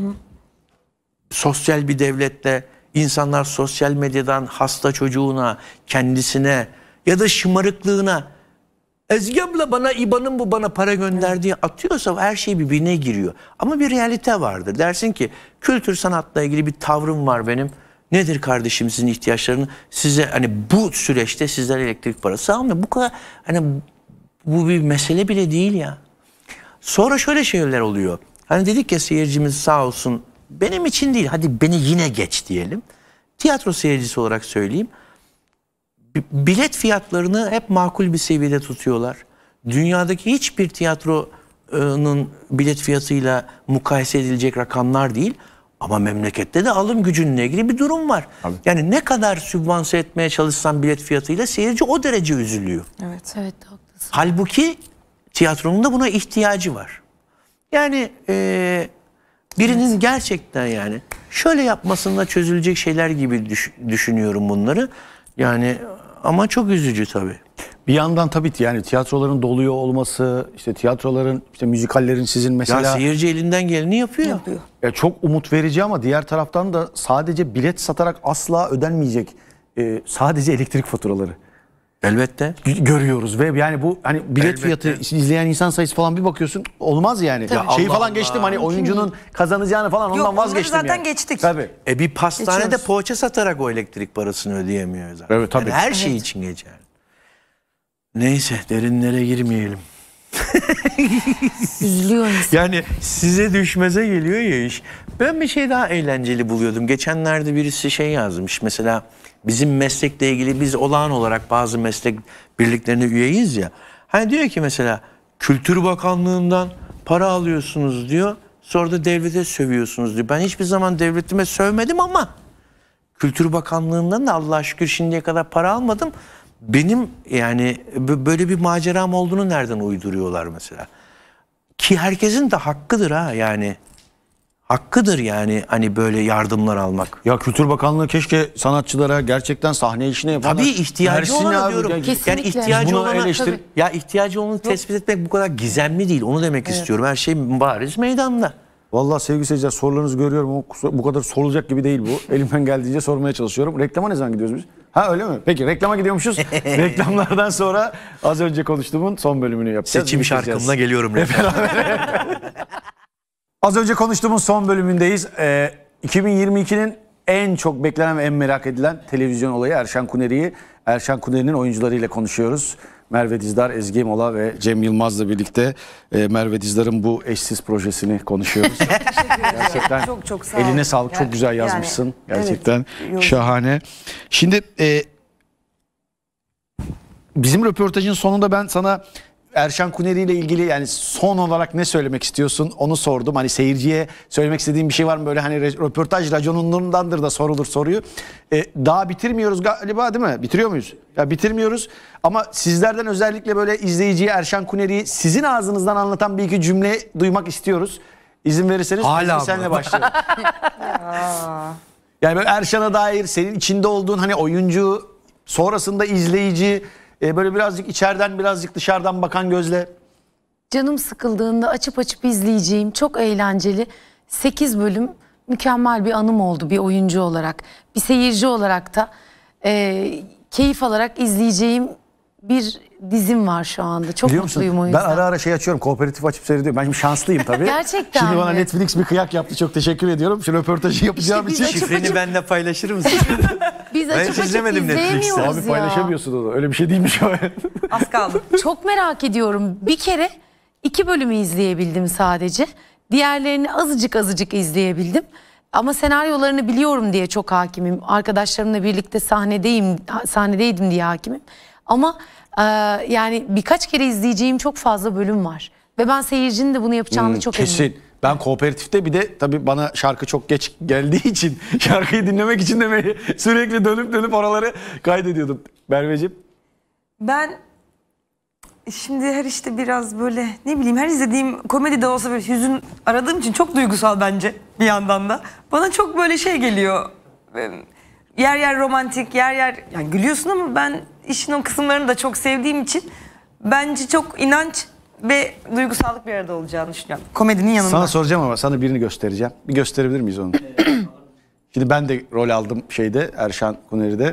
sosyal bir devlette insanlar sosyal medyadan hasta çocuğuna, kendisine ya da şımarıklığına Ezgi abla bana İBAN'ın bu bana para gönder diye atıyorsa her şey birbirine giriyor. Ama bir realite vardır. Dersin ki kültür sanatla ilgili bir tavrım var benim. Nedir kardeşim sizin ihtiyaçlarını? Size hani bu süreçte sizler elektrik parası almıyor. Bu kadar hani bu bir mesele bile değil ya. Sonra şöyle şeyler oluyor. Hani dedik ya, seyircimiz sağ olsun, benim için değil, hadi beni yine geç diyelim. Tiyatro seyircisi olarak söyleyeyim. bilet fiyatlarını hep makul bir seviyede tutuyorlar. Dünyadaki hiçbir tiyatronun bilet fiyatıyla mukayese edilecek rakamlar değil. Ama memlekette de alım gücünle ilgili bir durum var. Abi. Yani ne kadar sübvanse etmeye çalışsan bilet fiyatıyla seyirci o derece üzülüyor. Evet, evet haklısın. Halbuki tiyatronun da buna ihtiyacı var. Yani e, birinin evet. gerçekten yani şöyle yapmasında çözülecek şeyler gibi düş, düşünüyorum bunları. Yani ama çok üzücü tabii. Bir yandan tabii yani tiyatroların doluyor olması, işte tiyatroların, işte müzikallerin sizin mesela... Ya seyirci elinden geleni yapıyor. yapıyor. Ya çok umut verici ama diğer taraftan da sadece bilet satarak asla ödenmeyecek e, sadece elektrik faturaları. Elbette. Görüyoruz ve yani bu hani bilet Elbette. fiyatı izleyen insan sayısı falan bir bakıyorsun olmaz yani. Ya Şeyi Allah falan geçtim Allah. hani oyuncunun kazanacağını falan Yok, ondan vazgeçtim zaten yani. geçtik. Tabii. E bir pastanede Geçiyoruz. poğaça satarak o elektrik parasını ödeyemiyor zaten. Evet tabii. Yani her şey Evet. için geçer. Neyse derinlere girmeyelim. Üzülüyor insan. Yani size düşmeze geliyor ya iş. Ben bir şey daha eğlenceli buluyordum. Geçenlerde birisi şey yazmış. Mesela bizim meslekle ilgili biz olağan olarak bazı meslek birliklerine üyeyiz ya. Hani diyor ki mesela Kültür Bakanlığı'ndan para alıyorsunuz diyor. Sonra da devlete sövüyorsunuz diyor. Ben hiçbir zaman devletime sövmedim ama Kültür Bakanlığı'ndan da Allah'a şükür şimdiye kadar para almadım. Benim yani böyle bir maceram olduğunu nereden uyduruyorlar mesela? Ki herkesin de hakkıdır ha yani. Hakkıdır yani hani böyle yardımlar almak. Ya Kültür Bakanlığı keşke sanatçılara gerçekten sahne işine yapanlar. Tabii ihtiyacı versin olana abi. diyorum. Yani Yani ihtiyacı bunu olana eleştir- ya ihtiyacı olanı tespit etmek bu kadar gizemli değil. Onu demek istiyorum. Her şey bariz meydanda. Vallahi sevgili seyirciler sorularınızı görüyorum ama kusura- bu kadar sorulacak gibi değil bu. Elimden geldiğince sormaya çalışıyorum. Reklama ne zaman gidiyoruz biz? Ha öyle mi? Peki reklama gidiyormuşuz. Reklamlardan sonra az önce konuştuğumun son bölümünü yapacağız. Seçim şarkımla geliyorum. Az önce konuştuğumuz son bölümündeyiz. Ee, iki bin yirmi ikinin en çok beklenen ve en merak edilen televizyon olayı Erşan Kuneri'yi. Erşan Kuneri'nin oyuncularıyla konuşuyoruz. Merve Dizdar, Ezgi Mola ve Cem Yılmaz'la birlikte e, Merve Dizdar'ın bu eşsiz projesini konuşuyoruz. Gerçekten Çok çok sağ ol. eline sağlık. Yani- çok güzel yazmışsın. yani, Gerçekten evet, şahane. Şimdi e, bizim röportajın sonunda ben sana Erşan Kuneri ile ilgili yani son olarak ne söylemek istiyorsun onu sordum. Hani seyirciye söylemek istediğin bir şey var mı böyle hani röportaj raconundandır da sorulur soruyu. Ee, daha bitirmiyoruz galiba değil mi? Bitiriyor muyuz? Ya bitirmiyoruz ama sizlerden özellikle böyle izleyiciye Erşan Kuneri'yi sizin ağzınızdan anlatan bir iki cümle duymak istiyoruz. İzin verirseniz Hala senle başlayalım. Yani böyle Erşan'a dair senin içinde olduğun hani oyuncu sonrasında izleyici e, böyle birazcık içeriden birazcık dışarıdan bakan gözle. Canım sıkıldığında açıp açıp izleyeceğim çok eğlenceli sekiz bölüm mükemmel bir anım oldu bir oyuncu olarak. Bir seyirci olarak da e, keyif alarak izleyeceğim bir dizim var şu anda. Çok Biliyor musun? mutluyum o Ben yüzden. ara ara şey açıyorum, kooperatif açıp seyrediyorum. Ben şimdi şanslıyım tabii. Gerçekten Şimdi bana mi? Netflix bir kıyak yaptı. Çok teşekkür ediyorum. Şu röportajı yapacağım biz için. açıp Şifreni açıp- benimle paylaşır mısın? Biz Ben açıp hiç açıp izlemedim Netflix'te. izleyemiyoruz Abi ya. paylaşamıyorsun onu. Öyle bir şey değilmiş o. Az kaldı. Çok merak ediyorum. Bir kere iki bölümü izleyebildim sadece. Diğerlerini azıcık azıcık izleyebildim. Ama senaryolarını biliyorum diye çok hakimim. Arkadaşlarımla birlikte sahnedeyim, sahnedeydim diye hakimim. Ama e, yani birkaç kere izleyeceğim çok fazla bölüm var. Ve ben seyircinin de bunu yapacağını çok eminim. Kesin. Ben kooperatifte bir de tabii bana şarkı çok geç geldiği için şarkıyı dinlemek için de sürekli dönüp dönüp oraları kaydediyordum. Merveciğim. Ben şimdi her işte biraz böyle ne bileyim her izlediğim komedi de olsa böyle hüzün aradığım için çok duygusal bence bir yandan da. Bana çok böyle şey geliyor. Yer yer romantik, yer yer yani gülüyorsun ama ben işin o kısımlarını da çok sevdiğim için bence çok inanç ve duygusallık bir arada olacağını düşünüyorum. Komedinin yanında. Sana soracağım ama sana birini göstereceğim. Bir gösterebilir miyiz onu? Şimdi ben de rol aldım şeyde Erşan Kuneri'de.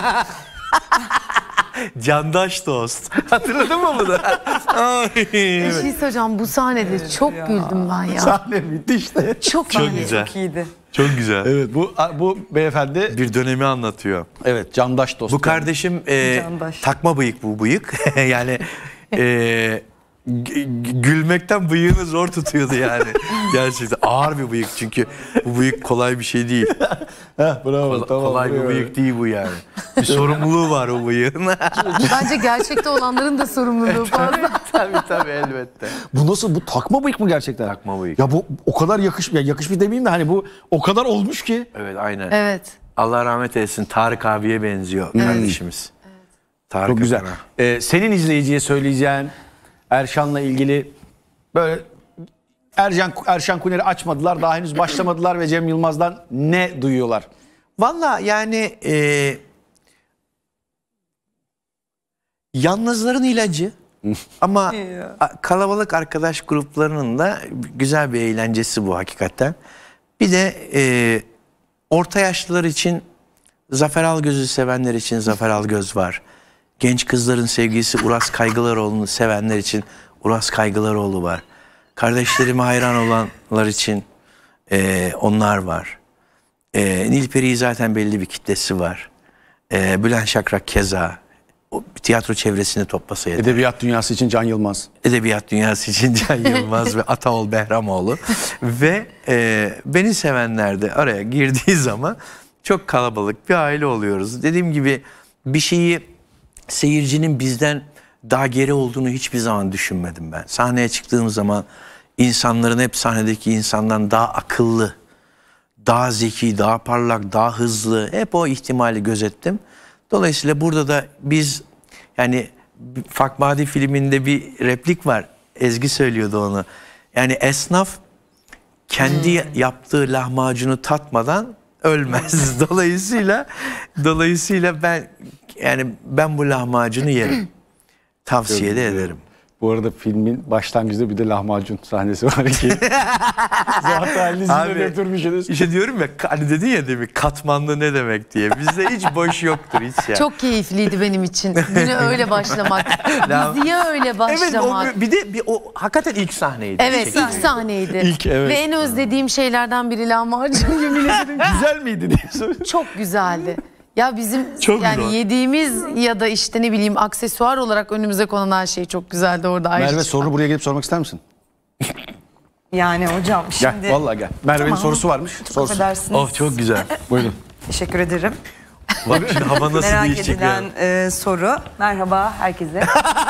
Candaş dost. Hatırladın mı bunu? Bir şey söyleyeceğim, bu sahnede çok güldüm ben ya. Sahne bitti işte. Çok, Çok iyi. güzel. Çok iyiydi. Çok güzel. Evet bu bu beyefendi Bir dönemi anlatıyor. evet candaş dost. Bu kardeşim e, Candaş. takma bıyık bu bıyık. Yani e, gülmekten bıyığını zor tutuyordu yani. Gerçekten ağır bir bıyık çünkü bu bıyık kolay bir şey değil. Heh, bravo, Kolay, tamam, kolay bir bıyık değil bu yani. Bir sorumluluğu var o bıyığın. Bence gerçekte olanların da sorumluluğu fazla. Tabii tabii elbette. Bu nasıl, bu takma bıyık mı gerçekten? Takma bıyık. Ya bu o kadar yakış, ya yakışmış demeyeyim de hani bu o kadar olmuş ki. Evet aynen. Evet. Allah rahmet eylesin, Tarık abiye benziyor kardeşimiz. Tarık Çok güzel. Akan'a. Ee, senin izleyiciye söyleyeceğin Erşan'la ilgili böyle Ercan, Erşan Kuner'i açmadılar, daha henüz başlamadılar ve Cem Yılmaz'dan ne duyuyorlar? Valla yani e, yalnızların ilacı ama a- kalabalık arkadaş gruplarının da güzel bir eğlencesi bu hakikaten. Bir de e, orta yaşlılar için Zafer Algöz'ü sevenler için Zafer Algöz var. Genç kızların sevgilisi Uras Kaygılaroğlu'nu sevenler için Uras Kaygılaroğlu var. Kardeşlerime hayran olanlar için e, onlar var. E, Nilperi'yi zaten belli bir kitlesi var. E, Bülent Şakrak keza. O tiyatro çevresini toplasa yeter. Edebiyat dünyası için Can Yılmaz. Edebiyat dünyası için Can Yılmaz ve Ataol Behramoğlu. Ve e, beni sevenler de araya girdiği zaman çok kalabalık bir aile oluyoruz. Dediğim gibi bir şeyi seyircinin bizden daha geri olduğunu hiçbir zaman düşünmedim ben. Sahneye çıktığım zaman insanların hep sahnedeki insandan daha akıllı, daha zeki, daha parlak, daha hızlı, hep o ihtimali gözettim. Dolayısıyla burada da biz yani Fakmadi filminde bir replik var. Ezgi söylüyordu onu. Yani esnaf kendi hmm. yaptığı lahmacunu tatmadan ölmez. Dolayısıyla dolayısıyla ben yani ben bu lahmacunu yerim. Tavsiye de ederim. Bu arada filmin başlangıcında bir de lahmacun sahnesi var ki. Zaten listede götürmüşsünüz. İşte diyorum ya, hani dedin ya demin katmanlı ne demek diye. Bizde hiç boş yoktur hiç ya. Çok keyifliydi benim için. Güne öyle başlamak. Diziye öyle başlamak. Evet, o, bir de bir, o hakikaten ilk sahneydi. Evet, ilk sahneydi. İlk, evet. Ve en özlediğim şeylerden biri lahmacun, yemin ederim. Güzel miydi diye soruyorum. Çok güzeldi. Ya bizim çok yani güzel. Yediğimiz ya da işte ne bileyim aksesuar olarak önümüze konan her şey çok güzeldi orada. Merve, soru buraya gelip sormak ister misin? Yani hocam şimdi... Gel vallahi gel. Merve'nin tamam. sorusu varmış. Çok Sorsun. affedersiniz. Oh çok güzel. Buyurun. Teşekkür ederim. Bak şimdi hava nasıl Merak değişecek edilen e, soru. Merhaba herkese.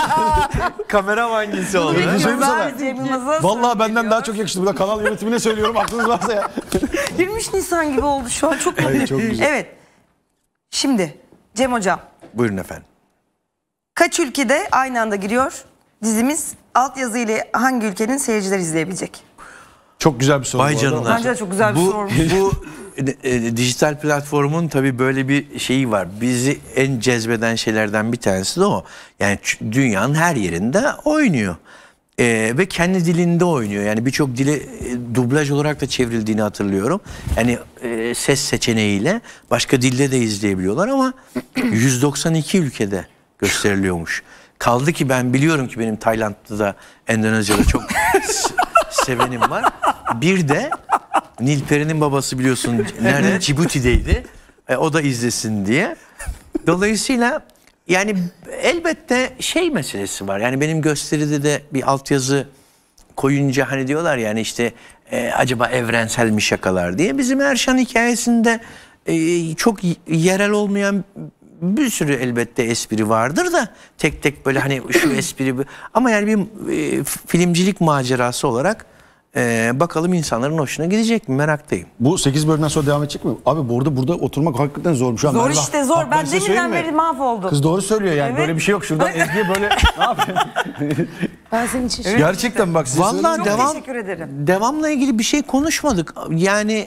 Kamera hangisi oldu? Ne söyleyeyim sana? Vallahi benden geliyor. daha çok yakıştı. Burada kanal yönetimine söylüyorum. Aklınız varsa ya. yirmi Nisan gibi oldu şu an. Çok mutluyum. Çok güzel. Evet. Şimdi Cem hocam. Buyurun efendim. Kaç ülkede aynı anda giriyor dizimiz? Altyazı ile hangi ülkenin seyirciler izleyebilecek? Çok güzel bir soru. Vay canına. Bence de çok güzel bir bu, soru. Bu e, e, dijital platformun tabii böyle bir şeyi var. Bizi en cezbeden şeylerden bir tanesi de o. Yani dünyanın her yerinde oynuyor. E, ve kendi dilinde oynuyor. Yani birçok dile e, dublaj olarak da çevrildiğini hatırlıyorum. Yani e, ses seçeneğiyle başka dilde de izleyebiliyorlar ama yüz doksan iki ülkede gösteriliyormuş. Kaldı ki ben biliyorum ki benim Tayland'da da Endonezya'da çok sevenim var. Bir de Nilperi'nin babası biliyorsun nerede? Cibuti'deydi. E, o da izlesin diye. Dolayısıyla yani elbette şey meselesi var. Yani benim gösteride de bir altyazı koyunca hani diyorlar yani işte e, acaba evrensel mi şakalar diye. Bizim Erşan hikayesinde e, çok yerel olmayan bir sürü elbette espri vardır da tek tek böyle hani şu espri ama yani bir e, filmcilik macerası olarak e, bakalım insanların hoşuna gidecek mi, meraktayım. Bu sekiz bölümden sonra devam edecek mi? Abi burada burada oturmak hakikaten zormuş. Zor Merve, işte zor. Ben, ben deminden beri mahvoldum. Kız doğru söylüyor yani, evet. Böyle bir şey yok. Şuradan Ezgi'ye böyle ne yapayım? Ben senin için evet. Gerçekten bak size vallahi devam, teşekkür ederim. Devamla ilgili bir şey konuşmadık. Yani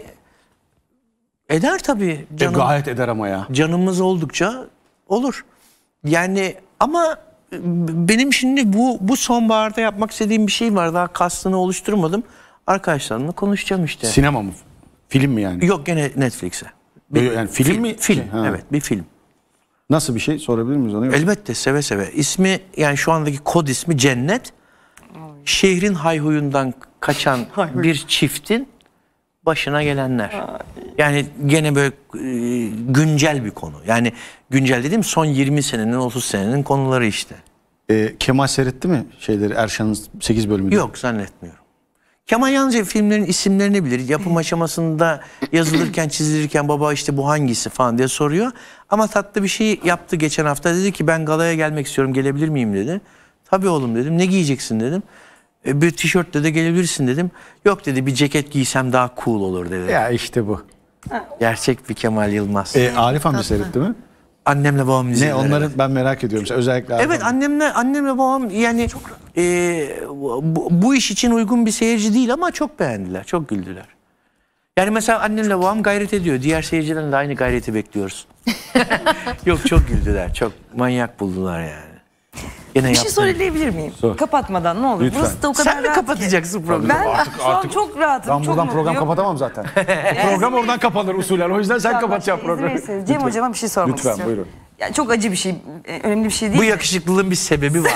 eder tabii. Canım, e, gayet eder ama ya. Canımız oldukça olur. Yani ama benim şimdi bu bu sonbaharda yapmak istediğim bir şey var. Daha kastını oluşturmadım. Arkadaşlarımla konuşacağım işte. Sinema mı? Film mi yani? Yok gene Netflix'e. Yani film, film mi? Film. Ha. Evet bir film. Nasıl bir şey sorabilir miyiz onu? Elbette seve seve. İsmi yani şu andaki kod ismi Cennet. Şehrin hayhuyundan kaçan bir çiftin başına gelenler. Yani gene böyle e, güncel bir konu. Yani güncel dediğim son yirmi senenin otuz senenin konuları işte. Ee, Kemal seyretti mi şeyleri, Erşan'ın sekiz bölümünü? Yok, zannetmiyorum. Kemal yalnızca filmlerin isimlerini bilir. Yapım aşamasında yazılırken, çizilirken baba işte bu hangisi falan diye soruyor. Ama tatlı bir şey yaptı geçen hafta. Dedi ki ben galaya gelmek istiyorum, gelebilir miyim dedi. Tabii oğlum dedim. Ne giyeceksin dedim. E, bir tişörtle de gelebilirsin dedim. Yok dedi, bir ceket giysem daha cool olur dedi. Ya işte bu. Gerçek bir Kemal Yılmaz. Ee, Arif amca seyretti mi? Annemle babam izlediler. Ne onları ben merak ediyorum. Özellikle Arif Evet, amca. annemle annemle babam yani e, bu, bu iş için uygun bir seyirci değil ama çok beğendiler, çok güldüler. Yani mesela annemle babam gayret ediyor. Diğer seyircilerden de aynı gayreti bekliyoruz. Yok, çok güldüler, çok manyak buldular yani. Yine Bir şey yaptım. söyleyebilir miyim? Sor. Kapatmadan ne olur. Lütfen. Burası da o kadar Sen mi rahat kapatacaksın ki. programı? Ben Artık- şu an artık- çok rahatım. Ben çok buradan program mutluyum. kapatamam zaten. Program oradan kapanır usulen. O yüzden sen İnşallah kapatacaksın izin programı. verirseniz Cem hocama bir şey sormak Lütfen, istiyorum. buyurun. Yani çok acı bir şey, e, önemli bir şey değil. Bu yakışıklılığın bir sebebi var.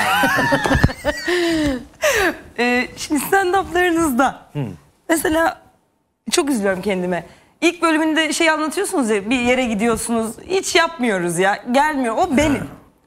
Ee, şimdi stand-up'larınızda mesela çok üzülüyorum kendime. İlk bölümünde şey anlatıyorsunuz ya, bir yere gidiyorsunuz, hiç yapmıyoruz ya, gelmiyor, o benim.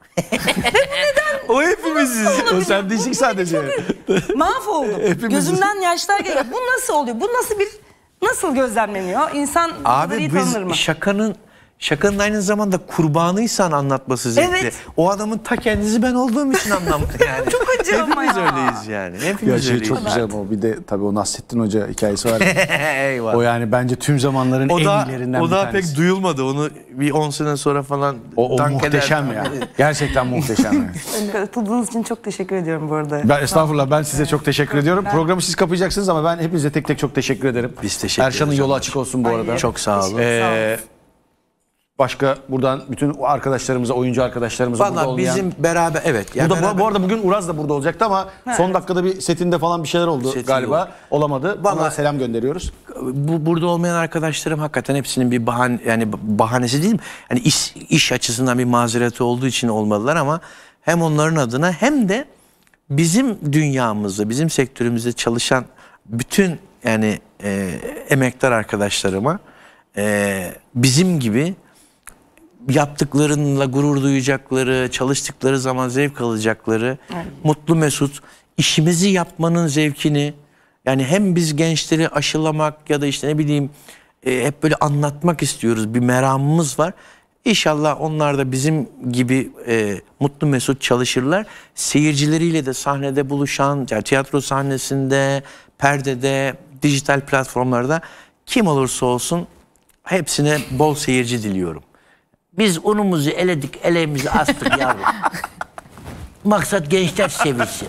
O hepimiziz. O sen değişik sadece. Mahvoldum. Gözümden yaşlar geliyor. Bu nasıl oluyor? Bu nasıl bir, nasıl gözlemleniyor? İnsan bu kadar iyi Abi tanınır mı? biz şakanın şakanın aynı zamanda kurbanıysan anlatması zevkli. Evet. O adamın ta kendisi ben olduğum için anlam yani. Çok acı ama Hepimiz ya. öyleyiz yani. Ya Hepimiz şey öyleyiz. çok güzel o. Bir de tabii o Nasrettin Hoca hikayesi var. Eyvallah. O yani bence tüm zamanların O en da, iyilerinden o bir da tanesi. pek duyulmadı. Onu bir on sene sonra falan O, o dank muhteşem eder. ya. Gerçekten muhteşem ya. Katıldığınız için çok teşekkür ediyorum bu arada. Ben estağfurullah, ben size çok teşekkür ediyorum. Programı siz kapayacaksınız ama ben hepinize tek tek çok teşekkür ederim. Biz teşekkür Erşan'ın ederiz. yolu açık olsun bu arada. Çok sağ olun. Ee, başka buradan bütün arkadaşlarımıza, oyuncu arkadaşlarımıza burada Valla olmayan... bizim beraber evet. Yani Burada, bu- beraber- bu arada bugün Uraz da burada olacaktı ama son dakikada bir setinde falan bir şeyler oldu Seti galiba. yok. Olamadı. Ona Vallahi- selam gönderiyoruz. bu burada olmayan arkadaşlarım hakikaten hepsinin bir bahane, yani bahanesi değil mi? Yani iş, iş açısından bir mazereti olduğu için olmadılar ama hem onların adına hem de bizim dünyamızda, bizim sektörümüzde çalışan bütün yani e, emektar arkadaşlarıma e, bizim gibi yaptıklarıyla gurur duyacakları, çalıştıkları zaman zevk alacakları, mutlu mesut, işimizi yapmanın zevkini, yani hem biz gençleri aşılamak ya da işte ne bileyim e, hep böyle anlatmak istiyoruz, bir meramımız var. İnşallah onlar da bizim gibi e, mutlu mesut çalışırlar. Seyircileriyle de sahnede buluşan, yani tiyatro sahnesinde, perdede, dijital platformlarda kim olursa olsun hepsine bol seyirci diliyorum. Biz unumuzu eledik, eleğimizi astık yavrum. Maksat gençler sevilsin.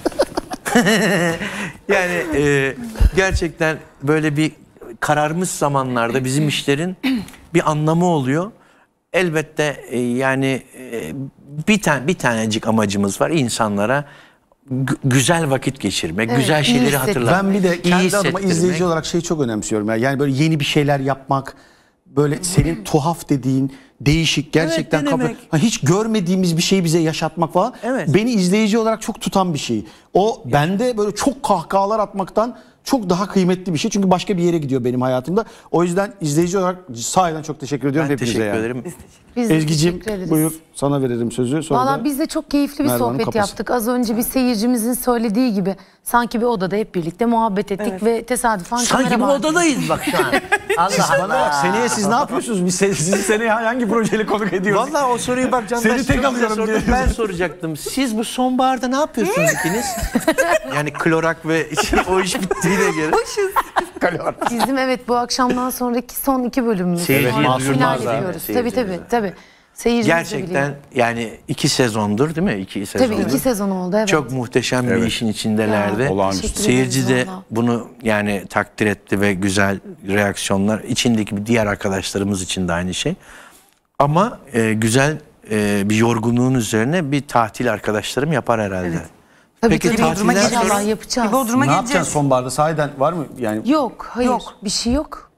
Yani e, gerçekten böyle bir kararmış zamanlarda bizim işlerin bir anlamı oluyor. Elbette e, yani e, bir tane bir tanecik amacımız var, insanlara gü- güzel vakit geçirmek, Evet, güzel iyi şeyleri hissettirmek. hatırlatmak. Ben bir de iyi kendi adıma hissettirmek. izleyici olarak şeyi çok önemsiyorum. Yani, yani böyle yeni bir şeyler yapmak, böyle senin tuhaf dediğin, değişik, gerçekten kapı, denemek. ha, hiç görmediğimiz bir şeyi bize yaşatmak falan. Evet. Beni izleyici olarak çok tutan bir şey. O bende böyle çok kahkahalar atmaktan çok daha kıymetli bir şey. Çünkü başka bir yere gidiyor benim hayatımda. O yüzden izleyici olarak sahiden çok teşekkür ediyorum Ben hepinize. teşekkür yani. ederim. Biz de Ezgi'cim teşekkür ederiz. buyur, sana verelim sözü. Sonra Valla da- biz de çok keyifli bir Merve Hanım sohbet kapasın. yaptık. Az önce bir seyircimizin söylediği gibi sanki bir odada hep birlikte muhabbet ettik ve tesadüfen Sanki kamera bu vardı. odadayız bak şu an. Allah Bana bak, seneye siz ne yapıyorsunuz? Biz se- sizi seneye hangi projeyle konuk ediyoruz? Vallahi o soruyu bak Candaş Seni tek çok güzel alıyorum sordu. diye. Ben soracaktım. Siz bu sonbaharda ne yapıyorsunuz ikiniz? Yani klorak ve o iş bittiğine göre. Bizim evet bu akşamdan sonraki son iki bölümümüz. Seyirciyi Sonra duyurmaz final da. yapıyoruz. Tabii Seyircimize. tabii tabii. Seyircimiz de Gerçekten biliyor. yani iki sezondur değil mi? İki sezondur. Tabii iki sezon oldu evet. Çok muhteşem bir işin içindelerdi. Ya, Olağanüstü. teşekkür Seyirci ederiz de valla. bunu yani takdir etti ve güzel reaksiyonlar. İçindeki diğer arkadaşlarımız için de aynı şey. Ama e, güzel e, bir yorgunluğun üzerine bir tatil arkadaşlarım yapar herhalde. Tabii, Peki tabii. tatilden İnşallah sonra yapacağız. Bodrum'a Ne geleceğiz. yapacaksın sonbaharda? Sahiden var mı? Yani Yok hayır Yok. bir şey yok.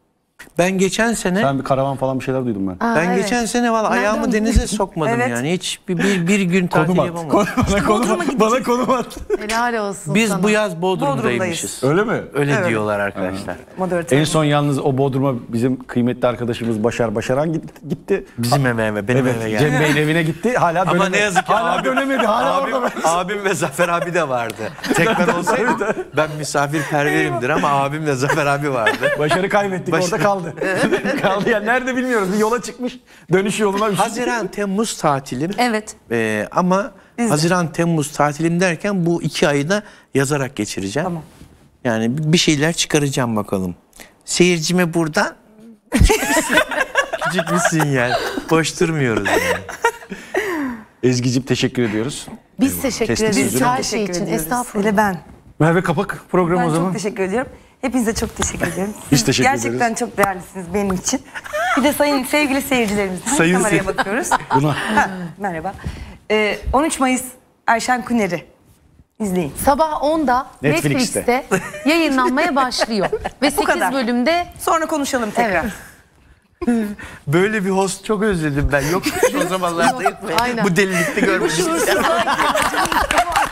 Ben geçen sene Sen bir karavan falan bir şeyler duydum ben. Aa, ben evet. geçen sene valla ayağımı denize sokmadım Evet. yani. Hiç bir, bir, bir gün tatil Konum at. yapamadım. Bana konum at. Bana konum at. Helal olsun Biz sana. bu yaz Bodrum'daymışız. Öyle mi? Öyle diyorlar arkadaşlar. Moderatör. En son yalnız o Bodrum'a bizim kıymetli arkadaşımız Başar Başaran gitti. gitti. Bizim eve eve, benim eve geldi. Cem Bey'in evine gitti. Hala Ama dönemedi. ne yazık ki hala abim- dönemedi. Hala abim, orada. abim ve Zafer abi de vardı. Tek ben olsaydım ben misafirperverimdir ama abimle Zafer abi vardı. Başarı kaybettik. Baş- Orada kaldı. kaldı yani. Nerede bilmiyoruz. Bir yola çıkmış. Dönüş yoluna bir şey. Haziran Temmuz tatilim. Evet. Ee, ama Biz de. Haziran Temmuz tatilim derken bu iki ayı da yazarak geçireceğim. Tamam. Yani bir şeyler çıkaracağım bakalım. Seyircime buradan küçük bir sinyal. Boş durmuyoruz yani. Ezgi'cim teşekkür ediyoruz. Biz teşekkür Kestik ederiz sözünü. her şey için. ediyoruz. Estağfurullah. Hele ben. Merve kapak programı Ben o zaman. çok teşekkür ediyorum. Hepinize çok teşekkür ediyorum. Biz Siz teşekkür Gerçekten ederiz. çok değerlisiniz benim için. Bir de sayın sevgili seyircilerimiz. Sayın Kameraya seyir- bakıyoruz. Buna. Ha, merhaba. Ee, on üç Mayıs Erşen Kuner'i izleyin. Sabah onda Netflix'te. Netflix'te, yayınlanmaya başlıyor. Ve sekiz kadar. bölümde Sonra konuşalım tekrar. Evet. Böyle bir host çok özledim ben. Yok o zamanlarda yok. Aynen. Bu delilikte görmedim. şuursuzluğa